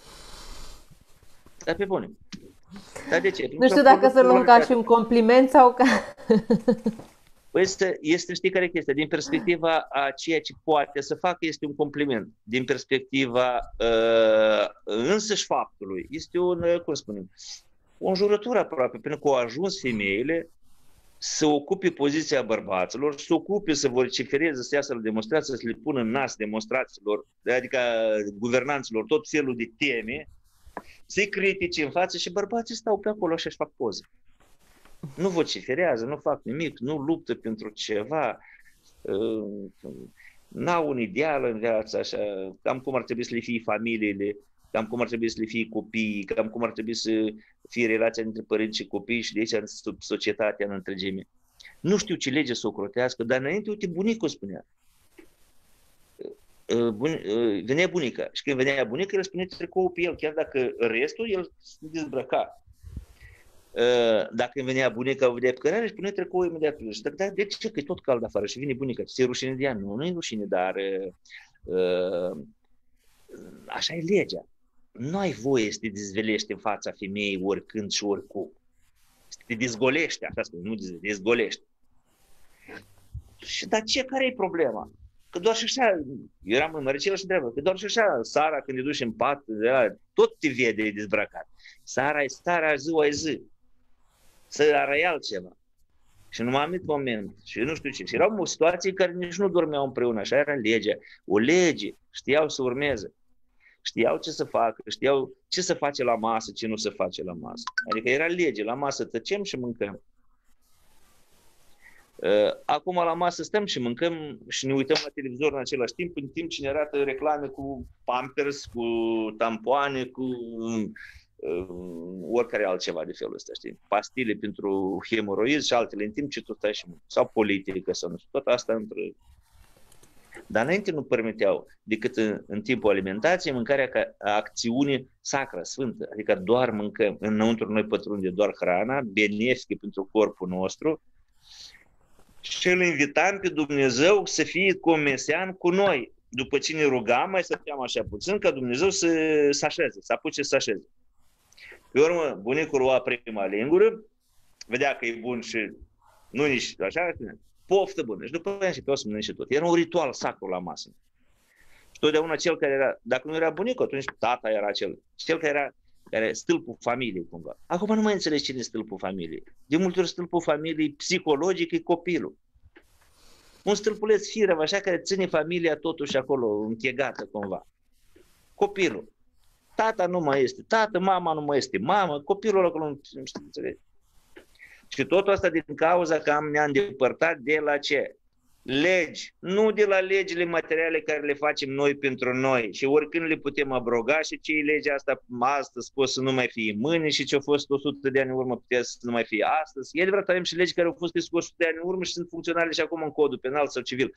Dar pe bune. Dar de ce? Nu știu dacă să luăm ca și un compliment sau ca... Păi este, este, știi care e chestia? Din perspectiva a ceea ce poate să facă, este un compliment. Din perspectiva uh, însăși faptului, este un, cum spunem, o înjurătură aproape, pentru că au ajuns femeile să ocupe poziția bărbaților, să ocupe, să vocifereze, să iasă la demonstrații, să le pună în nas demonstrațiilor, adică guvernanților, tot felul de teme, să-i critice în față și bărbații stau pe acolo și își fac poze. Nu vociferează, nu fac nimic, nu luptă pentru ceva, n-au un ideal în viață, așa, cam cum ar trebui să le fie familiile, cam cum ar trebui să le fie copiii, cam cum ar trebui să fie relația între părinți și copii și de aici în societatea în întregime. Nu știu ce lege să o crotească, dar înainte, uite, bunicul spunea. Venea bunica și când venea bunica, el spunea tricoul pe el, chiar dacă restul, el se dezbrăca. Dacă venea bunica, o vedea pe cărare și punea tricoul imediat pe el. Și dar de ce? Că e tot cald afară și vine bunica, ți-e rușine de ea? Nu, nu e rușine, dar așa e legea. Nu ai voie să te dezvelești în fața femeii oricând și oricum. Să te dezgolești, așa spune, nu te dezgolești. Și dar ce? Care e problema? Că doar și așa, eram în Măricela și întreabă, că doar și așa, Sara când te duci în pat, tot te vede dezbrăcat. Sara e Sara, ziua e zi. Să arăi altceva. Și în un anumit moment, și nu știu ce, și erau situații care nici nu dormeau împreună, așa era legea. O lege, știau să urmeze. Știau ce să facă, știau ce să face la masă, ce nu se face la masă. Adică era lege, la masă tăcem și mâncăm. Acum la masă stăm și mâncăm și ne uităm la televizor în același timp, în timp ce ne arată reclame cu Pampers, cu tampoane, cu uh, oricare altceva de felul ăsta, știi? Pastile pentru hemoroizi și altele, în timp ce tu stai și mânci. Sau politică, sau nu știu, tot asta între... Dar înainte nu permiteau decât în, în timpul alimentației mâncarea ca acțiune sacră, sfântă, adică doar mâncăm. Înăuntru noi pătrunde doar hrana, benefică pentru corpul nostru și îl invitam pe Dumnezeu să fie comesian cu noi. După ce ne rugam, mai stăteam așa puțin, ca Dumnezeu să se așeze, să apuce să se așeze. Pe urmă, bunicul lua prima lingură, vedea că e bun și nu nici așa, poftă bună. Și după aia și pe o să mănânce tot. Era un ritual sacru la masă. Și totdeauna cel care era, dacă nu era bunicul, atunci tata era cel, cel care era care stâlpul familiei cumva. Acum nu mai înțelegi cine e stâlpul familiei. De multe ori stâlpul familiei psihologic e copilul. Un stâlpuleț firev așa care ține familia totuși acolo închegată cumva. Copilul. Tata nu mai este tată, mama nu mai este mamă, copilul acolo nu știu, înțelegi. Și totul asta din cauza că am, ne-am îndepărtat de la ce? Legi. Nu de la legile materiale care le facem noi pentru noi. Și oricând le putem abroga și ce e legea asta astăzi poate să nu mai fie mâine și ce a fost o sută de ani în urmă putea să nu mai fie astăzi. E adevărat, avem și legi care au fost scrise cu o sută de ani în urmă și sunt funcționale și acum în codul penal sau civil.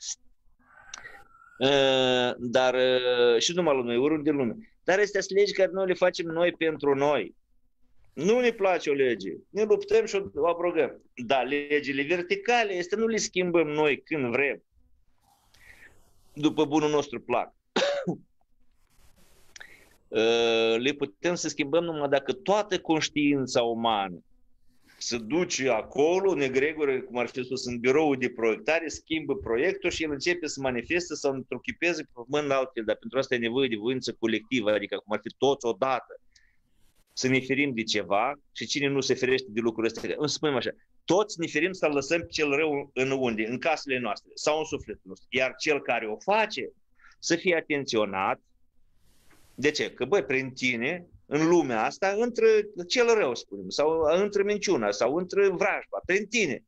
Dar și numai la noi, oriunde în lume. Dar astea sunt legi care noi le facem noi pentru noi. Nu ne place o lege, ne luptăm și o abrogăm. Dar legile verticale, este nu le schimbăm noi când vrem, după bunul nostru plac. le putem să schimbăm numai dacă toată conștiința umană se duce acolo, în egregoră, cum ar fi spus, în biroul de proiectare, schimbă proiectul și el începe să manifeste sau întruchipeze pe pământ altfel, dar pentru asta e nevoie de voință colectivă, adică cum ar fi toți odată să ne ferim de ceva și cine nu se ferește de lucrurile astea. Îmi spunem așa, toți ne ferim să lăsăm pe cel rău în unde? În casele noastre sau în sufletul nostru. Iar cel care o face să fie atenționat. De ce? Că, băi, prin tine, în lumea asta, intră cel rău, spunem, sau intră minciuna, sau intră vrajba, prin tine.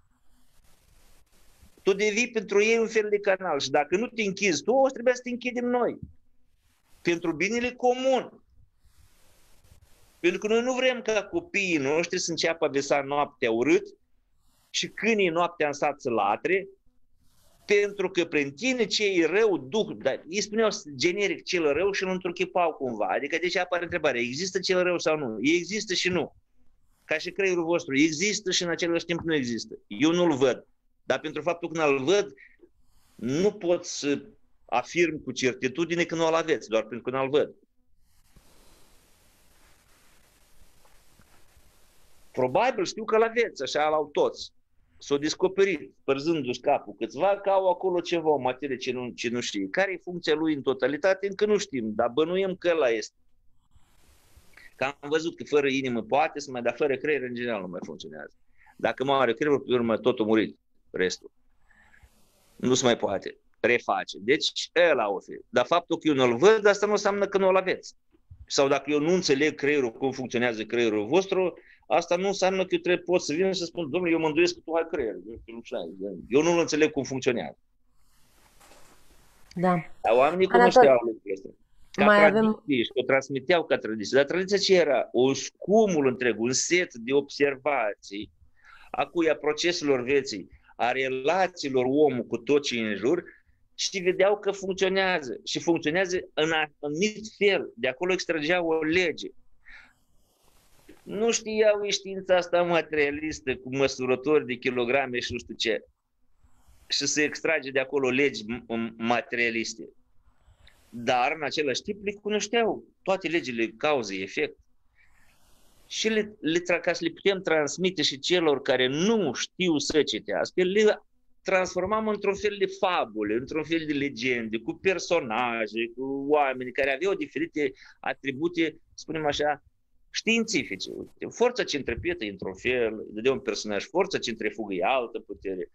Tu devii pentru ei un fel de canal și dacă nu te închizi tu, o să trebuie să te închidem noi. Pentru binele comun. Pentru că noi nu vrem ca copiii noștri să înceapă a visa noaptea urât și câinii noaptea în sat să latre, pentru că prin tine ce e rău, duh, dar ei spuneau generic cel rău și îl întruchipau cumva. Adică de ce apare întrebarea, există cel rău sau nu? Există și nu. Ca și creierul vostru, există și în același timp nu există. Eu nu-l văd. Dar pentru faptul că nu-l văd, nu pot să afirm cu certitudine că nu îl aveți, doar pentru că nu-l văd. Probabil știu că l-aveți, așa l-au toți. S-au descoperit, părzându-și capul câțiva, că au acolo ceva, o materie ce nu, ce nu știe. Care e funcția lui în totalitate? Încă nu știm, dar bănuiem că ăla este. Că am văzut că fără inimă poate să mai, dar fără creier în general nu mai funcționează. Dacă moare creierul, pe urmă tot a murit restul. Nu se mai poate reface. Deci ăla o fi. Dar faptul că eu nu-l văd, asta nu înseamnă că nu-l aveți. Sau dacă eu nu înțeleg creierul, cum funcționează creierul vostru, asta nu înseamnă că eu trebuie, pot să vin și să spun, domnule, eu mă îndoiesc că tu ai creier. Eu nu înțeleg cum funcționează. Da. Dar oamenii cunoșteau lucrurile astea. Ca mai tradiție avem... și o transmiteau ca tradiție. Dar tradiția ce era? O cumul întreg, un set de observații a cui a proceselor vieții, a relațiilor omului cu tot ce e în jur, și vedeau că funcționează. Și funcționează în anumit fel. De acolo extrageau o lege. Nu știau știința asta materialistă cu măsurători de kilograme și nu știu ce. Și se extrage de acolo legi materialiste. Dar, în același timp, le cunoșteau toate legile cauză-efect. Și le, le, ca să le putem transmite și celor care nu știu să citească, le transformam într-un fel de fabule, într-un fel de legende, cu personaje, cu oameni care aveau diferite atribute, spunem așa, științifice. Forța centripetă e într-un fel, de un personaj, forța centrifugă e altă putere,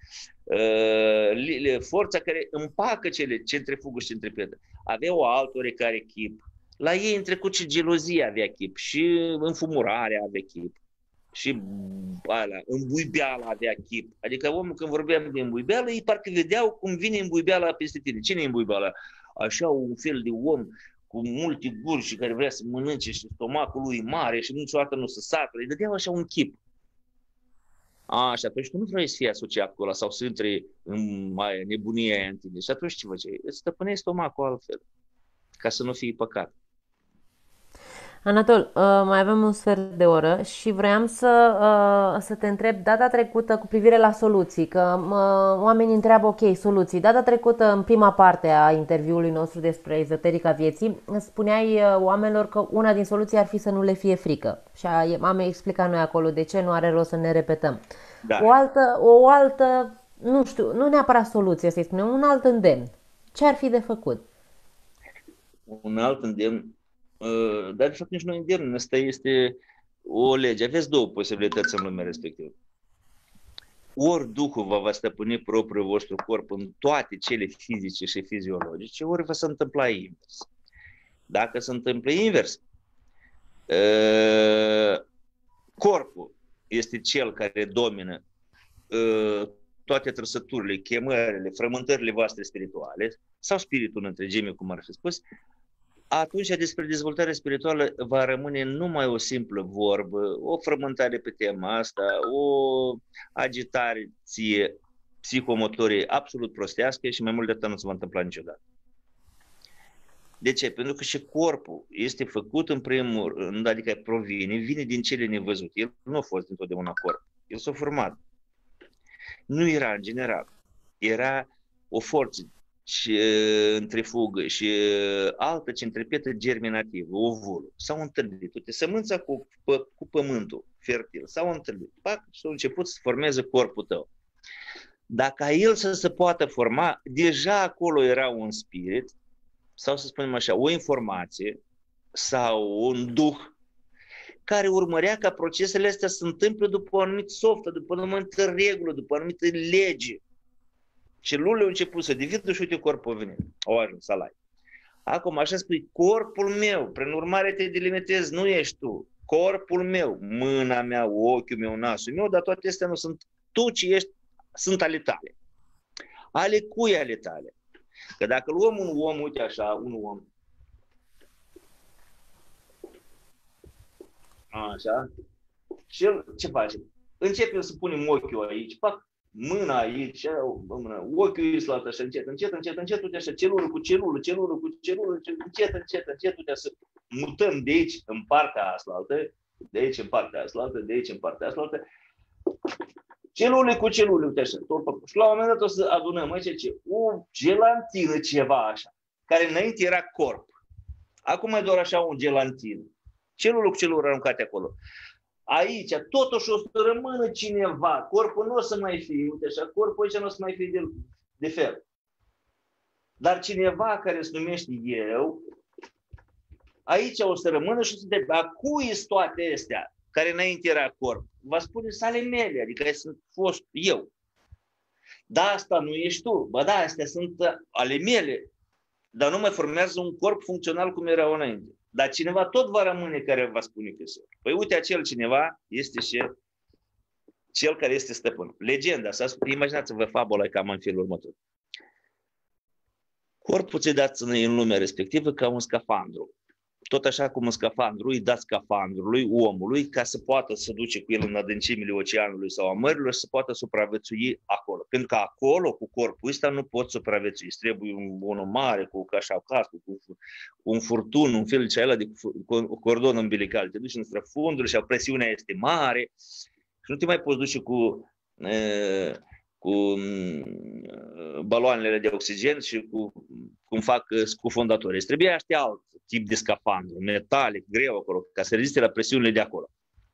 forța care împacă cele centrifugă și centripetă avea o altă oarecare chip. La ei în trecut și gelozia avea chip, și înfumurarea avea chip, și alea, îmbuibeala avea chip. Adică omul când vorbeam de îmbuibeală, ei parcă vedeau cum vine îmbuibeala peste tine. Cine e îmbuibeala? Așa un fel de om cu multe guri și care vrea să mănânce și stomacul lui mare și niciodată nu se satură. Îi dădeau așa un chip. A, și atunci tu nu vrei să fii asociat cu ăla sau să intri în mai nebunia aia în tine. Și atunci ce făceai? Îți stăpâneai stomacul altfel, ca să nu fii păcat. Anatol, mai avem un sfert de oră și vreau să, să te întreb data trecută cu privire la soluții, că oamenii întreabă, ok, soluții. Data trecută, în prima parte a interviului nostru despre ezoterica vieții, spuneai oamenilor că una din soluții ar fi să nu le fie frică. Și am explicat noi acolo de ce, nu are rost să ne repetăm. Da. O altă, o altă, nu știu, nu neapărat soluție, să-i spunem, un alt îndemn. Ce ar fi de făcut? Un alt îndemn? Dar de fapt nici nu îndemn, asta este o lege. Aveți două posibilități în lumea respectivă. Ori Duhul vă va stăpâni propriul vostru corp în toate cele fizice și fiziologice, ori va se întâmpla invers. Dacă se întâmplă invers, corpul este cel care domină toate trăsăturile, chemările, frământările voastre spirituale, sau spiritul în întregime, cum ar fi spus, atunci despre dezvoltare spirituală va rămâne numai o simplă vorbă, o frământare pe tema asta, o agitare psihomotorie absolut prostească și mai mult de atât nu se va întâmpla niciodată. De ce? Pentru că și corpul este făcut în primul rând, adică provine, vine din cele nevăzute. El nu a fost întotdeauna corp, el s-a format. Nu era în general, era o forță centrifugă și altă centripetă germinativă, ovulul, s-au întâlnit. Uite, sămânța cu, pă, cu pământul fertil s-au întâlnit. Pac, și au început să formeze corpul tău. Dacă el să se poată forma, deja acolo era un spirit, sau să spunem așa, o informație sau un duh care urmărea ca procesele astea să se întâmple după o anumită softă, după o anumită regulă, după o anumită lege. Celulele au început să dividă și uite corpul a venit. Au ajuns să lai. Acum așa spui, corpul meu, prin urmare te delimitezi, nu ești tu. Corpul meu, mâna mea, ochiul meu, nasul meu, dar toate astea nu sunt tu, ci ești, sunt ale tale. Ale cui ale tale? Că dacă luăm un om, uite așa, un om, așa, și el ce face? Începem să punem ochiul aici, pac, mâna aici, mâna, ochiul îi slată așa, încet, încet, încet, încet, uite așa, celulă cu celulă, celulă cu celulă, încet, încet, încet, uite să mutăm de aici în partea aslaltă, de aici în partea aslaltă, de aici în partea aslaltă, celule cu celule, uite așa, tot, și la un moment dat o să adunăm aici ce, o gelantină ceva așa, care înainte era corp. Acum e doar așa un gelantin. Celule cu celule aruncate acolo. Aici, totuși o să rămână cineva, corpul nu o să mai fie, uite așa, corpul aici nu o să mai fie de, de fel. Dar cineva care se numește eu, aici o să rămână și o să de, a cui sunt toate astea, care înainte era corp? Va spune sale mele, adică sunt fost eu. Da, asta nu ești tu, bă da, astea sunt ale mele, dar nu mai formează un corp funcțional cum era înainte. Dar cineva tot va rămâne care va spune că sunt. Păi uite, acel cineva este și cel care este stăpân. Legenda, să imaginați-vă fabula cam în felul următor. Corpul ți-e dat în lumea respectivă ca un scafandru. Tot așa cum un scafandru îi dați scafandrului omului ca să poată să duce cu el în adâncimile oceanului sau a mărilor și să poată supraviețui acolo. Pentru că acolo, cu corpul ăsta, nu pot supraviețui. Îți trebuie un, unul mare, cu așa cascu, cu, cu un furtun, un fel de de cu cordon umbilical. Te duci în străfundul și presiunea este mare și nu te mai poți duce cu... E, cu baloanele de oxigen și cu cum fac scufondatorii. Îți trebuie aștia alt tip de scafandru, metalic, greu acolo, ca să reziste la presiunile de acolo.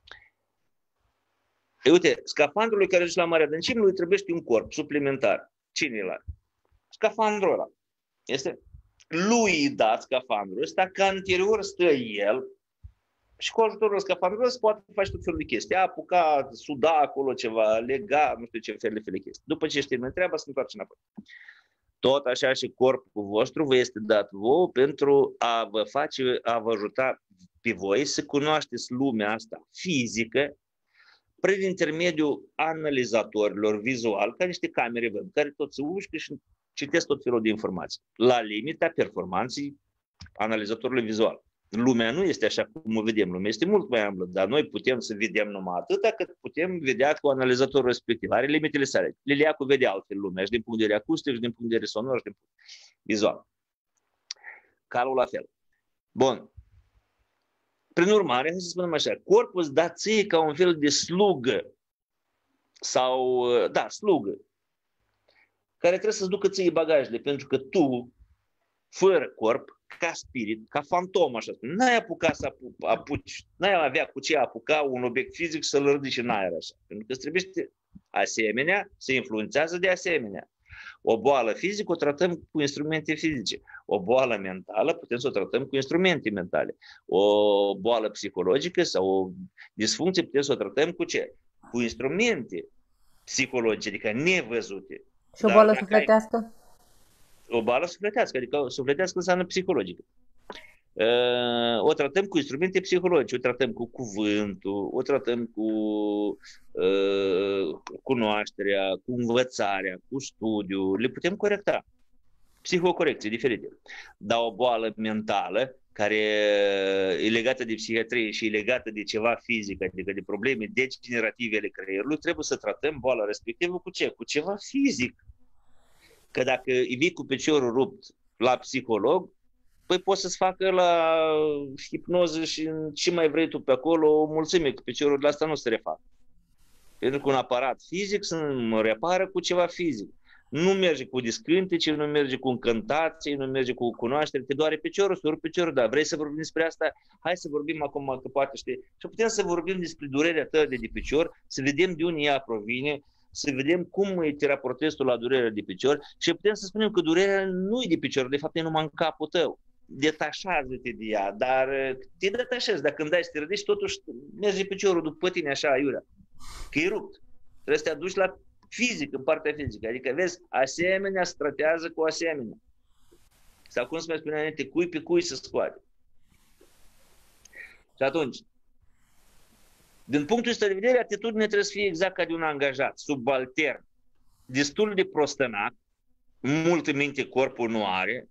E, uite, scafandrului care duce la marea adâncime lui trebuie un corp suplimentar. Cine îl are? Scafandrul ăla. Este lui îi dat scafandrul ăsta, că anterior stă el și cu ajutorul scafandrului se poate face tot felul de chestii. Apuca, suda acolo ceva, lega, nu știu ce fel de fel de chestii. După ce știm treaba, se întoarce înapoi. Tot așa și corpul vostru vă este dat vouă pentru a vă face, a vă ajuta pe voi să cunoașteți lumea asta fizică prin intermediul analizatorilor vizual, ca niște camere web, care tot se ușcă și citesc tot felul de informații. La limita performanței analizatorului vizual. Lumea nu este așa cum o vedem, lumea este mult mai amplă, dar noi putem să vedem numai atâta cât putem vedea cu analizatorul respectiv. Are limitele sale. Liliacul vede altfel lumea, și din punct de vedere acustic, și din punct de vedere sonor, și din punct de vedere vizual. Calul la fel. Bun. Prin urmare, să spunem așa, corpul îți da ție ca un fel de slugă sau, da, slugă, care trebuie să-ți ducă ție bagajele, pentru că tu, fără corp, ca spirit, ca fantom, așa spune, n-ai apucat să apu apuci, n-ai avea cu ce apuca un obiect fizic să-l ridici în aer așa. Pentru că îți trebuie asemenea, se influențează de asemenea. O boală fizică o tratăm cu instrumente fizice. O boală mentală putem să o tratăm cu instrumente mentale. O boală psihologică sau o disfuncție putem să o tratăm cu ce? Cu instrumente psihologice, adică nevăzute. Și o boală sufletească? O boală sufletească, adică sufletească înseamnă psihologică. Uh, o tratăm cu instrumente psihologice, o tratăm cu cuvântul, o tratăm cu uh, cunoașterea, cu învățarea, cu studiul, le putem corecta. Psihocorecții diferite. Dar o boală mentală, care e legată de psihiatrie și e legată de ceva fizic, adică de probleme degenerative ale creierului, trebuie să tratăm boala respectivă cu ce? Cu ceva fizic. Că dacă îi vii cu piciorul rupt la psiholog, păi poți să-ți facă la hipnoză și ce mai vrei tu pe acolo o mulțime, că piciorul de asta nu se refac. Pentru că un aparat fizic se repară cu ceva fizic. Nu merge cu discântece, nu merge cu încântație, nu merge cu cunoaștere, te doare piciorul, să urc piciorul, da, vrei să vorbim despre asta? Hai să vorbim acum, că poate știi. Și putem să vorbim despre durerea ta de, de picior, să vedem de unde ea provine, să vedem cum te raportezi tu la durerea de picior și putem să spunem că durerea nu e de picior, de fapt e numai în capul tău. Detașează-te de ea, dar te detașezi, dacă îmi dai să te ridici, totuși merge piciorul după tine așa, aiurea, că e rupt. Trebuie să te aduci la fizic, în partea fizică, adică vezi, asemenea stratează cu asemenea. Sau cum se mai spunea înainte, cui pe cui să scoate. Și atunci, din punctul ăsta de vedere, atitudinea trebuie să fie exact ca de un angajat, subaltern, destul de prostănac, multă minte corpul nu are,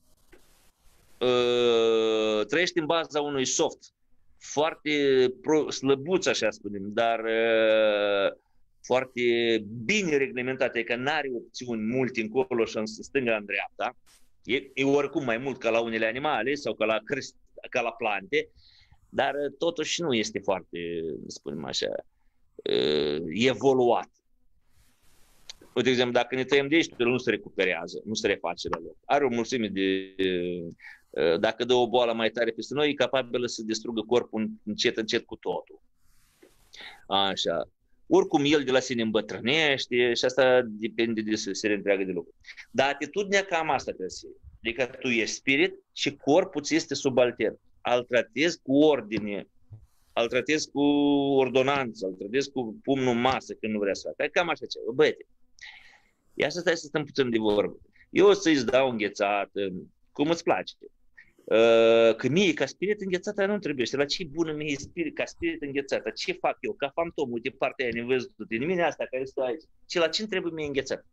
uh, trăiește în baza unui soft, foarte slăbuț, așa spunem, dar uh, foarte bine reglementat, adică nu are opțiuni multe încolo și în stânga, în dreapta, e, e oricum mai mult ca la unele animale sau ca la, crist, ca la plante, dar totuși nu este foarte, spunem așa, evoluat. De exemplu, dacă ne tăiem de aici, el nu se recuperează, nu se reface la loc. Are o mulțime de... Dacă dă o boală mai tare peste noi, e capabilă să distrugă corpul încet, încet cu totul. Așa. Oricum, el de la sine îmbătrânește și asta depinde de serie întreagă de lucruri. Dar atitudinea cam asta trebuie să fie. Adică tu ești spirit și corpul ți este subaltern. Îl tratezi cu ordine, îl tratezi cu ordonanță, îl tratezi cu pumnul în masă când nu vrea să facă. Cam așa ceva. Băiete, ia să stai să stăm puțin de vorbă. Eu o să-i dau înghețată, cum îți place. Că mie, ca spirit înghețată, nu trebuie. Și la ce bună mie spirit, ca spirit înghețată? Ce fac eu? Ca fantomul de partea aia nevăzută, din mine asta care stă aici. Ce la ce îmi trebuie mie înghețată?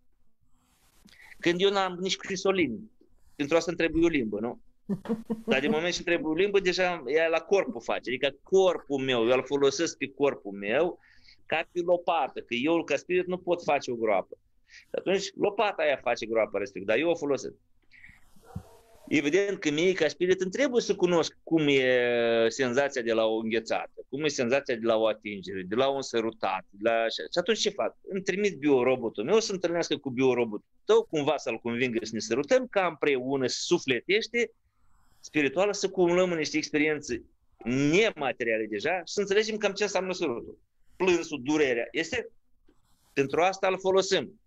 Când eu n-am nici crisolimb. Pentru asta îmi trebuie o limbă, nu? Dar de moment ce îmi trebuie o limbă, deja ea la corpul face. Adică corpul meu, eu îl folosesc pe corpul meu ca pe lopată. Că eu, ca spirit, nu pot face o groapă. Atunci, lopata aia face groapa respectivă, dar eu o folosesc. Evident că mie, ca spirit, îmi trebuie să cunosc cum e senzația de la o înghețată, cum e senzația de la o atingere, de la un sărutat. De la... Și atunci ce fac? Îmi trimit biorobotul meu să întâlnească cu biorobotul tău, cumva să-l convingă să ne sărutăm, ca împreună sufletește, spirituală, să cumulăm în niște experiențe nemateriale deja și să înțelegem cam ce înseamnă sărutul. Plânsul, durerea. Este? Pentru asta îl folosim.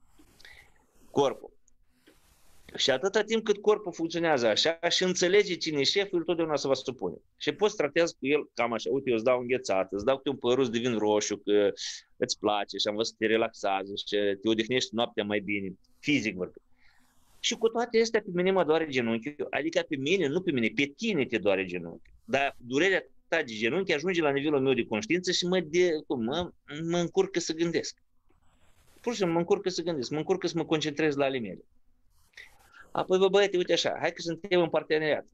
Corpul. Și atâta timp cât corpul funcționează așa și înțelege cine e șeful, totdeauna se va supune. Și poți tratează cu el cam așa, uite, eu îți dau înghețată, îți dau câte un păruț de vin roșu, că îți place și am văzut să te relaxează și te odihnești noaptea mai bine, fizic vorbind. Și cu toate astea pe mine mă doare genunchiul, adică pe mine, nu pe mine, pe tine te doare genunchiul. Dar durerea ta de genunchi ajunge la nivelul meu de conștiință și mă, de, cum, mă, mă încurcă să gândesc. Pur și simplu mă încurcă să gândesc, mă încurcă să mă concentrez la ale mele. Apoi, bă, băiete, uite așa, hai că suntem în parteneriat.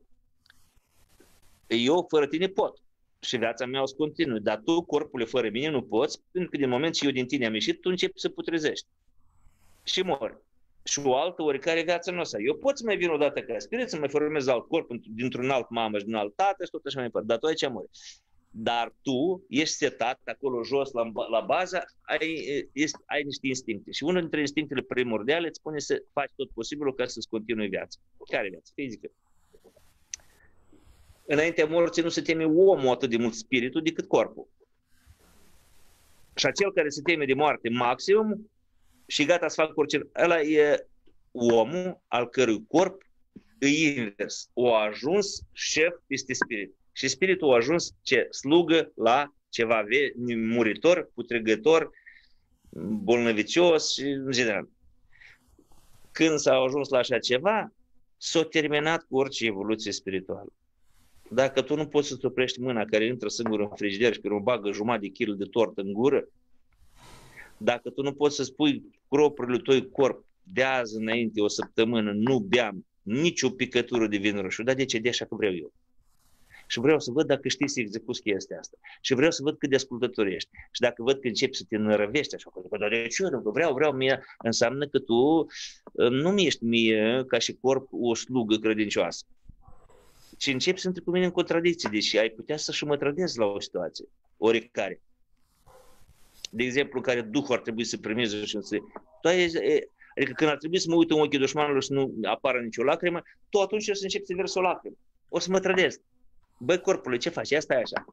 Eu fără tine pot și viața mea o să continui, dar tu, corpule, fără mine nu poți, pentru că din moment ce eu din tine am ieșit, tu începi să putrezești și mori. Și o altă oricare viață nu o să ai. Eu pot să mai vin odată ca spirit, să mai formez alt corp dintr-un alt mamă și din alt tată și tot așa mai departe, dar tu aici mori. Dar tu ești setat acolo jos, la, la bază, ai, ești, ai niște instincte. Și unul dintre instinctele primordiale îți spune să faci tot posibilul ca să-ți continui viața. Care viață? Fizică. Înaintea morții nu se teme omul atât de mult spiritul decât corpul. Și acel care se teme de moarte maximum și gata să facă orice, ăla e omul al cărui corp e invers. O ajuns șef peste spirit. Și spiritul a ajuns ce slugă la ceva muritor, putregător, bolnăvicios și în general. Când s-a ajuns la așa ceva, s-a terminat cu orice evoluție spirituală. Dacă tu nu poți să-ți oprești mâna care intră singur în frigider și care o bagă jumătate de kil de tort în gură, dacă tu nu poți să spui propriului tău corp de azi înainte o săptămână nu beam nicio picătură de vin roșu, dar de ce? De așa că vreau eu. Și vreau să văd dacă știi să execuți chestia asta. Și vreau să văd cât de ascultător ești. Și dacă văd că începi să te nărăvești așa, că dar de ce? Vreau, vreau, mie, înseamnă că tu nu mi ești mie ca și corp o slugă credincioasă. Și începi să intri cu mine în contradicție, deși ai putea să și mă trădezi la o situație, oricare. De exemplu, care Duhul ar trebui să primeze și să... Tu ai, Adică când ar trebui să mă uit în ochii dușmanului și nu apară nicio lacrimă, tu atunci o să încep să versi o lacrimă. O să mă trădesc. Băi, corpule, ce faci? Ia stai așa.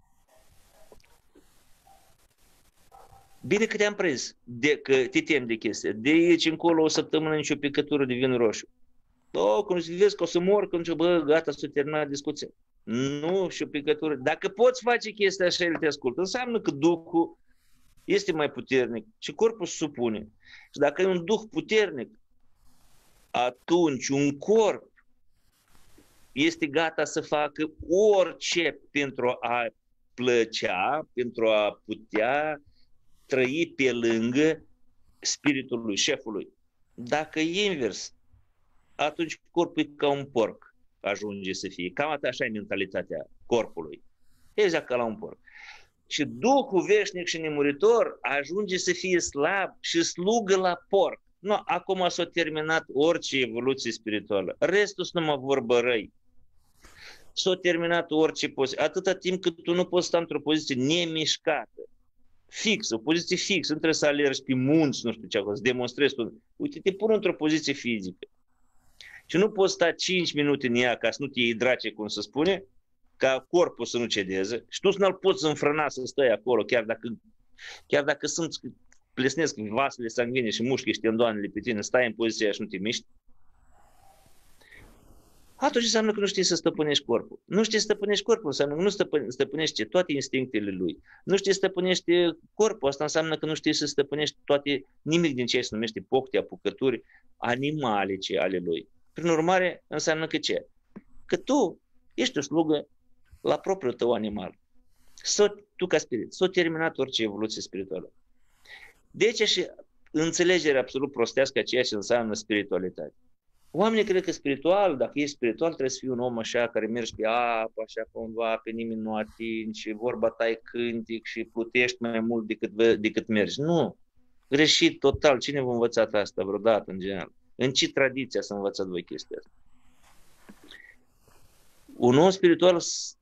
Bine că te-am prins, de, că te tem de chestia. De aici încolo o săptămână nicio picătură de vin roșu. Oh, când vezi că o să mor, când zice, bă, gata, s-a terminat discuția. Nu, și o picătură. Dacă poți face chestia așa, el te ascultă. Înseamnă că Duhul este mai puternic și corpul se supune. Și dacă e un Duh puternic, atunci un corp este gata să facă orice pentru a plăcea, pentru a putea trăi pe lângă spiritul lui, șefului. Dacă e invers, atunci corpul e ca un porc, ajunge să fie. Cam așa e mentalitatea corpului. Exact ca la un porc. Și Duhul veșnic și nemuritor ajunge să fie slab și slugă la porc. Nu, acum s-a terminat orice evoluție spirituală. Restul sunt numai vorbă răi. S-a terminat orice poziție. Atâta timp cât tu nu poți sta într-o poziție nemișcată, fixă, o poziție fixă, nu trebuie să alergi pe munți, nu știu ce acolo, să demonstrezi tot. Uite, te pun într-o poziție fizică. Și nu poți sta cinci minute în ea ca să nu te iei drace, cum se spune, ca corpul să nu cedeze. Și tu să nu-l poți înfrâna să stai acolo, chiar dacă, chiar dacă sunt, plesnesc vasele sanguine și mușchi și tendoanele pe tine, stai în poziția aia și nu te miști. Atunci înseamnă că nu știi să stăpânești corpul. Nu știi să stăpânești corpul, înseamnă că nu stăpânești toate instinctele lui. Nu știi să stăpânești corpul, asta înseamnă că nu știi să stăpânești toate, nimic din ce se numește pocte, apucături animalice ale lui. Prin urmare, înseamnă că ce? Că tu ești o slugă la propriul tău animal. S-o, tu ca spirit, s-a terminat orice evoluție spirituală. Deci și înțelegerea absolut prostească a ceea ce înseamnă spiritualitate. Oamenii cred că spiritual, dacă ești spiritual, trebuie să fii un om așa care mergi pe apă, așa cumva, pe nimeni nu atingi, și vorba ta e cântic și plutești mai mult decât, decât mergi. Nu. Greșit total. Cine v-a învățat asta vreodată, în general? În ce tradiție s-a învățat voi chestia asta? Un om spiritual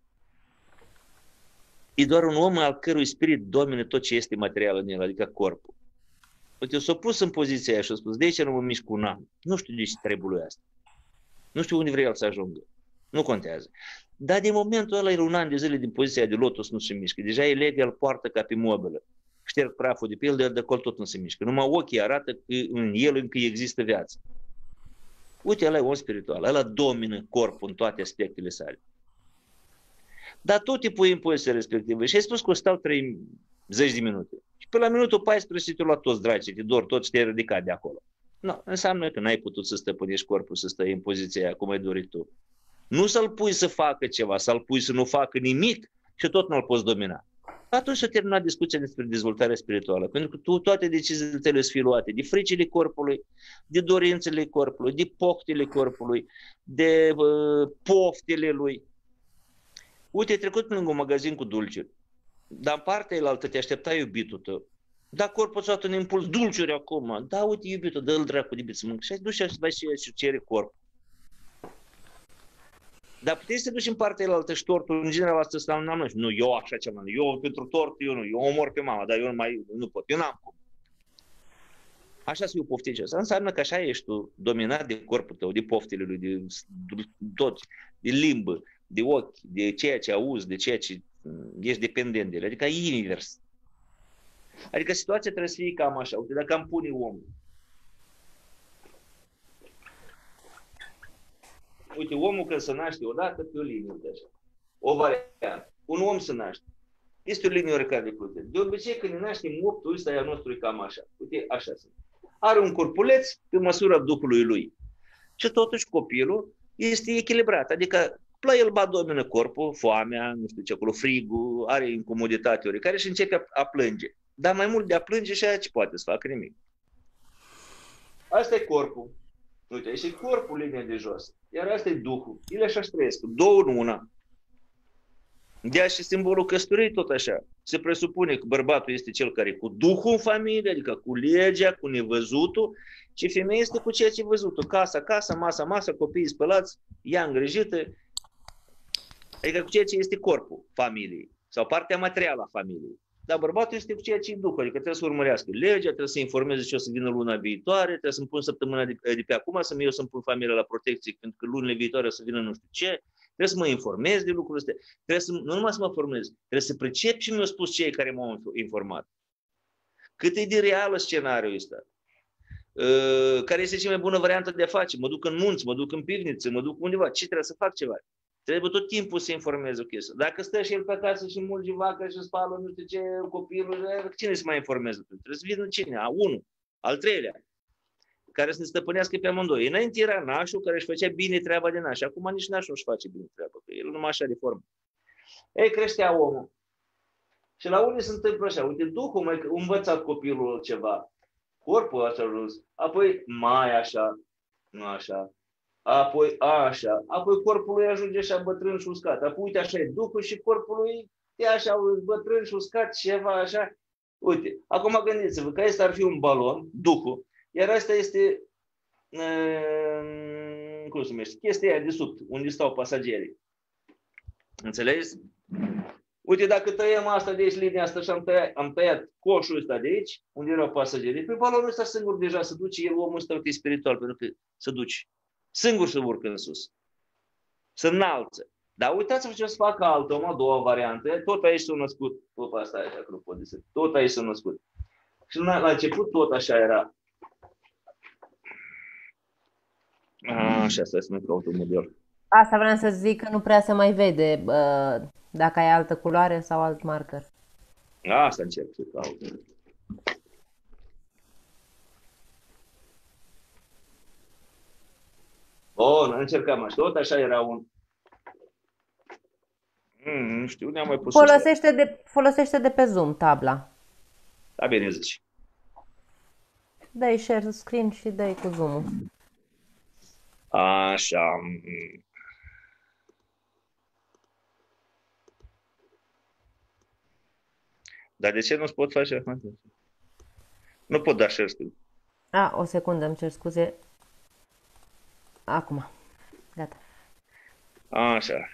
e doar un om al cărui spirit domine tot ce este material în el, adică corpul. Uite, s-a pus în poziția aia și a spus, de aici nu mă mișc un an. Nu știu de ce trebuie asta. Nu știu unde vrea el să ajungă. Nu contează. Dar de momentul ăla, era un an de zile din poziția de lotus, nu se mișcă. Deja e leg, el poartă ca pe mobilă. Șterg praful de pe el, de, de acolo tot nu se mișcă. Numai ochii arată că în el încă există viață. Uite, ăla e om spiritual. Ăla domină corpul în toate aspectele sale. Dar tot te pui în poziția respectivă. Și ai spus că o stau treizeci de minute. Și pe la minutul paisprezece te-au luat toți dracii, te dor tot și te-ai ridicat de acolo. Nu, înseamnă că n-ai putut să stăpânești corpul, să stai în poziția aia cum ai dorit tu. Nu să-l pui să facă ceva, să-l pui să nu facă nimic și tot nu-l poți domina. Atunci s-a terminat discuția despre dezvoltare spirituală, pentru că tu toate deciziile tale să fie luate de fricile corpului, de dorințele corpului, de poftele corpului, de uh, poftele lui. Uite, ai trecut lângă un magazin cu dulciuri, dar în partea elaltă te aștepta iubitul tău. Da, corpul ți-a dat un impuls, dulciuri acum. Da, uite, iubitul, dă-l dracu de bit să mâncă. Și ai dus și ai și cere corpul. Dar puteai să te duci în partea elaltă și tortul, în general, asta stau în noi. Nu, eu așa ceva, eu pentru tort, eu nu, eu omor pe mama, dar eu nu mai, nu pot, eu n-am cum. Așa să-i poftici asta. Înseamnă că așa ești tu, dominat de corpul tău, de poftele lui, de tot, de limbă, de ochi, de ceea ce auzi, de ceea ce ești dependent de ele. Adică e invers. Adică situația trebuie să fie cam așa. Uite, dacă am pune omul. Uite, omul când se naște odată, pe o linie, uite așa. O variantă. Un om se naște. Este o linie oricare de plute. De obicei, când ne naștem, optul ăsta al nostru e cam așa. Uite, așa sunt. Are un corpuleț pe măsura Duhului lui. Și totuși copilul este echilibrat. Adică la el ba domină corpul, foamea, nu știu ce acolo, frigul, are incomoditate oricare și începe a, a plânge. Dar mai mult de a plânge și aia ce poate să facă nimic. Asta e corpul. Uite, aici e corpul, linia de jos. Iar asta e Duhul. Ele așa trăiesc, două în una. De-aia și simbolul căsătoriei tot așa. Se presupune că bărbatul este cel care e cu Duhul în familie, adică cu legea, cu nevăzutul, și femeia este cu ceea ce e văzutul. Casa, casa, masa, masa, copiii spălați, ea îngrijită. Adică cu ceea ce este corpul familiei sau partea materială a familiei. Dar bărbatul este cu ceea ce-i duc, adică trebuie să urmărească legea, trebuie să informeze ce o să vină luna viitoare, trebuie să-mi pun săptămâna de, de pe acum, să-mi eu să-mi pun familia la protecție, pentru că lunile viitoare o să vină nu știu ce, trebuie să mă informez de lucrurile astea, trebuie să, nu numai să mă formez, trebuie să pricep ce mi-au spus cei care m-au informat. Cât e de reală scenariul ăsta? Uh, care este cea mai bună variantă de a face? Mă duc în munți, mă duc în pivniță, mă duc undeva, ce trebuie să fac ceva? Trebuie tot timpul să informeze o chestie. Dacă stă și el pe acasă și mulge vaca și spală nu știu ce, copilul, cine să mai informeze? Trebuie să vină cine? A, unul, al treilea, care să ne stăpânească pe amândoi. Înainte era nașul care își făcea bine treaba de naș. Acum nici nașul nu își face bine treaba, că el numai așa de formă. Ei, creștea omul. Și la unii se întâmplă așa, uite, Duhul mai învățat copilul ceva, corpul așa jos, apoi mai așa, nu așa, apoi așa, apoi corpul lui ajunge așa bătrân și uscat, apoi uite așa e Duhul și corpul lui e așa bătrân și uscat, ceva așa. Uite, acum gândiți-vă că ăsta ar fi un balon, Duhul, iar asta este, uh, cum se numește, chestia aia de sub, unde stau pasagerii. Înțelegeți? Uite, dacă tăiem asta de aici, linia asta și am tăiat, am tăiat coșul ăsta de aici, unde erau pasagerii, pe balonul ăsta singur deja se duce, el omul ăsta e spiritual, pentru că se duce. Singur se urcă în sus. Se înalță. Dar uitați-vă ce o să facă altă, o a doua variantă. Tot aici s-a născut. Opa, asta e așa, pot de tot aici s-a născut. Și la început tot așa era. A, așa, stai să nu caut un model. Asta vreau să zic că nu prea se mai vede uh, dacă ai altă culoare sau alt marker. Asta încerc să caut. Bun, încercăm așa. Tot așa era un... Mm, nu știu, ne-am mai pus Folosește de, folosește de pe Zoom tabla. Da, bine zici. Dă-i share screen și dă-i cu Zoom-ul. Așa. Dar de ce nu-ți pot face? Nu pot da share screen. A, o secundă, îmi cer scuze. Acum. Gata. Așa.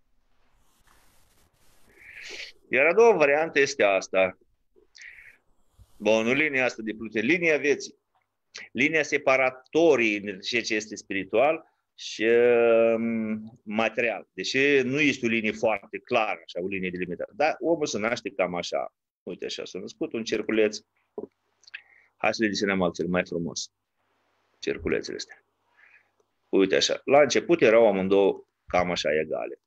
Iar a doua variantă este asta. Bun, nu linia asta de plute, linia vieții. Linia separatorii între ceea ce este spiritual și um, material. Deși nu este o linie foarte clară, așa, o linie delimitată. Dar omul se naște cam așa. Uite așa, s-a născut un cerculeț. Hai să le desenăm altfel, mai frumos. Cerculețele astea. Uite așa. La început erau amândouă cam așa egale.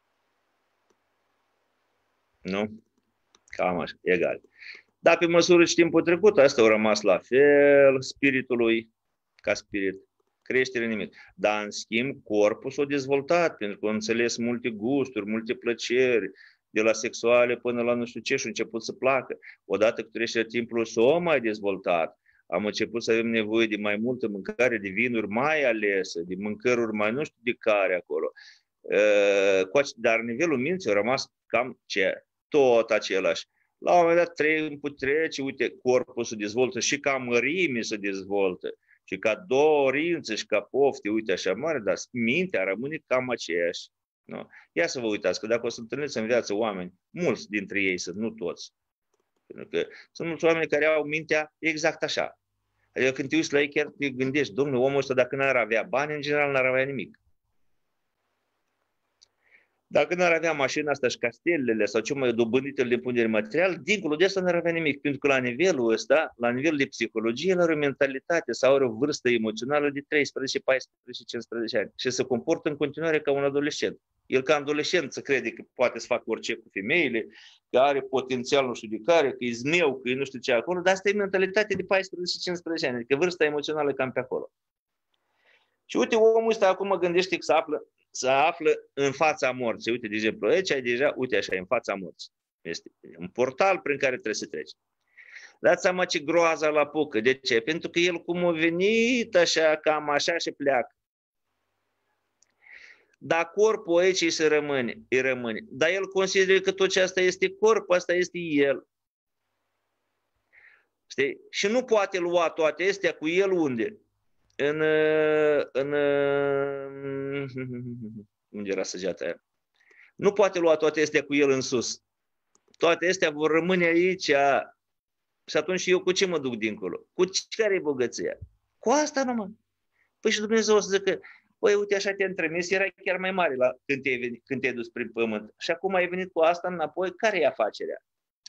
Nu? Cam așa, egale. Dar pe măsură ce timpul trecut, astea au rămas la fel, spiritului, ca spirit, creștere nimic. Dar, în schimb, corpul s-a dezvoltat, pentru că a înțeles multe gusturi, multe plăceri, de la sexuale până la nu știu ce, și a început să placă. Odată cu trecerea timpului s-a mai dezvoltat. Am început să avem nevoie de mai multă mâncare, de vinuri mai alese, de mâncăruri mai nu știu de care acolo. Dar nivelul minții a rămas cam ce? Tot același. La un moment dat timpul trece, uite, corpul se dezvoltă și ca mărime se dezvoltă, și ca dorință și ca pofte, uite așa mare, dar mintea rămâne cam aceeași. Nu? Ia să vă uitați, că dacă o să întâlniți în viață oameni, mulți dintre ei sunt, nu toți. Pentru că sunt mulți oameni care au mintea exact așa. Adică când te uiți la ei, chiar te gândești, domnule, omul ăsta dacă n-ar avea bani, în general n-ar avea nimic. Dacă n-ar avea mașina asta și castelele sau ce mai dobândită din punct de vedere material, dincolo de asta n-ar avea nimic. Pentru că la nivelul ăsta, la nivel de psihologie, el are o mentalitate sau are o vârstă emoțională de treisprezece, paisprezece, cincisprezece ani și se comportă în continuare ca un adolescent. El ca adolescent să crede că poate să facă orice cu femeile, că are potențial nu știu de care, că e zmeu, că e nu știu ce acolo, dar asta e mentalitatea de paisprezece, cincisprezece ani, adică vârsta emoțională e cam pe acolo. Și uite, omul ăsta acum gândește că se află, se află în fața morții. Uite, de exemplu, aici ai deja, uite așa, în fața morții. Este un portal prin care trebuie să treci. Dați seama ce groaza la apucă. De ce? Pentru că el cum a venit așa, cam așa și pleacă. Dar corpul aici îi se rămâne, îi rămâne. Dar el consideră că tot ce asta este corp, asta este el. Știi? Și nu poate lua toate astea cu el unde? În, în, unde era săgeata aia? Nu poate lua toate astea cu el în sus. toate astea vor rămâne aici. Și atunci eu cu ce mă duc dincolo? Cu care e bogăția? Cu asta numai. Păi și Dumnezeu o să zică, păi uite așa te-am trimis, era chiar mai mare la, când, te-ai venit, când te-ai dus prin pământ. Și acum ai venit cu asta înapoi, care e afacerea?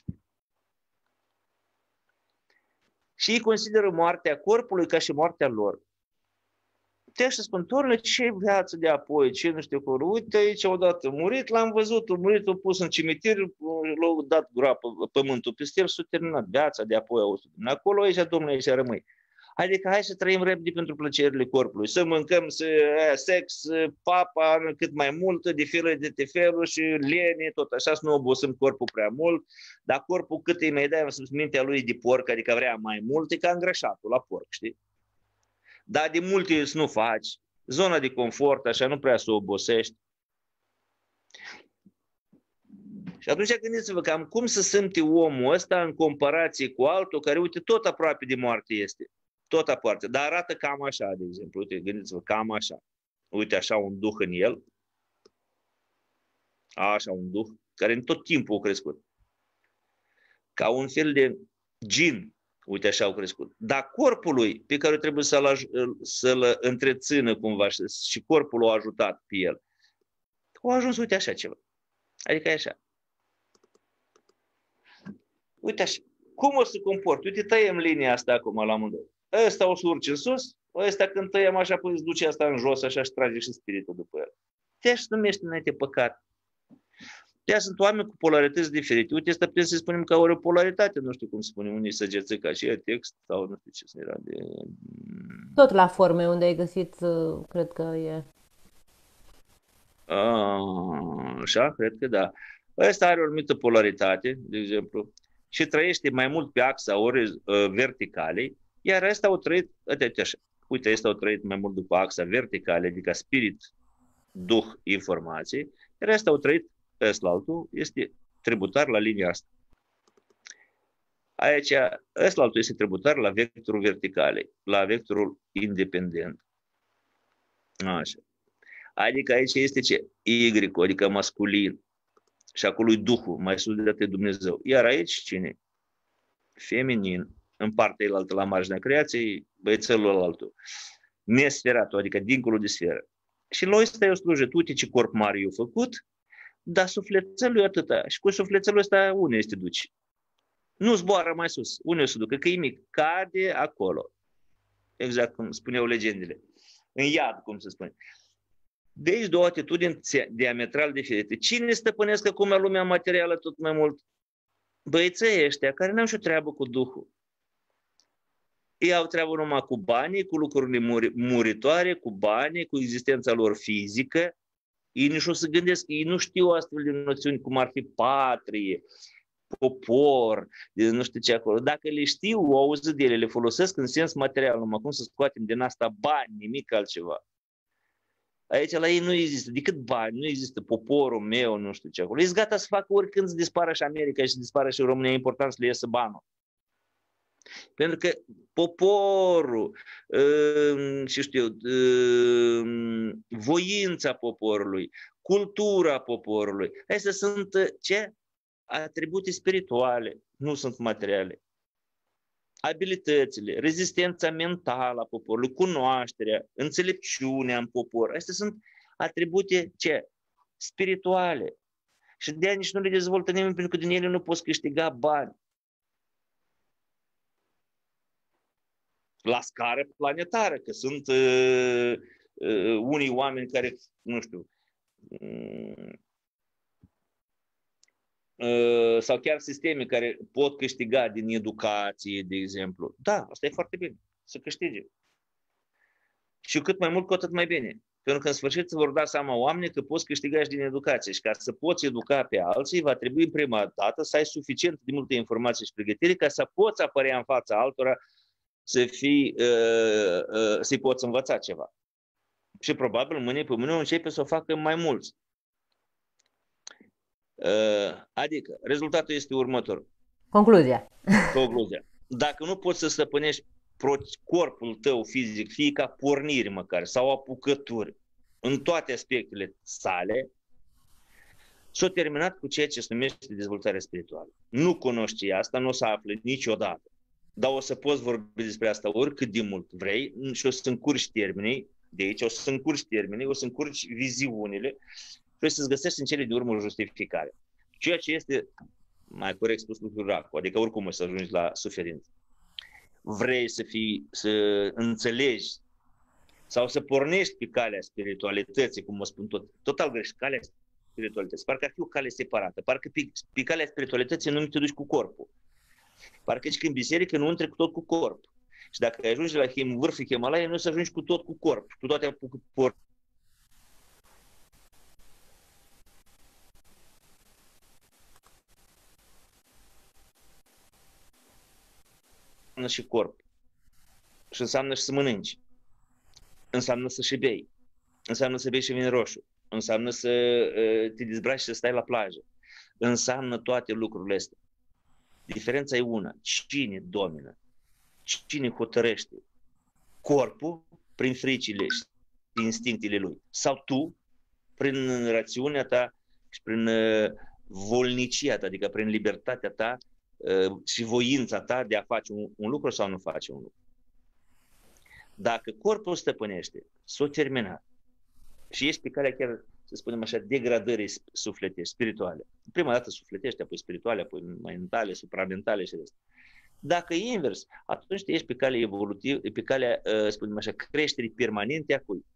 Și ei consideră moartea corpului ca și moartea lor. Te așa spun, Torle, ce viață de apoi, ce nu știu acolo. Uite aici odată murit, l-am văzut, a murit, a pus în cimitir, l-au dat groapă, pământul peste el, s-a terminat viața de apoi. Acolo, aici, Domnule, aici rămâi. Adică hai să trăim repede pentru plăcerile corpului, să mâncăm, să sex, papa, cât mai mult, de felul de tefelul și lene, tot așa, să nu obosim corpul prea mult, dar corpul cât îi mai dai, mintea lui de porc, adică vrea mai mult, e ca îngrășatul la porc, știi? Dar de multe să nu faci, zona de confort, așa, nu prea să o obosești. Și atunci gândiți-vă cam cum se simte omul ăsta în comparație cu altul care, uite, tot aproape de moarte este. Tot aproape, dar arată cam așa, de exemplu. Uite, gândiți-vă, cam așa. Uite, așa un duh în el. Așa un duh, care în tot timpul a crescut. Ca un fel de gin, uite, așa au crescut. Dar corpului pe care trebuie să-l, să-l întrețină cumva și corpul l-a ajutat pe el, a ajuns, uite, așa ceva. Adică e așa. Uite așa. Cum o să comport? Uite, tăiem linia asta acum la amândoi. Ăsta o să urci în sus, ăsta când tăiem așa, păi îți duce asta în jos, așa și trage și spiritul după el. De-aia se numește înainte păcat. De-aia sunt oameni cu polarități diferite. Uite, asta putem să spunem că o polaritate, nu știu cum spune unii săgețica și e text, sau nu știu ce era de... Tot la forme unde ai găsit, cred că e... A, așa, cred că da. Ăsta are o anumită polaritate, de exemplu, și trăiește mai mult pe axa ori verticalei, iar ăsta au trăit, uite așa, uite, ăsta au trăit mai mult după axa verticală, adică spirit, duh, informație, iar ăsta au trăit, ăsta altul, este tributar la linia asta. Aici, ăsta altul este tributar la vectorul verticalei, la vectorul independent. Așa. Adică aici este ce? Y, adică masculin. Și acolo e Duhul, mai sus de atât Dumnezeu. Iar aici cine? Feminin. În partea elaltă, la marginea creației, băiețelul altul. Nesferatul, adică dincolo de sferă. Și lui ăsta eu slujit, uite ce corp mare i-a făcut, dar sufletelul e atâta. Și cu sufletelul ăsta unde este duci? Nu zboară mai sus. Unde se ducă? Că e mic. Cade acolo. Exact cum spuneau legendele. În iad, cum se spune. Deci două atitudini diametral diferite. Cine stăpânesc acum lumea materială tot mai mult? Băieții ăștia care n-au și o treabă cu Duhul. Ei au treabă numai cu banii, cu lucrurile muri, muritoare, cu banii, cu existența lor fizică. Ei nici o să gândesc, ei nu știu astfel de noțiuni cum ar fi patrie, popor, nu știu ce acolo. Dacă le știu, au auzit de ele, le folosesc în sens material, numai cum să scoatem din asta bani, nimic altceva. Aici la ei nu există decât bani, nu există poporul meu, nu știu ce acolo. Ești gata să facă oricând să dispară și America și să dispară și România, e important să le iasă banul. Pentru că poporul, uh, și știu, uh, voința poporului, cultura poporului, astea sunt ce? Atribute spirituale, nu sunt materiale. Abilitățile, rezistența mentală a poporului, cunoașterea, înțelepciunea în popor. Astea sunt atribute ce? Spirituale. Și de aia nici nu le dezvoltă nimeni, pentru că din ele nu poți câștiga bani. La scară planetară, că sunt uh, uh, unii oameni care, nu știu, uh, uh, sau chiar sisteme care pot câștiga din educație, de exemplu. Da, asta e foarte bine, să câștige. Și cât mai mult, cu atât mai bine. Pentru că în sfârșit se vor da seama oamenii că poți câștiga și din educație. Și ca să poți educa pe alții, va trebui prima dată să ai suficient de multe informații și pregătire ca să poți apărea în fața altora, să fii, uh, uh, să-i poți învăța ceva. Și probabil mâine pe mâine începe să o facă mai mulți. Uh, adică, rezultatul este următor. Concluzia. Concluzia. Dacă nu poți să stăpânești corpul tău fizic, fie ca porniri măcar, sau apucături, în toate aspectele sale, S-a terminat cu ceea ce se numește dezvoltare spirituală. Nu cunoști asta, nu o să afli niciodată. Dar o să poți vorbi despre asta oricât de mult vrei și o să încurci termenii de aici, o să încurci termenii, o să încurci viziunile și o să-ți găsești în cele de urmă o justificare. Ceea ce este, mai corect spus, lucrul racu, adică oricum o să ajungi la suferință. Vrei să fii, să înțelegi sau să pornești pe calea spiritualității, cum mă spun tot, total greșit, calea spiritualității. Parcă ar fi o cale separată, parcă pe, pe calea spiritualității nu te duci cu corpul. Parcă zici că în biserică nu intri cu tot cu corp. Și dacă ajungi la Him, vârful Himalaya, nu o să ajungi cu tot cu corp, cu toate cu corp. Și corp. Și înseamnă și să mănânci. Înseamnă să și bei. Înseamnă să bei și vin roșu. Înseamnă să uh, te dezbraci și să stai la plajă. Înseamnă toate lucrurile astea. Diferența e una. Cine domină? Cine hotărăște? Corpul prin fricile și instinctele lui. Sau tu, prin rațiunea ta și prin uh, volnicia ta, adică prin libertatea ta uh, și voința ta de a face un, un lucru sau nu face un lucru. Dacă corpul stăpânește, s-o terminat și ești pe calea chiar, să spunem așa, degradării sufletești, spirituale. Prima dată sufletești, apoi spirituale, apoi mentale, supramentale și restul. Dacă e invers, atunci ești pe calea evolutivă, pe calea, spunem așa, creșterii permanente a cui?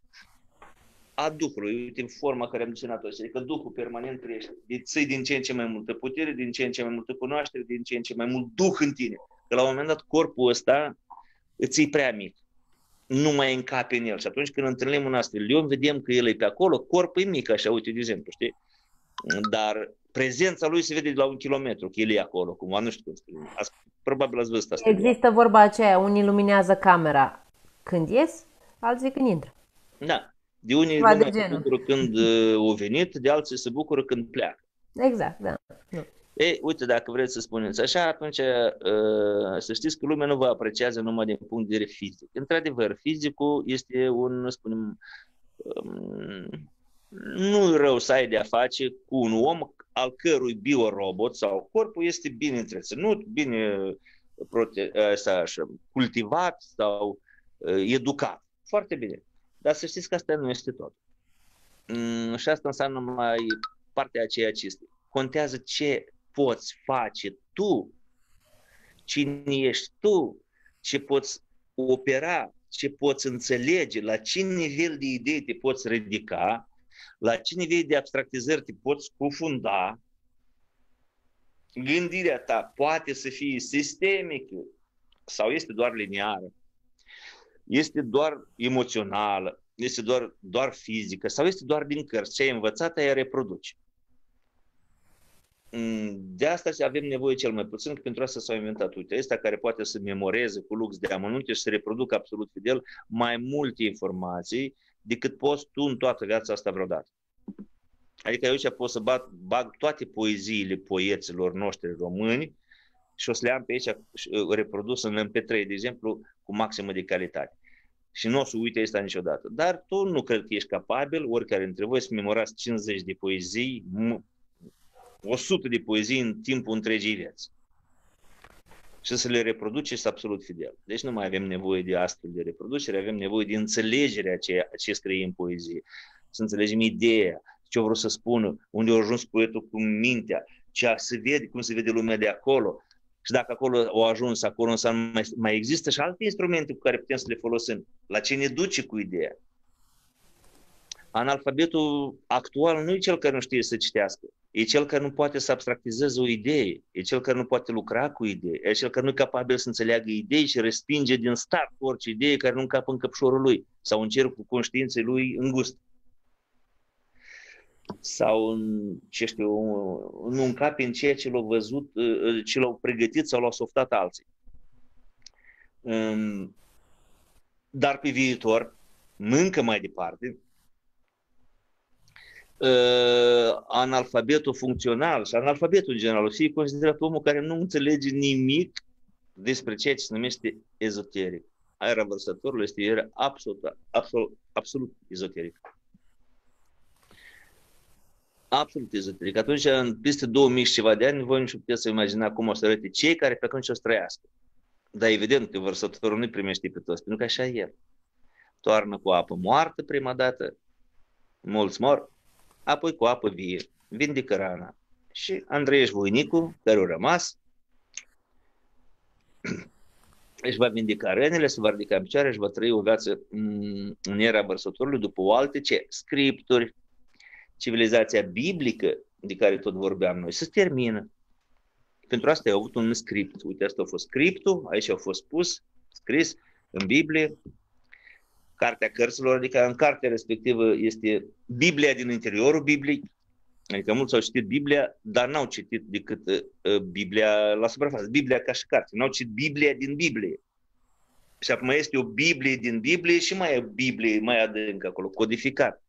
A Duhului, uite, în forma care am desenat-o, adică Duhul permanent crește, ții din ce în ce mai multă putere, din ce în ce mai multă cunoaștere, din ce în ce mai mult Duh în tine. Că la un moment dat corpul ăsta îți e prea mic. Nu mai încape în el. Și atunci când întâlnim un astfel de om, vedem că el e pe acolo, corpul e mic, așa, uite, de exemplu, știi? Dar prezența lui se vede de la un kilometru, că el e acolo, cumva, nu știu cum spune. Probabil ați văzut asta. Există vorba aceea, unii luminează camera când ies, alții când intră. Da. De unii lumea se bucură când uh, o venit, de alții se bucură când pleacă. Exact, da. Nu. Ei, uite, dacă vreți să spuneți așa, atunci uh, să știți că lumea nu vă apreciază numai din punct de vedere fizic. Într-adevăr, fizicul este un, spunem, um, nu rău să ai de a face cu un om al cărui biorobot sau corpul este bine întreținut, bine prote- așa, cultivat sau uh, educat. Foarte bine. Dar să știți că asta nu este tot. Mm, și asta înseamnă mai partea aceea ce este. Contează ce poți face tu, cine ești tu, ce poți opera, ce poți înțelege, la ce nivel de idei te poți ridica, la ce nivel de abstractizări te poți scufunda. Gândirea ta poate să fie sistemică sau este doar lineară, este doar emoțională, este doar, doar fizică sau este doar din cărți. Ce ai învățat, aia reproduci. De asta avem nevoie cel mai puțin, că pentru asta s-au inventat uite, ăsta care poate să memoreze cu lux de amănunte și să reproducă absolut fidel mai multe informații decât poți tu în toată viața asta vreodată. Adică eu aici pot să bat, bag toate poeziile poeților noștri români și o să le am pe aici reprodus în M P trei, de exemplu, cu maximă de calitate. Și nu o să uite asta niciodată. Dar tu nu cred că ești capabil, oricare dintre voi, să memorați cincizeci de poezii, o sută de poezii în timpul întregii vieți. Și să le reproduceți absolut fidel. Deci nu mai avem nevoie de astfel de reproducere, avem nevoie de înțelegerea ce, ce scrie în poezie. Să înțelegem ideea, ce vreau să spună, unde a ajuns poetul cu mintea, ce se vede, cum se vede lumea de acolo. Și dacă acolo au ajuns, acolo înseamnă mai, mai există și alte instrumente cu care putem să le folosim. La ce ne duce cu ideea? Analfabetul actual nu e cel care nu știe să citească. E cel care nu poate să abstractizeze o idee. E cel care nu poate lucra cu idei. E cel care nu e capabil să înțeleagă idei și respinge din start orice idee care nu încapă în căpșorul lui sau în cercul conștiinței lui îngust. Sau în, ce știu, nu încape în ceea ce l-au văzut, ce l-au pregătit sau l-au softat alții. Dar pe viitor, încă mai departe, analfabetul funcțional și analfabetul în general o fi considerat omul care nu înțelege nimic despre ceea ce se numește ezoteric. Era vărsătorul este era absolut, absolut, absolut ezoteric. Absolut ezoteric. Atunci, în peste două mii și ceva de ani, voi nu puteți să imagina cum o să arate cei care pe atunci o să trăiască. Dar evident că vărsătorul nu primește pe toți, pentru că așa e. Toarnă cu apă moartă prima dată, mulți mor, apoi cu apă vie, vindecă rana. Și Andreeș Voinicu, care a rămas, își va vindeca rănile, se va ridica în picioare, își va trăi o viață în era vărsătorului după o alte ce? Scripturi. Civilizația biblică de care tot vorbeam noi se termină. Pentru asta au avut un script. Uite, asta a fost scriptul, aici a fost pus, scris în Biblie, Cartea Cărților, adică în cartea respectivă este Biblia din interiorul Bibliei. Adică mulți au citit Biblia, dar n-au citit decât uh, Biblia la suprafață, Biblia ca și carte. N-au citit Biblia din Biblie. Și acum este o Biblie din Biblie și mai e Biblie mai adânc acolo, codificat.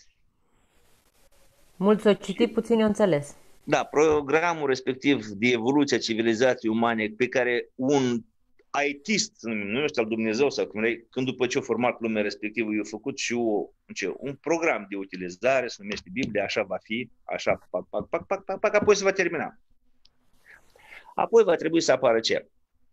Mulți o citit, puțini o înțeles. Da, programul respectiv de evoluție a civilizației umane pe care un aitist, nu știu al Dumnezeu sau cum vrei, când după ce a format lumea respectivă, i-a făcut și o, ce, un program de utilizare, se numește Biblia, așa va fi, așa, pac, pac, pac, pac, pac, pac, apoi se va termina. Apoi va trebui să apară ce?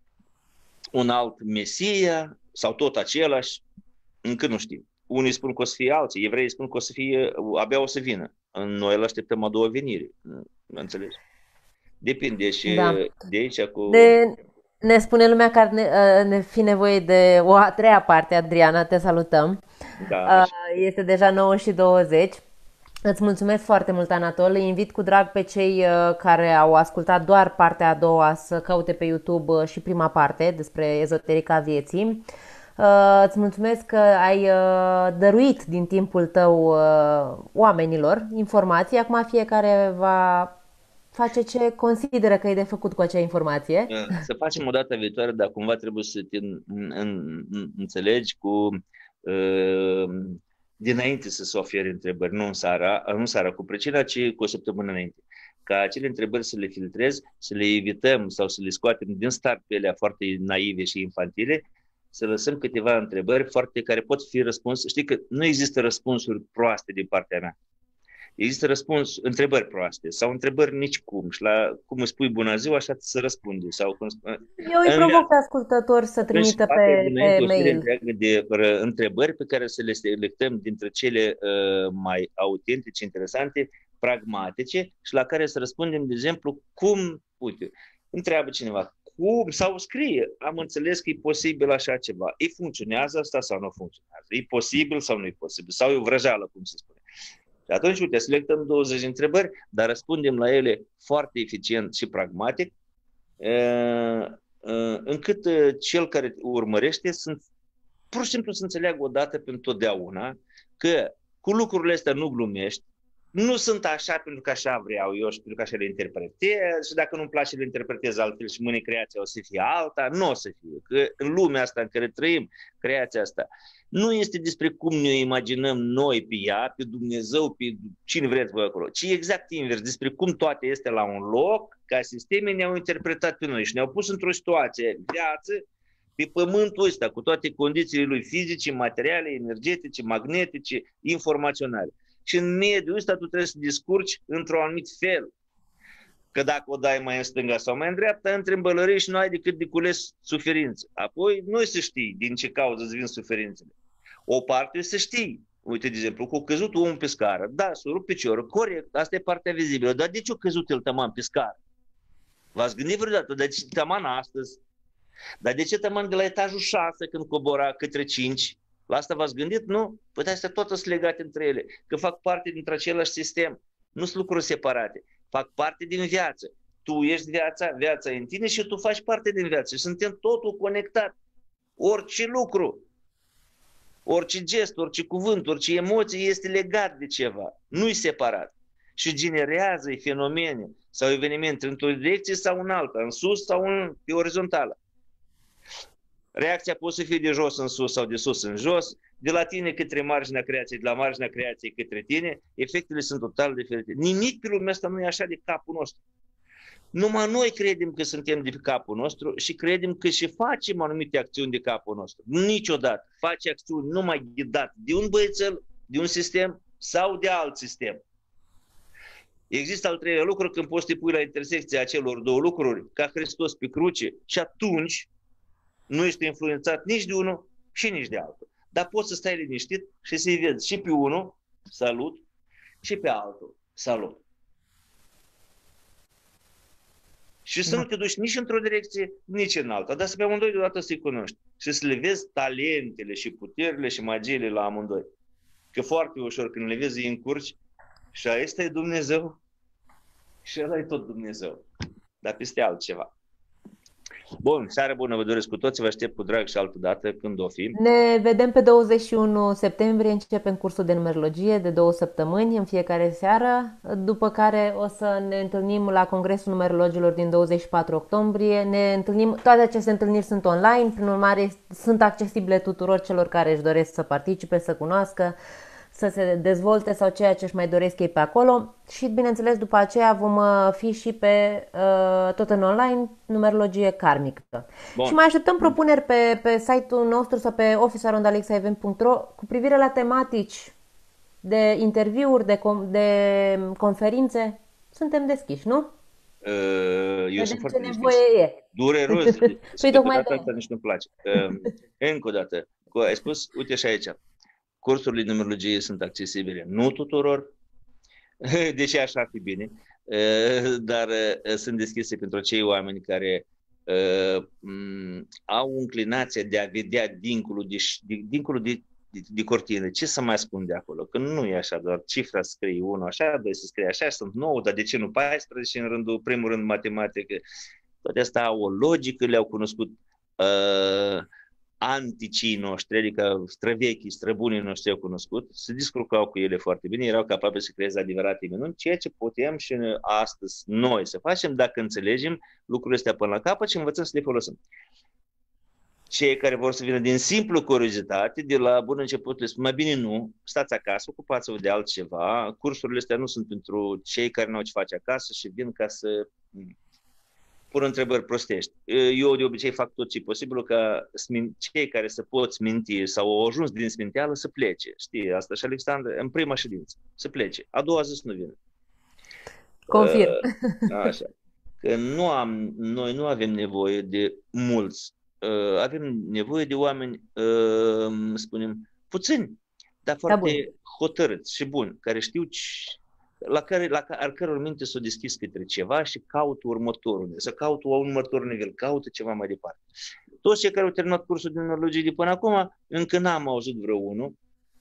Un alt Mesia sau tot același, încă nu știm. Unii spun că o să fie alții, evreii spun că o să fie, abia o să vină. Noi îl așteptăm a doua venire. Înțelegi? Depinde și da. De aici cu... De, ne spune lumea că ar ne, ne fi nevoie de o a treia parte, Adriana, te salutăm. Da, este deja nouă și douăzeci. Îți mulțumesc foarte mult, Anatol. Îi invit cu drag pe cei care au ascultat doar partea a doua să caute pe YouTube și prima parte despre ezoterica vieții. Uh, îți mulțumesc că ai uh, dăruit din timpul tău uh, oamenilor informații. Acum fiecare va face ce consideră că e de făcut cu acea informație. Să facem o dată viitoare, dar cumva trebuie să te în, în, înțelegi cu uh, dinainte să se ofere întrebări, nu în seara, nu în seara cu pricina, ci cu o săptămână înainte. Ca acele întrebări să le filtrezi, să le evităm sau să le scoatem din start pe ele foarte naive și infantile, să lăsăm câteva întrebări foarte care pot fi răspuns. Știi că nu există răspunsuri proaste din partea mea. Există răspuns, întrebări proaste sau întrebări nici cum. Și la cum îmi spui bună ziua, așa să răspunde. Sau cum spune. Eu îi provoc pe ascultători să trimită pe, pe mail. De întrebări pe care să le selectăm dintre cele uh, mai autentice, interesante, pragmatice și la care să răspundem, de exemplu, cum, uite, întreabă cineva, cum, sau scrie, am înțeles că e posibil așa ceva. E funcționează asta sau nu funcționează? E posibil sau nu e posibil? Sau e o vrăjeală, cum se spune? Și atunci, uite, selectăm douăzeci de întrebări, dar răspundem la ele foarte eficient și pragmatic, încât cel care urmărește sunt, pur și simplu să înțeleagă odată pentru totdeauna că cu lucrurile astea nu glumești, nu sunt așa pentru că așa vreau eu și pentru că așa le interpretez și dacă nu-mi place le interpretez altfel și mâine creația o să fie alta, nu o să fie. Că în lumea asta în care trăim, creația asta, nu este despre cum ne imaginăm noi pe ea, pe Dumnezeu, pe cine vreți voi acolo, ci exact invers, despre cum toate este la un loc, ca sisteme ne-au interpretat pe noi și ne-au pus într-o situație, viață, pe pământul ăsta, cu toate condițiile lui fizice, materiale, energetice, magnetice, informaționale. Și în mediul ăsta tu trebuie să descurci într-un anumit fel. Că dacă o dai mai în stânga sau mai în dreapta, între îmbălării și nu ai decât de cules suferință. Apoi nu să știi din ce cauză îți vin suferințele. O parte să știi. Uite, de exemplu, cu căzut omul pe scară. Da, s-a rupt piciorul, corect, asta e partea vizibilă. Dar de ce a căzut el tăman pe scară? V-ați gândit vreodată? De ce tăman astăzi? Dar de ce tăman de la etajul șase când cobora către cinci? La asta v-ați gândit? Nu? Păi astea tot sunt legate între ele, că fac parte dintre același sistem. Nu sunt lucruri separate, fac parte din viață. Tu ești viața, viața e în tine și tu faci parte din viață. Și suntem totul conectat. Orice lucru, orice gest, orice cuvânt, orice emoție este legat de ceva. Nu-i separat. Și generează fenomene sau evenimente într-o direcție sau în alta, în sus sau în, pe orizontală. Reacția poate să fie de jos în sus sau de sus în jos, de la tine către marginea creației, de la marginea creației către tine, efectele sunt total diferite. Nimic pe lumea asta nu e așa de capul nostru. Numai noi credem că suntem de capul nostru și credem că și facem anumite acțiuni de capul nostru. Niciodată face acțiuni numai ghidat de un băiețel, de un sistem sau de alt sistem. Există al treilea lucru când poți să te pui la intersecția acelor două lucruri, ca Hristos pe cruce, și atunci nu ești influențat nici de unul și nici de altul. Dar poți să stai liniștit și să-i vezi și pe unul, salut, și pe altul, salut. Și să da. nu te duci nici într-o direcție, nici în alta, dar să pe amândoi deodată să-i cunoști și să le vezi talentele și puterile și magiile la amândoi. Că foarte ușor când le vezi îi încurci și ăsta e Dumnezeu și ăla e tot Dumnezeu, dar peste altceva. Bun, seară bună vă doresc cu toți, vă aștept cu drag și altă dată când o fi. Ne vedem pe douăzeci și unu septembrie, începem cursul de numerologie de două săptămâni în fiecare seară, după care o să ne întâlnim la Congresul Numerologilor din douăzeci și patru octombrie. Ne întâlnim, toate aceste întâlniri sunt online, prin urmare sunt accesibile tuturor celor care își doresc să participe, să cunoască, să se dezvolte sau ceea ce își mai doresc ei pe acolo. Și bineînțeles după aceea vom fi și pe tot în online numerologie karmică. Bun. Și mai așteptăm propuneri pe, pe site-ul nostru sau pe office arond alexa event punct ro cu privire la tematici de interviuri, de, com de conferințe. Suntem deschiși, nu? Uh, eu Vedem sunt foarte nevoie e. Dureros. Păi tocmai de asta nici nu-mi place. Uh, încă o dată. Ai spus, uite și aici. Cursurile de numerologie sunt accesibile nu tuturor, deși așa ar fi bine, dar sunt deschise pentru cei oameni care au inclinația de a vedea dincolo de, dincolo de, de, de cortină. Ce să mai spun de acolo? Că nu e așa, doar cifra scrie unu așa, doi se scrie așa, sunt nouă, dar de ce nu paisprezece în rândul, primul rând matematică? Toate astea au o logică, le-au cunoscut uh, anticii noștri, adică străvechii, străbunii noștri au cunoscut, se descurcau cu ele foarte bine, erau capabili să creeze adevărate minuni, ceea ce putem și astăzi noi să facem dacă înțelegem lucrurile astea până la capăt și învățăm să le folosim. Cei care vor să vină din simplu curiozitate, de la bun început le spun, mai bine nu, stați acasă, ocupați-vă de altceva, cursurile astea nu sunt pentru cei care nu au ce face acasă și vin ca să pun întrebări prostești. Eu de obicei fac tot ce e posibil ca cei care se pot sminti sau au ajuns din sminteală să plece. Știi, asta și Alexandru, în prima ședință, să plece. A doua zi să nu vină. Confirm. Uh, așa. Că nu am, noi nu avem nevoie de mulți. Uh, avem nevoie de oameni, uh, spunem, puțini, dar foarte hotărâți și buni, care știu la care, la al căror minte s-o deschis către ceva și caută următorul, să caută un următor nivel, caută ceva mai departe. Toți cei care au terminat cursul de numerologie de până acum, încă n-am auzit vreunul,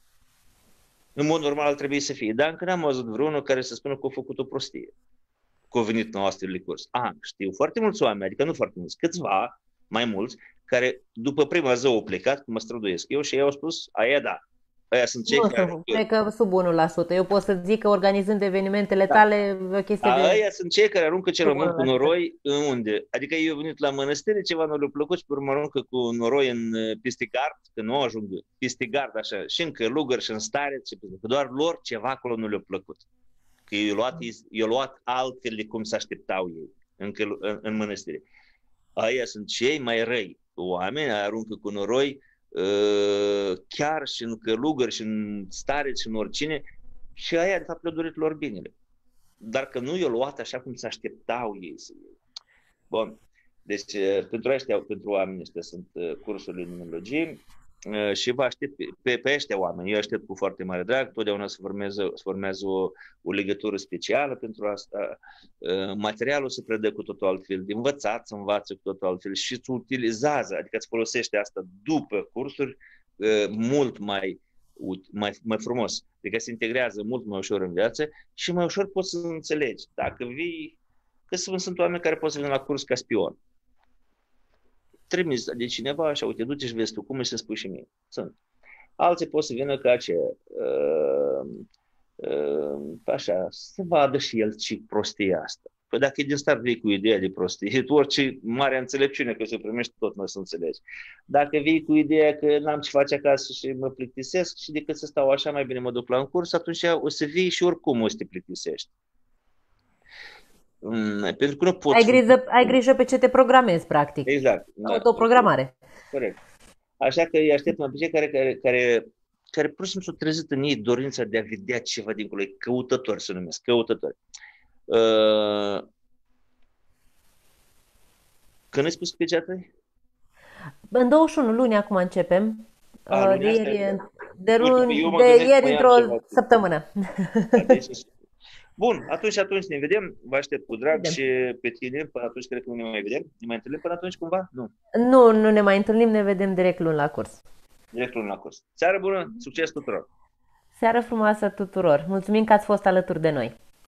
în mod normal ar trebui să fie, dar încă n-am auzit vreunul care să spună că a făcut o prostie, că a venit la astfel de curs. A, știu foarte mulți oameni, adică nu foarte mulți, câțiva, mai mulți, care după prima zi au plecat, cum mă străduiesc eu, și ei au spus, aia da. Aia sunt cei nu, care... cred că sub unu la sută. Eu pot să zic că organizând evenimentele da. tale, o chestie A, de... Aia sunt cei care aruncă cel mai mult cu noroi în unde? Adică eu venit la mănăstire, ceva nu le-a plăcut și pe urmă aruncă cu noroi în peste gard, că nu ajung peste gard așa, și în călugări și în stareț, că doar lor ceva acolo nu le-a plăcut. Că i-a luat, i-a luat altfel de cum se așteptau ei în, în, în mănăstire. Aia sunt cei mai răi oameni, aruncă cu noroi chiar și în călugări și în stareți și în oricine și aia de fapt le-a dorit lor binele. Dar că nu i-a luat așa cum se așteptau ei să iei. Bun. Deci pentru ăștia, pentru oamenii ăștia sunt cursurile de numerologie și vă aștept pe, pe, pe ăștia oameni. Eu aștept cu foarte mare drag. Totdeauna se formează, se formează o, o legătură specială pentru asta. Materialul se predă cu totul altfel, de învățat se învață cu totul altfel și se utilizează, adică îți folosește asta după cursuri mult mai, mai, mai frumos. Adică se integrează mult mai ușor în viață și mai ușor poți să înțelegi. Dacă vii, că sunt oameni care pot să vină la curs ca spion. Trimis de cineva, așa, uite, du-te și vezi tu cum e să spui și mie. Sunt. Alții pot să vină ca ce, uh, uh, așa, să vadă și el ce prostie asta. Păi dacă e din start vii cu ideea de prostie, orice mare înțelepciune că se primești, tot nu să înțelegi. Dacă vii cu ideea că n-am ce face acasă și mă plictisesc și decât să stau așa, mai bine mă duc la un curs, atunci o să vii și oricum o să te plictisești. Mm, pentru că nu poți... Ai grijă, ai grijă pe ce te programezi, practic. Exact. Autoprogramare. Corect. Așa că îi aștept pe cei care, care, care, care pur și simplu s-au trezit în ei dorința de a vedea ceva dincolo, căutători se numesc, căutători. Uh, când ai spus că pe tăi? În douăzeci și unu luni acum începem. A, Uh, De lunea asta? ieri, de, Uite, că luni, eu mă de gândesc că ieri mai am într-o ceva. săptămână. Da, deci, bun, atunci, atunci ne vedem. Vă aștept cu drag Vedem. și pe tine. Până atunci cred că nu ne mai vedem. Ne mai întâlnim până atunci cumva? Nu. Nu, nu ne mai întâlnim, ne vedem direct luni la curs. Direct luni la curs. Seară bună, succes tuturor! Seară frumoasă tuturor! Mulțumim că ați fost alături de noi!